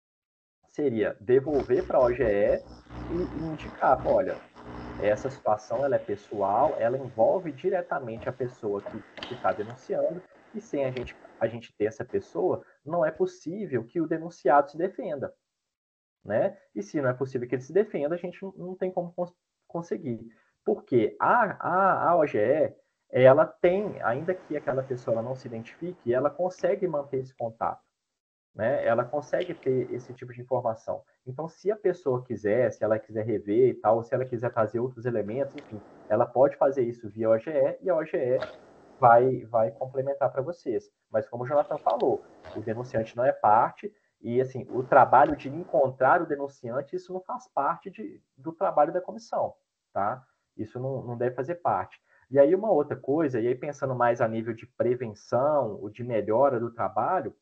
seria devolver para a O G E e indicar, olha, essa situação ela é pessoal, ela envolve diretamente a pessoa que está denunciando, e sem a gente, a gente ter essa pessoa, não é possível que o denunciado se defenda. Né? E se não é possível que ele se defenda, a gente não, não tem como cons conseguir. Porque a, a, a O G E, ela tem, ainda que aquela pessoa ela não se identifique, ela consegue manter esse contato. Né? Ela consegue ter esse tipo de informação. Então, se a pessoa quiser, se ela quiser rever e tal, ou se ela quiser trazer outros elementos, enfim, ela pode fazer isso via O G E e a O G E vai, vai complementar para vocês. Mas como o Jonathan falou, o denunciante não é parte e assim o trabalho de encontrar o denunciante, isso não faz parte de, do trabalho da comissão, tá? Isso não, não deve fazer parte. E aí uma outra coisa, e aí pensando mais a nível de prevenção, ou de melhora do trabalho,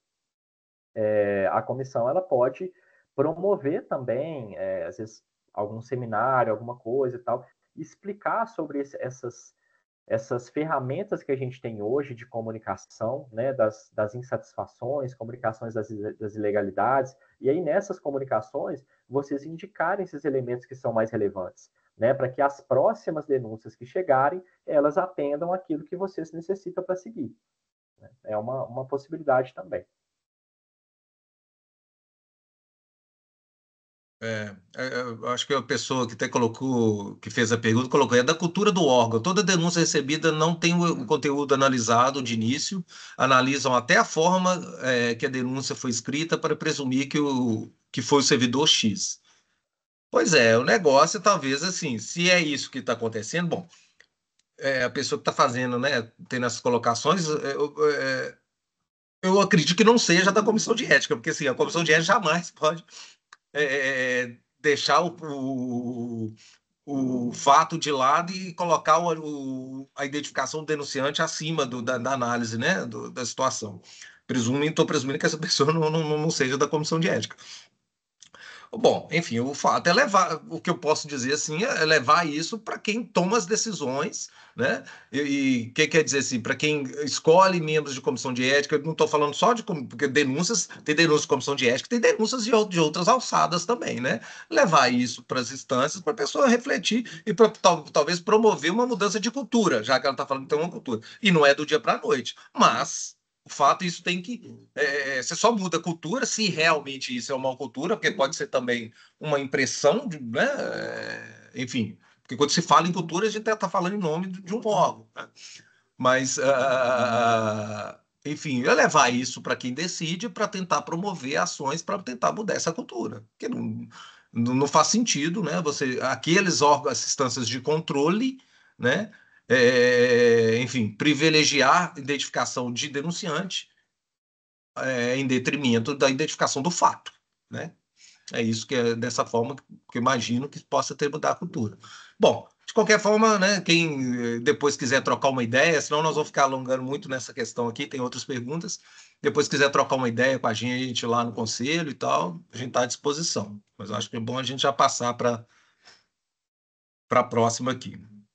é, a comissão ela pode promover também, é, às vezes, algum seminário, alguma coisa e tal, explicar sobre esse, essas, essas ferramentas que a gente tem hoje de comunicação, né, das, das insatisfações, comunicações das, das ilegalidades, e aí nessas comunicações, vocês indicarem esses elementos que são mais relevantes, né, para que as próximas denúncias que chegarem, elas atendam aquilo que vocês necessitam para seguir. É uma, uma possibilidade também. É, é, eu acho que a pessoa que até colocou, que fez a pergunta, colocou, é da cultura do órgão. Toda denúncia recebida não tem o, o conteúdo analisado de início, analisam até a forma é, que a denúncia foi escrita para presumir que, o, que foi o servidor X. Pois é, o negócio talvez assim, se é isso que está acontecendo, bom, é, a pessoa que está fazendo, né, tendo essas colocações, é, eu, é, eu acredito que não seja da comissão de ética, porque assim, a comissão de ética jamais pode é, deixar o, o, o fato de lado e colocar o, o, a identificação do denunciante acima do, da, da análise, né, do, da situação. Presumo, estou presumindo que essa pessoa não, não, não seja da comissão de ética. Bom, enfim, o fato é levar, o que eu posso dizer assim, é levar isso para quem toma as decisões, né? E o que quer dizer assim, para quem escolhe membros de comissão de ética, eu não estou falando só de porque denúncias, tem denúncias de comissão de ética, tem denúncias de, de outras alçadas também, né? Levar isso para as instâncias para a pessoa refletir e pra, tal, talvez promover uma mudança de cultura, já que ela está falando que tem uma cultura. E não é do dia para a noite, mas o fato, isso tem que. É, você só muda a cultura se realmente isso é uma cultura, porque pode ser também uma impressão, de, né? Enfim, porque quando se fala em cultura, a gente está falando em nome de um órgão. Né? Mas, uh, enfim, eu levar isso para quem decide para tentar promover ações para tentar mudar essa cultura. Porque não, não faz sentido, né? Você, aqueles órgãos, as instâncias de controle, né? É, enfim, privilegiar a identificação de denunciante é, em detrimento da identificação do fato, né? É isso que é dessa forma que eu imagino que possa ter mudar a cultura. Bom, de qualquer forma, né, quem depois quiser trocar uma ideia, senão nós vamos ficar alongando muito nessa questão aqui, tem outras perguntas. Depois quiser trocar uma ideia com a gente lá no conselho e tal, a gente está à disposição. Mas eu acho que é bom a gente já passar para para a próxima aqui.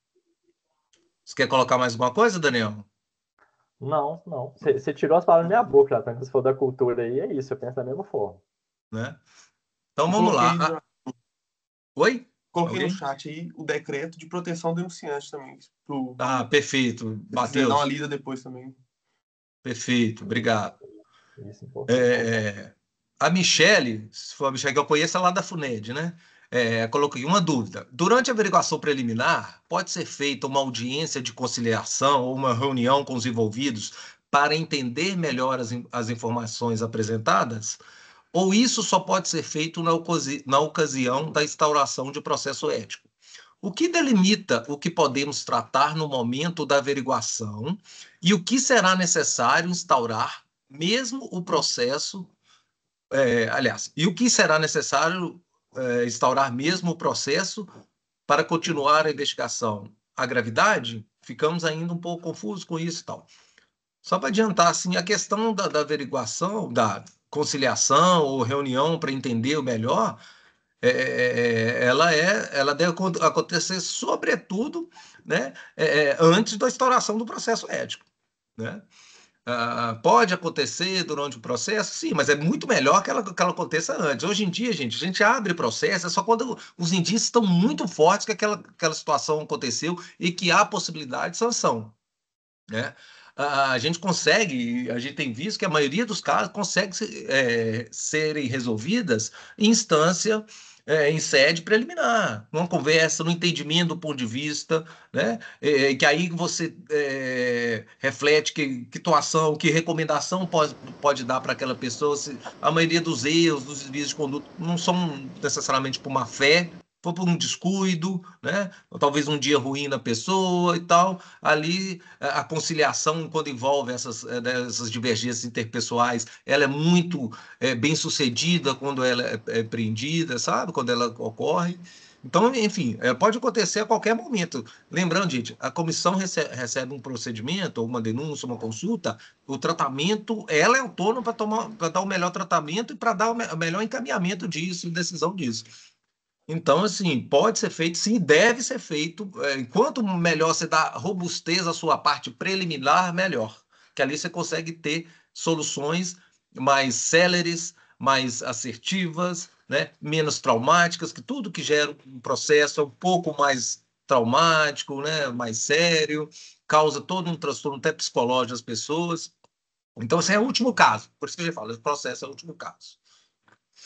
Você quer colocar mais alguma coisa, Daniel? Não, não. Você tirou as palavras da minha boca, já. Se for da cultura aí, é isso. Eu penso da mesma forma. Né? Então Eu vamos coloquei, lá. já- Oi? coloquei no Alguém? chat aí o decreto de proteção do denunciante também. Pro, Ah, perfeito. se quiser dar uma Matheus, lida depois também. perfeito. Obrigado. Isso é importante. É, a Michele, se for a Michele que eu conheço, é lá da FUNED, né? É, coloquei uma dúvida. Durante a averiguação preliminar, pode ser feita uma audiência de conciliação ou uma reunião com os envolvidos para entender melhor as, as informações apresentadas? Ou isso só pode ser feito na, ocasi na ocasião da instauração de processo ético? O que delimita o que podemos tratar no momento da averiguação e o que será necessário instaurar, mesmo o processo, é, aliás, e o que será necessário é, instaurar mesmo o processo para continuar a investigação? A gravidade? Ficamos ainda um pouco confusos com isso e tal. Só para adiantar, assim, a questão da, da averiguação, da conciliação ou reunião para entender o melhor, é, ela é, ela deve acontecer sobretudo, né, é, antes da instauração do processo ético, né? Ah, pode acontecer durante o processo, sim, mas é muito melhor que ela, que ela aconteça antes. Hoje em dia, gente, a gente abre processo é só quando os indícios estão muito fortes que aquela, aquela situação aconteceu e que há possibilidade de sanção, né? A, a gente consegue, a gente tem visto que a maioria dos casos consegue é, serem resolvidas em instância, é, em sede preliminar, numa conversa, no entendimento do ponto de vista, né? É, que aí você é, reflete que, que atuação, que recomendação pode, pode dar para aquela pessoa. Se, a maioria dos erros, dos desvios de conduta não são necessariamente por má fé, foi por um descuido, né? Ou talvez um dia ruim na pessoa e tal. Ali a conciliação, quando envolve essas, essas divergências interpessoais, ela é muito é, bem sucedida quando ela é, é prendida, sabe? Quando ela ocorre. Então, enfim, é, pode acontecer a qualquer momento. Lembrando, gente, a comissão recebe, recebe um procedimento, ou uma denúncia, uma consulta, o tratamento, ela é autônoma para tomar, para dar o melhor tratamento e para dar o, me, o melhor encaminhamento disso, decisão disso. Então, assim, pode ser feito, sim, deve ser feito. É, quanto melhor você dá robustez à sua parte preliminar, melhor. Que ali você consegue ter soluções mais céleres, mais assertivas, né? Menos traumáticas, que tudo que gera um processo é um pouco mais traumático, né? Mais sério, causa todo um transtorno até psicológico das pessoas. Então, esse é o último caso. Por isso que a gente fala, o processo é o último caso.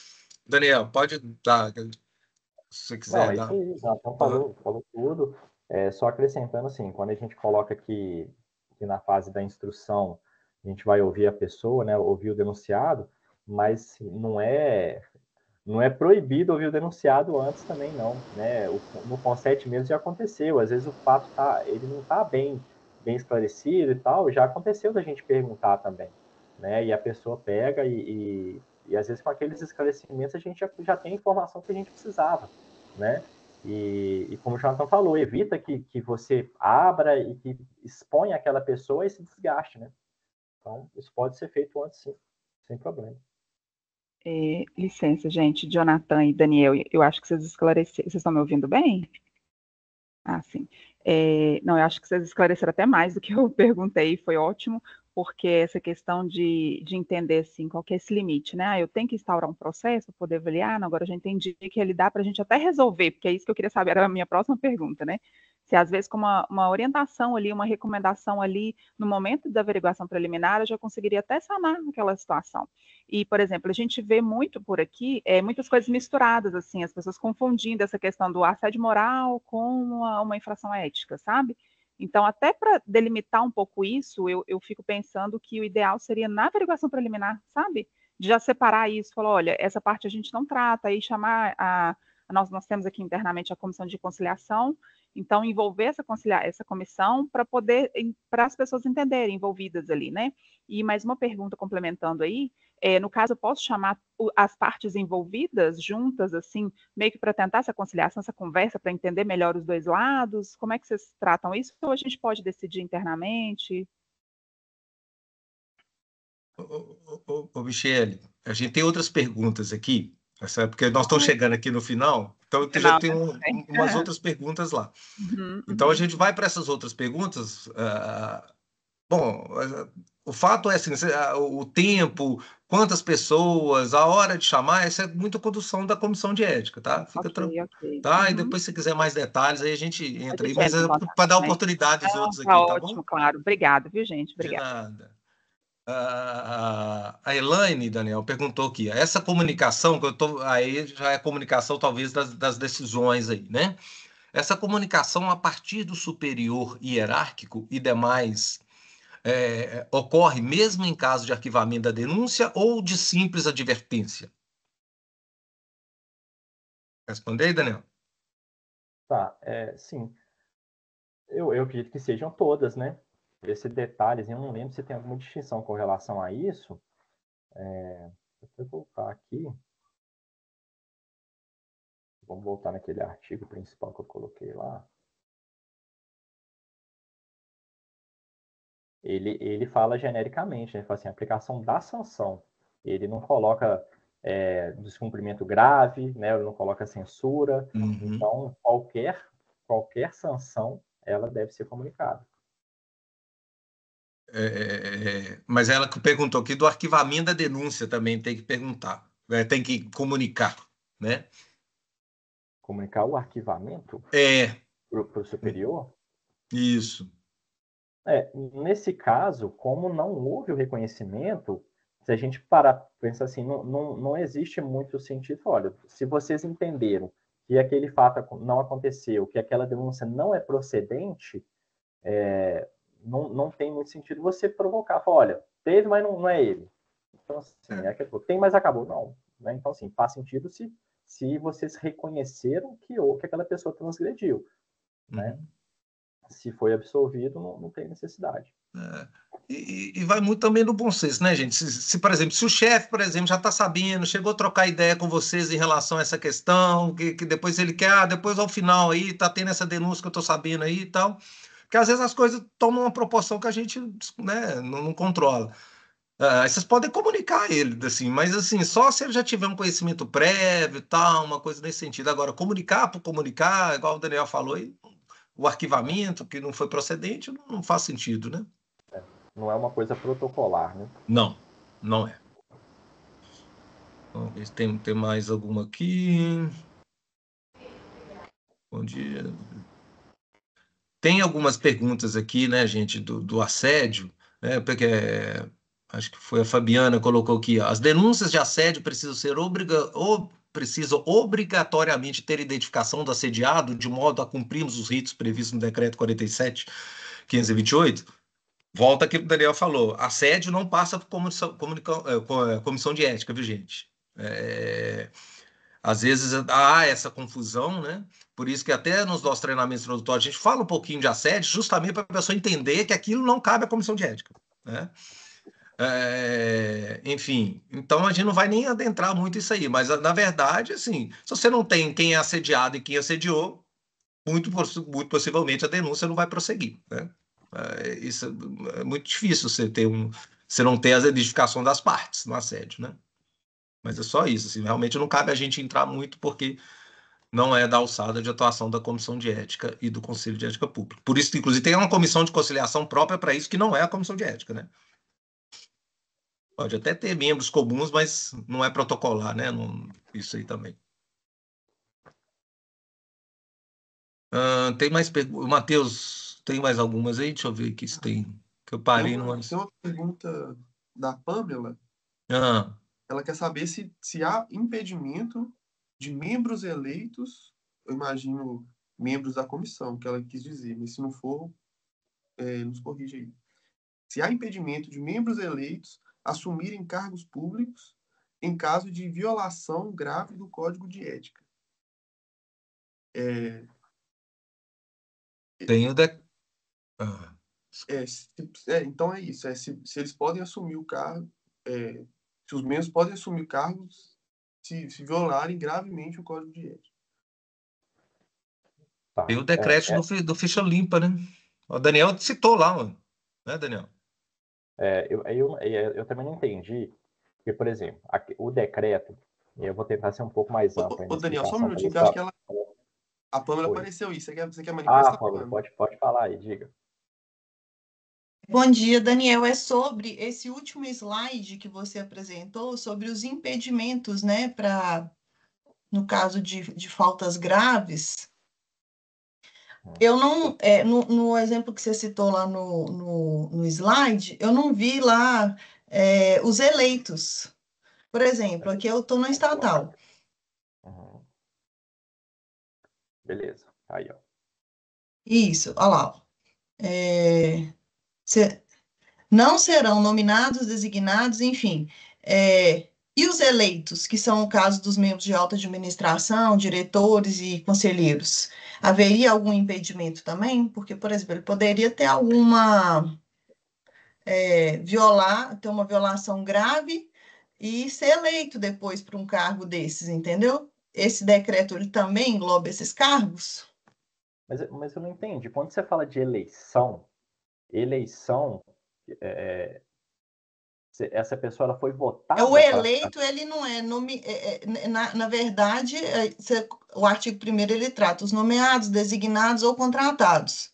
Daniel, pode dar, se você Não, quiser é isso dar. aí, já então falou, falou tudo. É, só acrescentando assim, quando a gente coloca que, que na fase da instrução a gente vai ouvir a pessoa, né, ouvir o denunciado, mas não é não é proibido ouvir o denunciado antes também não, né? O, no Consete mesmo já aconteceu, às vezes o fato tá, ele não está bem bem esclarecido e tal, já aconteceu da gente perguntar também, né? E a pessoa pega e, e, e às vezes com aqueles esclarecimentos a gente já, já tem a informação que a gente precisava, né? E, e como o Jonathan falou, evita que, que você abra e que exponha aquela pessoa a esse desgaste, né? Então, isso pode ser feito antes, sim, sem problema. É, licença, gente, Jonathan e Daniel, eu acho que vocês esclareceram. Vocês estão me ouvindo bem? Ah, sim. É, não, eu acho que vocês esclareceram até mais do que eu perguntei, foi ótimo, porque essa questão de, de entender, assim, qual que é esse limite, né? Ah, eu tenho que instaurar um processo para poder avaliar, não, agora eu já entendi que ele dá para a gente até resolver, porque é isso que eu queria saber, era a minha próxima pergunta, né? Se às vezes com uma, uma orientação ali, uma recomendação ali, no momento da averiguação preliminar, eu já conseguiria até sanar aquela situação. E, por exemplo, a gente vê muito por aqui, é, muitas coisas misturadas, assim, as pessoas confundindo essa questão do assédio moral com uma, uma infração ética, sabe? Então, até para delimitar um pouco isso, eu, eu fico pensando que o ideal seria na averiguação preliminar, sabe? De já separar isso, falar, olha, essa parte a gente não trata, aí chamar a... Nós, nós temos aqui internamente a comissão de conciliação, então envolver essa, concilia, essa comissão para poder, para as pessoas entenderem, envolvidas ali, né? E mais uma pergunta complementando aí, é, no caso, eu posso chamar as partes envolvidas juntas, assim, meio que para tentar essa conciliação, essa conversa, para entender melhor os dois lados? Como é que vocês tratam isso? Ou a gente pode decidir internamente? Ô, ô, ô, ô, Michele, a gente tem outras perguntas aqui, sabe? Porque nós estamos chegando aqui no final, então eu já tenho um, umas outras perguntas lá. Uhum, então uhum. a gente vai para essas outras perguntas. Uh, bom, uh, o fato é assim, o tempo, quantas pessoas, a hora de chamar, essa é muito condução da comissão de ética, tá? Fica Ok, tranquilo. ok. Tá? Uhum. E depois, se quiser mais detalhes, aí a gente entra A aí, gente mas entra é em contato, para dar né? oportunidade aos Não, outros tá aqui, tá ótimo, bom? claro. Obrigada, viu, gente? De Obrigada. nada. A, a Elaine, Daniel, perguntou aqui, essa comunicação, que eu tô, aí já é comunicação talvez das, das decisões aí, né? Essa comunicação a partir do superior hierárquico e demais é, ocorre mesmo em caso de arquivamento da denúncia ou de simples advertência? Respondei, Daniel? Tá, é, sim. Eu, eu acredito que sejam todas, né? Esse detalhezinho, eu não lembro se tem alguma distinção com relação a isso. É, deixa eu voltar aqui. Vamos voltar naquele artigo principal que eu coloquei lá. Ele, ele fala genericamente, né? Ele fala assim, aplicação da sanção. Ele não coloca é, descumprimento grave, né? Ele não coloca censura. Uhum. Então, qualquer, qualquer sanção, ela deve ser comunicada. É, é, mas ela que perguntou aqui do arquivamento da denúncia também tem que perguntar, é, tem que comunicar, né? Comunicar o arquivamento É. para o superior? Isso. É, nesse caso, como não houve o reconhecimento, se a gente parar pensar assim, não, não, não existe muito sentido. Olha, se vocês entenderam que aquele fato não aconteceu, que aquela denúncia não é procedente, é, não, não tem muito sentido você provocar. Falar, olha, teve, mas não, não é ele. Então, assim, é. É, tem, mas acabou. Não. Né? Então, assim, faz sentido se, se vocês reconheceram que, que aquela pessoa transgrediu. Uhum. Né? Se foi absolvido, não, não tem necessidade. É. E, e vai muito também do bom senso, né, gente? Se, se por exemplo, se o chefe, por exemplo, já está sabendo, chegou a trocar ideia com vocês em relação a essa questão, que, que depois ele quer, ah, depois ao final aí, tá tendo essa denúncia que eu estou sabendo aí e tal, porque às vezes as coisas tomam uma proporção que a gente, né, não, não controla. Ah, vocês podem comunicar ele, assim, mas assim, só se ele já tiver um conhecimento prévio e tal, uma coisa nesse sentido. Agora, comunicar por comunicar, igual o Daniel falou aí, o arquivamento que não foi procedente, não faz sentido, né? É, não é uma coisa protocolar, né? Não, não é. Vamos ver se tem, tem mais alguma aqui. Bom dia. Tem algumas perguntas aqui, né, gente, do, do assédio, né, porque acho que foi a Fabiana que colocou aqui, ó, as denúncias de assédio precisam ser obriga, ob, precisa obrigatoriamente ter identificação do assediado, de modo a cumprirmos os ritos previstos no decreto quarenta e sete mil quinhentos e vinte e oito? Volta aqui que o Daniel falou. Assédio não passa por comissão, comunica- eh, comissão de ética, viu, gente? É, às vezes há essa confusão, né? Por isso que até nos nossos treinamentos introdutórios a gente fala um pouquinho de assédio, justamente para a pessoa entender que aquilo não cabe à comissão de ética, né? É, enfim, então a gente não vai nem adentrar muito isso aí, mas na verdade, assim, se você não tem quem é assediado e quem assediou, muito, muito possivelmente a denúncia não vai prosseguir, né? É, isso é muito difícil você ter um, você não ter as identificações das partes no assédio, né? Mas é só isso, assim, realmente não cabe a gente entrar muito porque não é da alçada de atuação da Comissão de Ética e do Conselho de Ética Pública. Por isso, inclusive, tem uma comissão de conciliação própria para isso, que não é a Comissão de Ética, né? Pode até ter membros comuns, mas não é protocolar, né? Não, isso aí também. Uh, tem mais perguntas? Matheus, tem mais algumas aí? Deixa eu ver aqui se tem. Que eu parei tem uma, numa... tem uma pergunta da Pamela. Ah. Ela quer saber se, se há impedimento de membros eleitos, eu imagino membros da comissão, que ela quis dizer, mas se não for, é, nos corrige aí. Se há impedimento de membros eleitos assumirem cargos públicos em caso de violação grave do Código de Ética. É, Tem o de... ah. é, se, é, então é isso. É, se, se eles podem assumir o cargo, é, se os membros podem assumir cargos se, se violarem gravemente o Código de Ética. Tá. Tem o decreto É, é, do, do Ficha Limpa, né? O Daniel citou lá, mano. Né, Daniel? É, eu, eu, eu, eu também não entendi, porque, por exemplo, aqui, o decreto, eu vou tentar ser um pouco mais amplo aí Ô, na ô Daniel, só um explicação para minutinho, ver que se eu acho tá... que ela. A Pâmela Oi. apareceu aí. Você quer, você quer Ah, manifestar, Pâmela, Pâmela? pode, pode falar aí, diga. Bom dia, Daniel. É sobre esse último slide que você apresentou, sobre os impedimentos, né, para, no caso de, de faltas graves. Eu não, é, no, no exemplo que você citou lá no, no, no slide, eu não vi lá é, os eleitos. Por exemplo, aqui eu estou na estatal. Uhum. Beleza, aí, ó. Isso, olha lá. Ó. É, cê, não serão nominados, designados, enfim. É, e os eleitos, que são o caso dos membros de alta administração, diretores e conselheiros, haveria algum impedimento também? Porque, por exemplo, ele poderia ter alguma, é, violar, ter uma violação grave e ser eleito depois para um cargo desses, entendeu? Esse decreto, ele também engloba esses cargos? Mas, mas eu não entendi. Quando você fala de eleição, eleição, é, essa pessoa ela foi votada... É, o eleito, ele não é, nome, é, é, na, na verdade, é, você, o artigo primeiro ele trata os nomeados, designados ou contratados.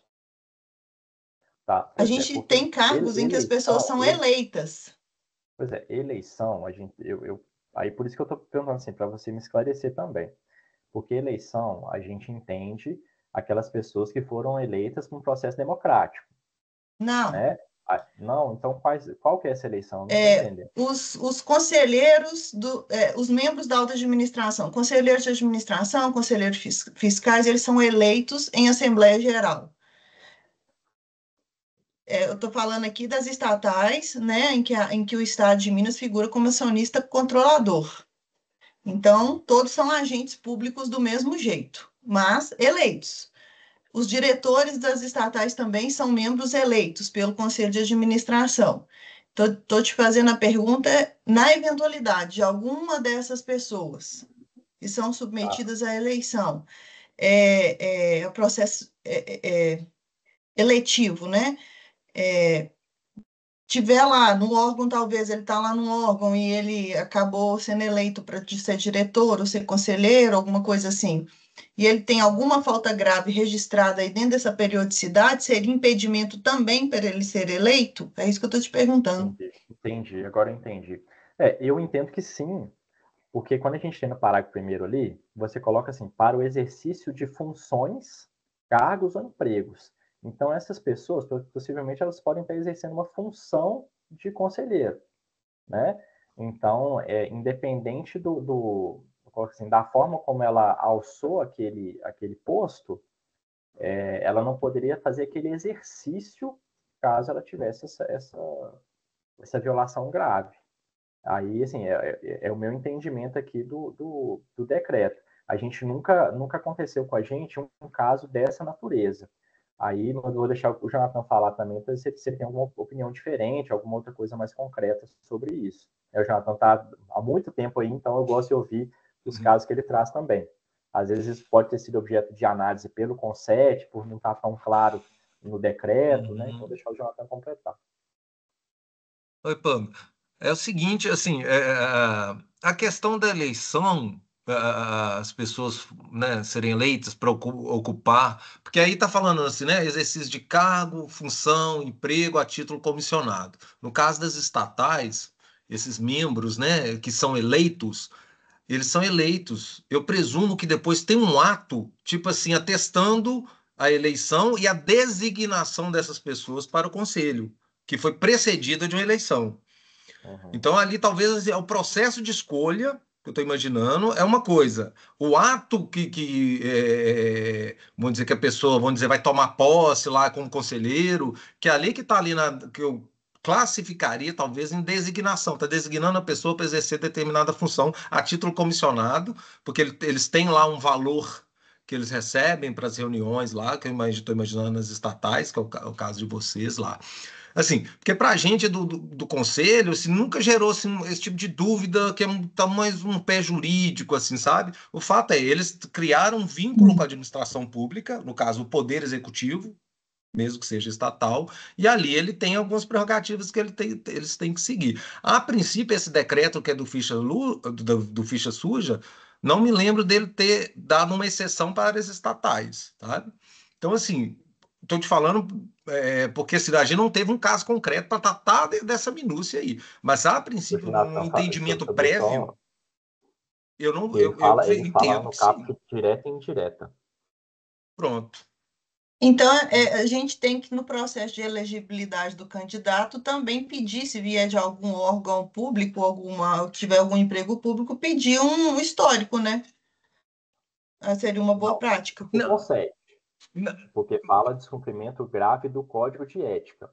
Tá, A é, gente porque tem cargos ele, em que as pessoas eleição, são ele, eleitas. Pois é, eleição, a gente, eu, eu, aí por isso que eu estou perguntando assim, para você me esclarecer também. Porque eleição, a gente entende aquelas pessoas que foram eleitas com um processo democrático. Não. Né? Ah, não, então quais, qual que é essa eleição? Não É, estou entendendo. os, os conselheiros, do, é, os membros da alta administração, conselheiros de administração, conselheiros fis, fiscais, eles são eleitos em Assembleia Geral. É, eu estou falando aqui das estatais, né, em que, a, em que o Estado de Minas figura como acionista controlador. Então, todos são agentes públicos do mesmo jeito, mas eleitos. Os diretores das estatais também são membros eleitos pelo Conselho de Administração. Estou te fazendo a pergunta na eventualidade de alguma dessas pessoas que são submetidas à eleição, é, é, o processo é, é, eletivo, né? É, tiver lá no órgão, talvez ele está lá no órgão e ele acabou sendo eleito para ser diretor ou ser conselheiro, alguma coisa assim, e ele tem alguma falta grave registrada aí dentro dessa periodicidade, seria impedimento também para ele ser eleito? É isso que eu estou te perguntando. Entendi, entendi, agora eu entendi. É, eu entendo que sim, porque quando a gente tem no parágrafo primeiro ali, você coloca assim, para o exercício de funções, cargos ou empregos. Então, essas pessoas, possivelmente, elas podem estar exercendo uma função de conselheiro, né? Então, é, independente do, do assim, da forma como ela alçou aquele, aquele posto, é, ela não poderia fazer aquele exercício caso ela tivesse essa, essa, essa violação grave. Aí, assim, é, é, é o meu entendimento aqui do, do, do decreto. A gente nunca, nunca aconteceu com a gente um, um caso dessa natureza. Aí eu vou deixar o Jonathan falar também, para se ele tem alguma opinião diferente, alguma outra coisa mais concreta sobre isso. O Jonathan está há muito tempo aí, então eu gosto de ouvir os casos que ele traz também. Às vezes isso pode ter sido objeto de análise pelo Conset, por não estar tão claro no decreto, uhum. né? Então deixar o Jonathan completar. Oi, Pam. É o seguinte, assim, é, a questão da eleição, as pessoas, né, serem eleitas para ocupar, porque aí está falando assim, né, exercício de cargo, função, emprego a título comissionado. No caso das estatais, esses membros, né, que são eleitos, eles são eleitos. Eu presumo que depois tem um ato, tipo assim, atestando a eleição e a designação dessas pessoas para o conselho, que foi precedida de uma eleição. Uhum. Então, ali, talvez, é o processo de escolha, que eu estou imaginando, é uma coisa. O ato que, que é, vamos dizer, que a pessoa, vamos dizer, vai tomar posse lá como conselheiro, que é ali que está ali, na, que eu classificaria, talvez, em designação. Está designando a pessoa para exercer determinada função a título comissionado, porque ele, eles têm lá um valor que eles recebem para as reuniões lá, que eu estou imaginando nas estatais, que é o, é o caso de vocês lá. Assim, porque para a gente do, do, do conselho, assim, nunca gerou assim, esse tipo de dúvida que é um, tá mais um pé jurídico, assim, sabe? O fato é, eles criaram um vínculo com a administração pública, no caso, o poder executivo, mesmo que seja estatal, e ali ele tem algumas prerrogativas que ele tem, eles têm que seguir. A princípio, esse decreto que é do ficha, Lu, do, do ficha suja, não me lembro dele ter dado uma exceção para áreas estatais, tá? Então, assim, estou te falando é, porque assim, a gente não teve um caso concreto para tratar de, dessa minúcia aí. Mas, a princípio, um entendimento prévio, só... eu não ele eu, fala, eu ele fala no caput direta e indireta. Pronto. Então, é, a gente tem que, no processo de elegibilidade do candidato, também pedir, se vier de algum órgão público, alguma, tiver algum emprego público, pedir um histórico, né? Seria uma boa não, prática. Não consegue. Não. Porque fala descumprimento grave do Código de Ética.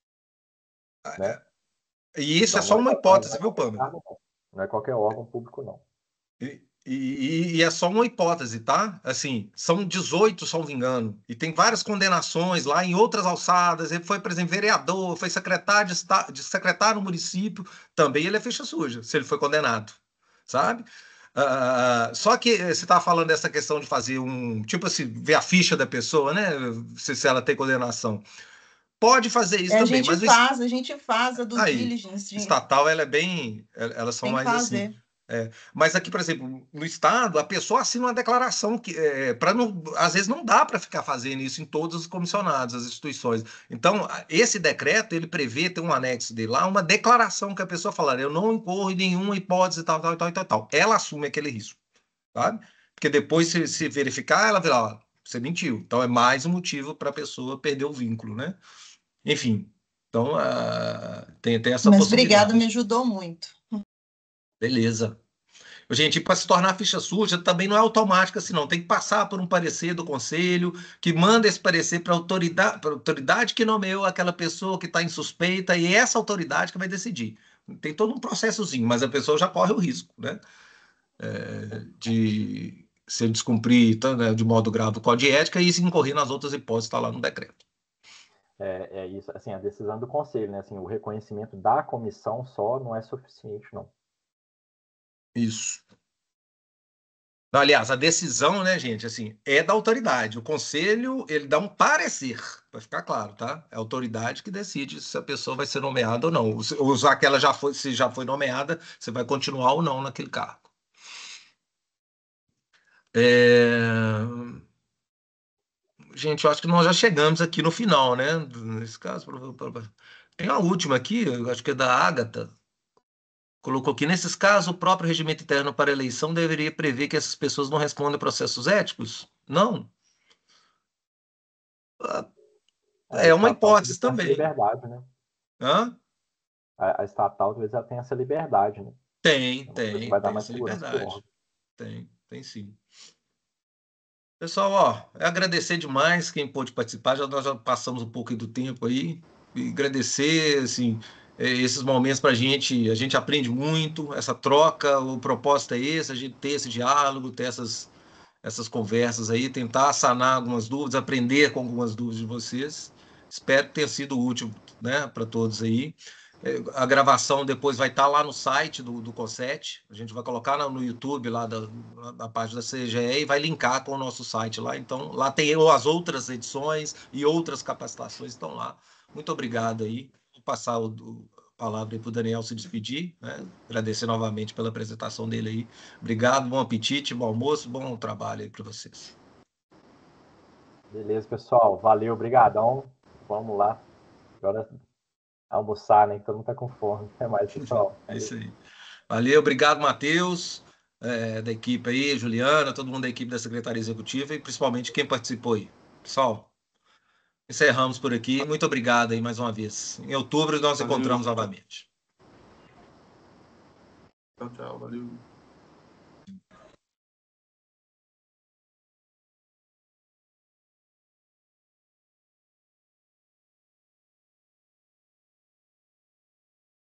Ah, né? E isso então, é só uma hipótese, viu, Pâmela? Não. não é qualquer órgão público, não. E, e, e é só uma hipótese, tá? Assim, são dezoito, se não me engano, e tem várias condenações lá em outras alçadas. Ele foi, por exemplo, vereador, foi secretário de, de secretário no município, também ele é ficha suja, se ele foi condenado, sabe? Uh, só que você estava falando dessa questão de fazer um, tipo assim, ver a ficha da pessoa, né? Se, se ela tem condenação. Pode fazer isso é, também, a gente mas faz, o... a gente faz a do Aí, diligence. De... estatal, ela é bem, elas são tem mais fazer. assim. É, mas aqui, por exemplo, no estado, a pessoa assina uma declaração que, é, para não, às vezes não dá para ficar fazendo isso em todos os comissionados, as instituições. Então, esse decreto ele prevê, tem um anexo dele lá, uma declaração que a pessoa fala, eu não incorro em nenhuma hipótese tal, tal, tal, tal, tal. Ela assume aquele risco, sabe? Porque depois se, se verificar, ela vira, ó, você mentiu. Então é mais um motivo para a pessoa perder o vínculo, né? Enfim. Então, uh, tem, tem essa Mas possibilidade. obrigado, me ajudou muito. Beleza. Gente, para se tornar ficha suja também não é automático assim, não. Tem que passar por um parecer do conselho, que manda esse parecer para a autoridade, para autoridade que nomeou aquela pessoa que está em suspeita, e é essa autoridade que vai decidir. Tem todo um processozinho, mas a pessoa já corre o risco, né? É, de se descumprir tá, né, de modo grave o código de ética e se incorrer nas outras hipóteses, está lá no decreto. É, é isso, assim, a decisão do conselho, né? Assim, o reconhecimento da comissão só não é suficiente, não. Isso. Aliás, a decisão, né, gente, assim, é da autoridade. O conselho, ele dá um parecer, para ficar claro, tá? É a autoridade que decide se a pessoa vai ser nomeada ou não. Ou já que ela já foi, se já foi nomeada, você vai continuar ou não naquele cargo. É... Gente, eu acho que nós já chegamos aqui no final, né? Nesse caso, tem a última aqui, eu acho que é da Ágata. Colocou que, nesses casos, o próprio regimento interno para eleição deveria prever que essas pessoas não respondem a processos éticos? Não. É, é uma hipótese também. Liberdade, né? Hã? A, a estatal, talvez, ela tenha essa liberdade, né? Tem, tem. Vai dar tem mais essa segurança liberdade. Tem, tem sim. Pessoal, ó, é agradecer demais quem pôde participar, já, nós já passamos um pouco do tempo aí, e agradecer, assim, esses momentos para a gente, a gente aprende muito, essa troca, o propósito é esse, a gente ter esse diálogo, ter essas, essas conversas aí, tentar sanar algumas dúvidas, aprender com algumas dúvidas de vocês. Espero que tenha sido útil, né, para todos aí. A gravação depois vai estar lá no site do, do CONSET, a gente vai colocar no YouTube lá da, da página da C G E e vai linkar com o nosso site lá, então lá tem as outras edições e outras capacitações estão lá. Muito obrigado aí, vou passar o, o, a palavra para o Daniel se despedir, né? Agradecer novamente pela apresentação dele aí, obrigado, bom apetite, bom almoço, bom trabalho aí para vocês. Beleza, pessoal, valeu, obrigadão, vamos lá, agora almoçar, né? Que todo mundo tá com fome. Até mais, pessoal. É isso aí. Valeu, obrigado, Matheus, é, da equipe aí, Juliana, todo mundo da equipe da Secretaria Executiva e principalmente quem participou aí. Pessoal, encerramos por aqui. Muito obrigado aí mais uma vez. Em outubro nós nos encontramos novamente. Tchau, tchau. Valeu.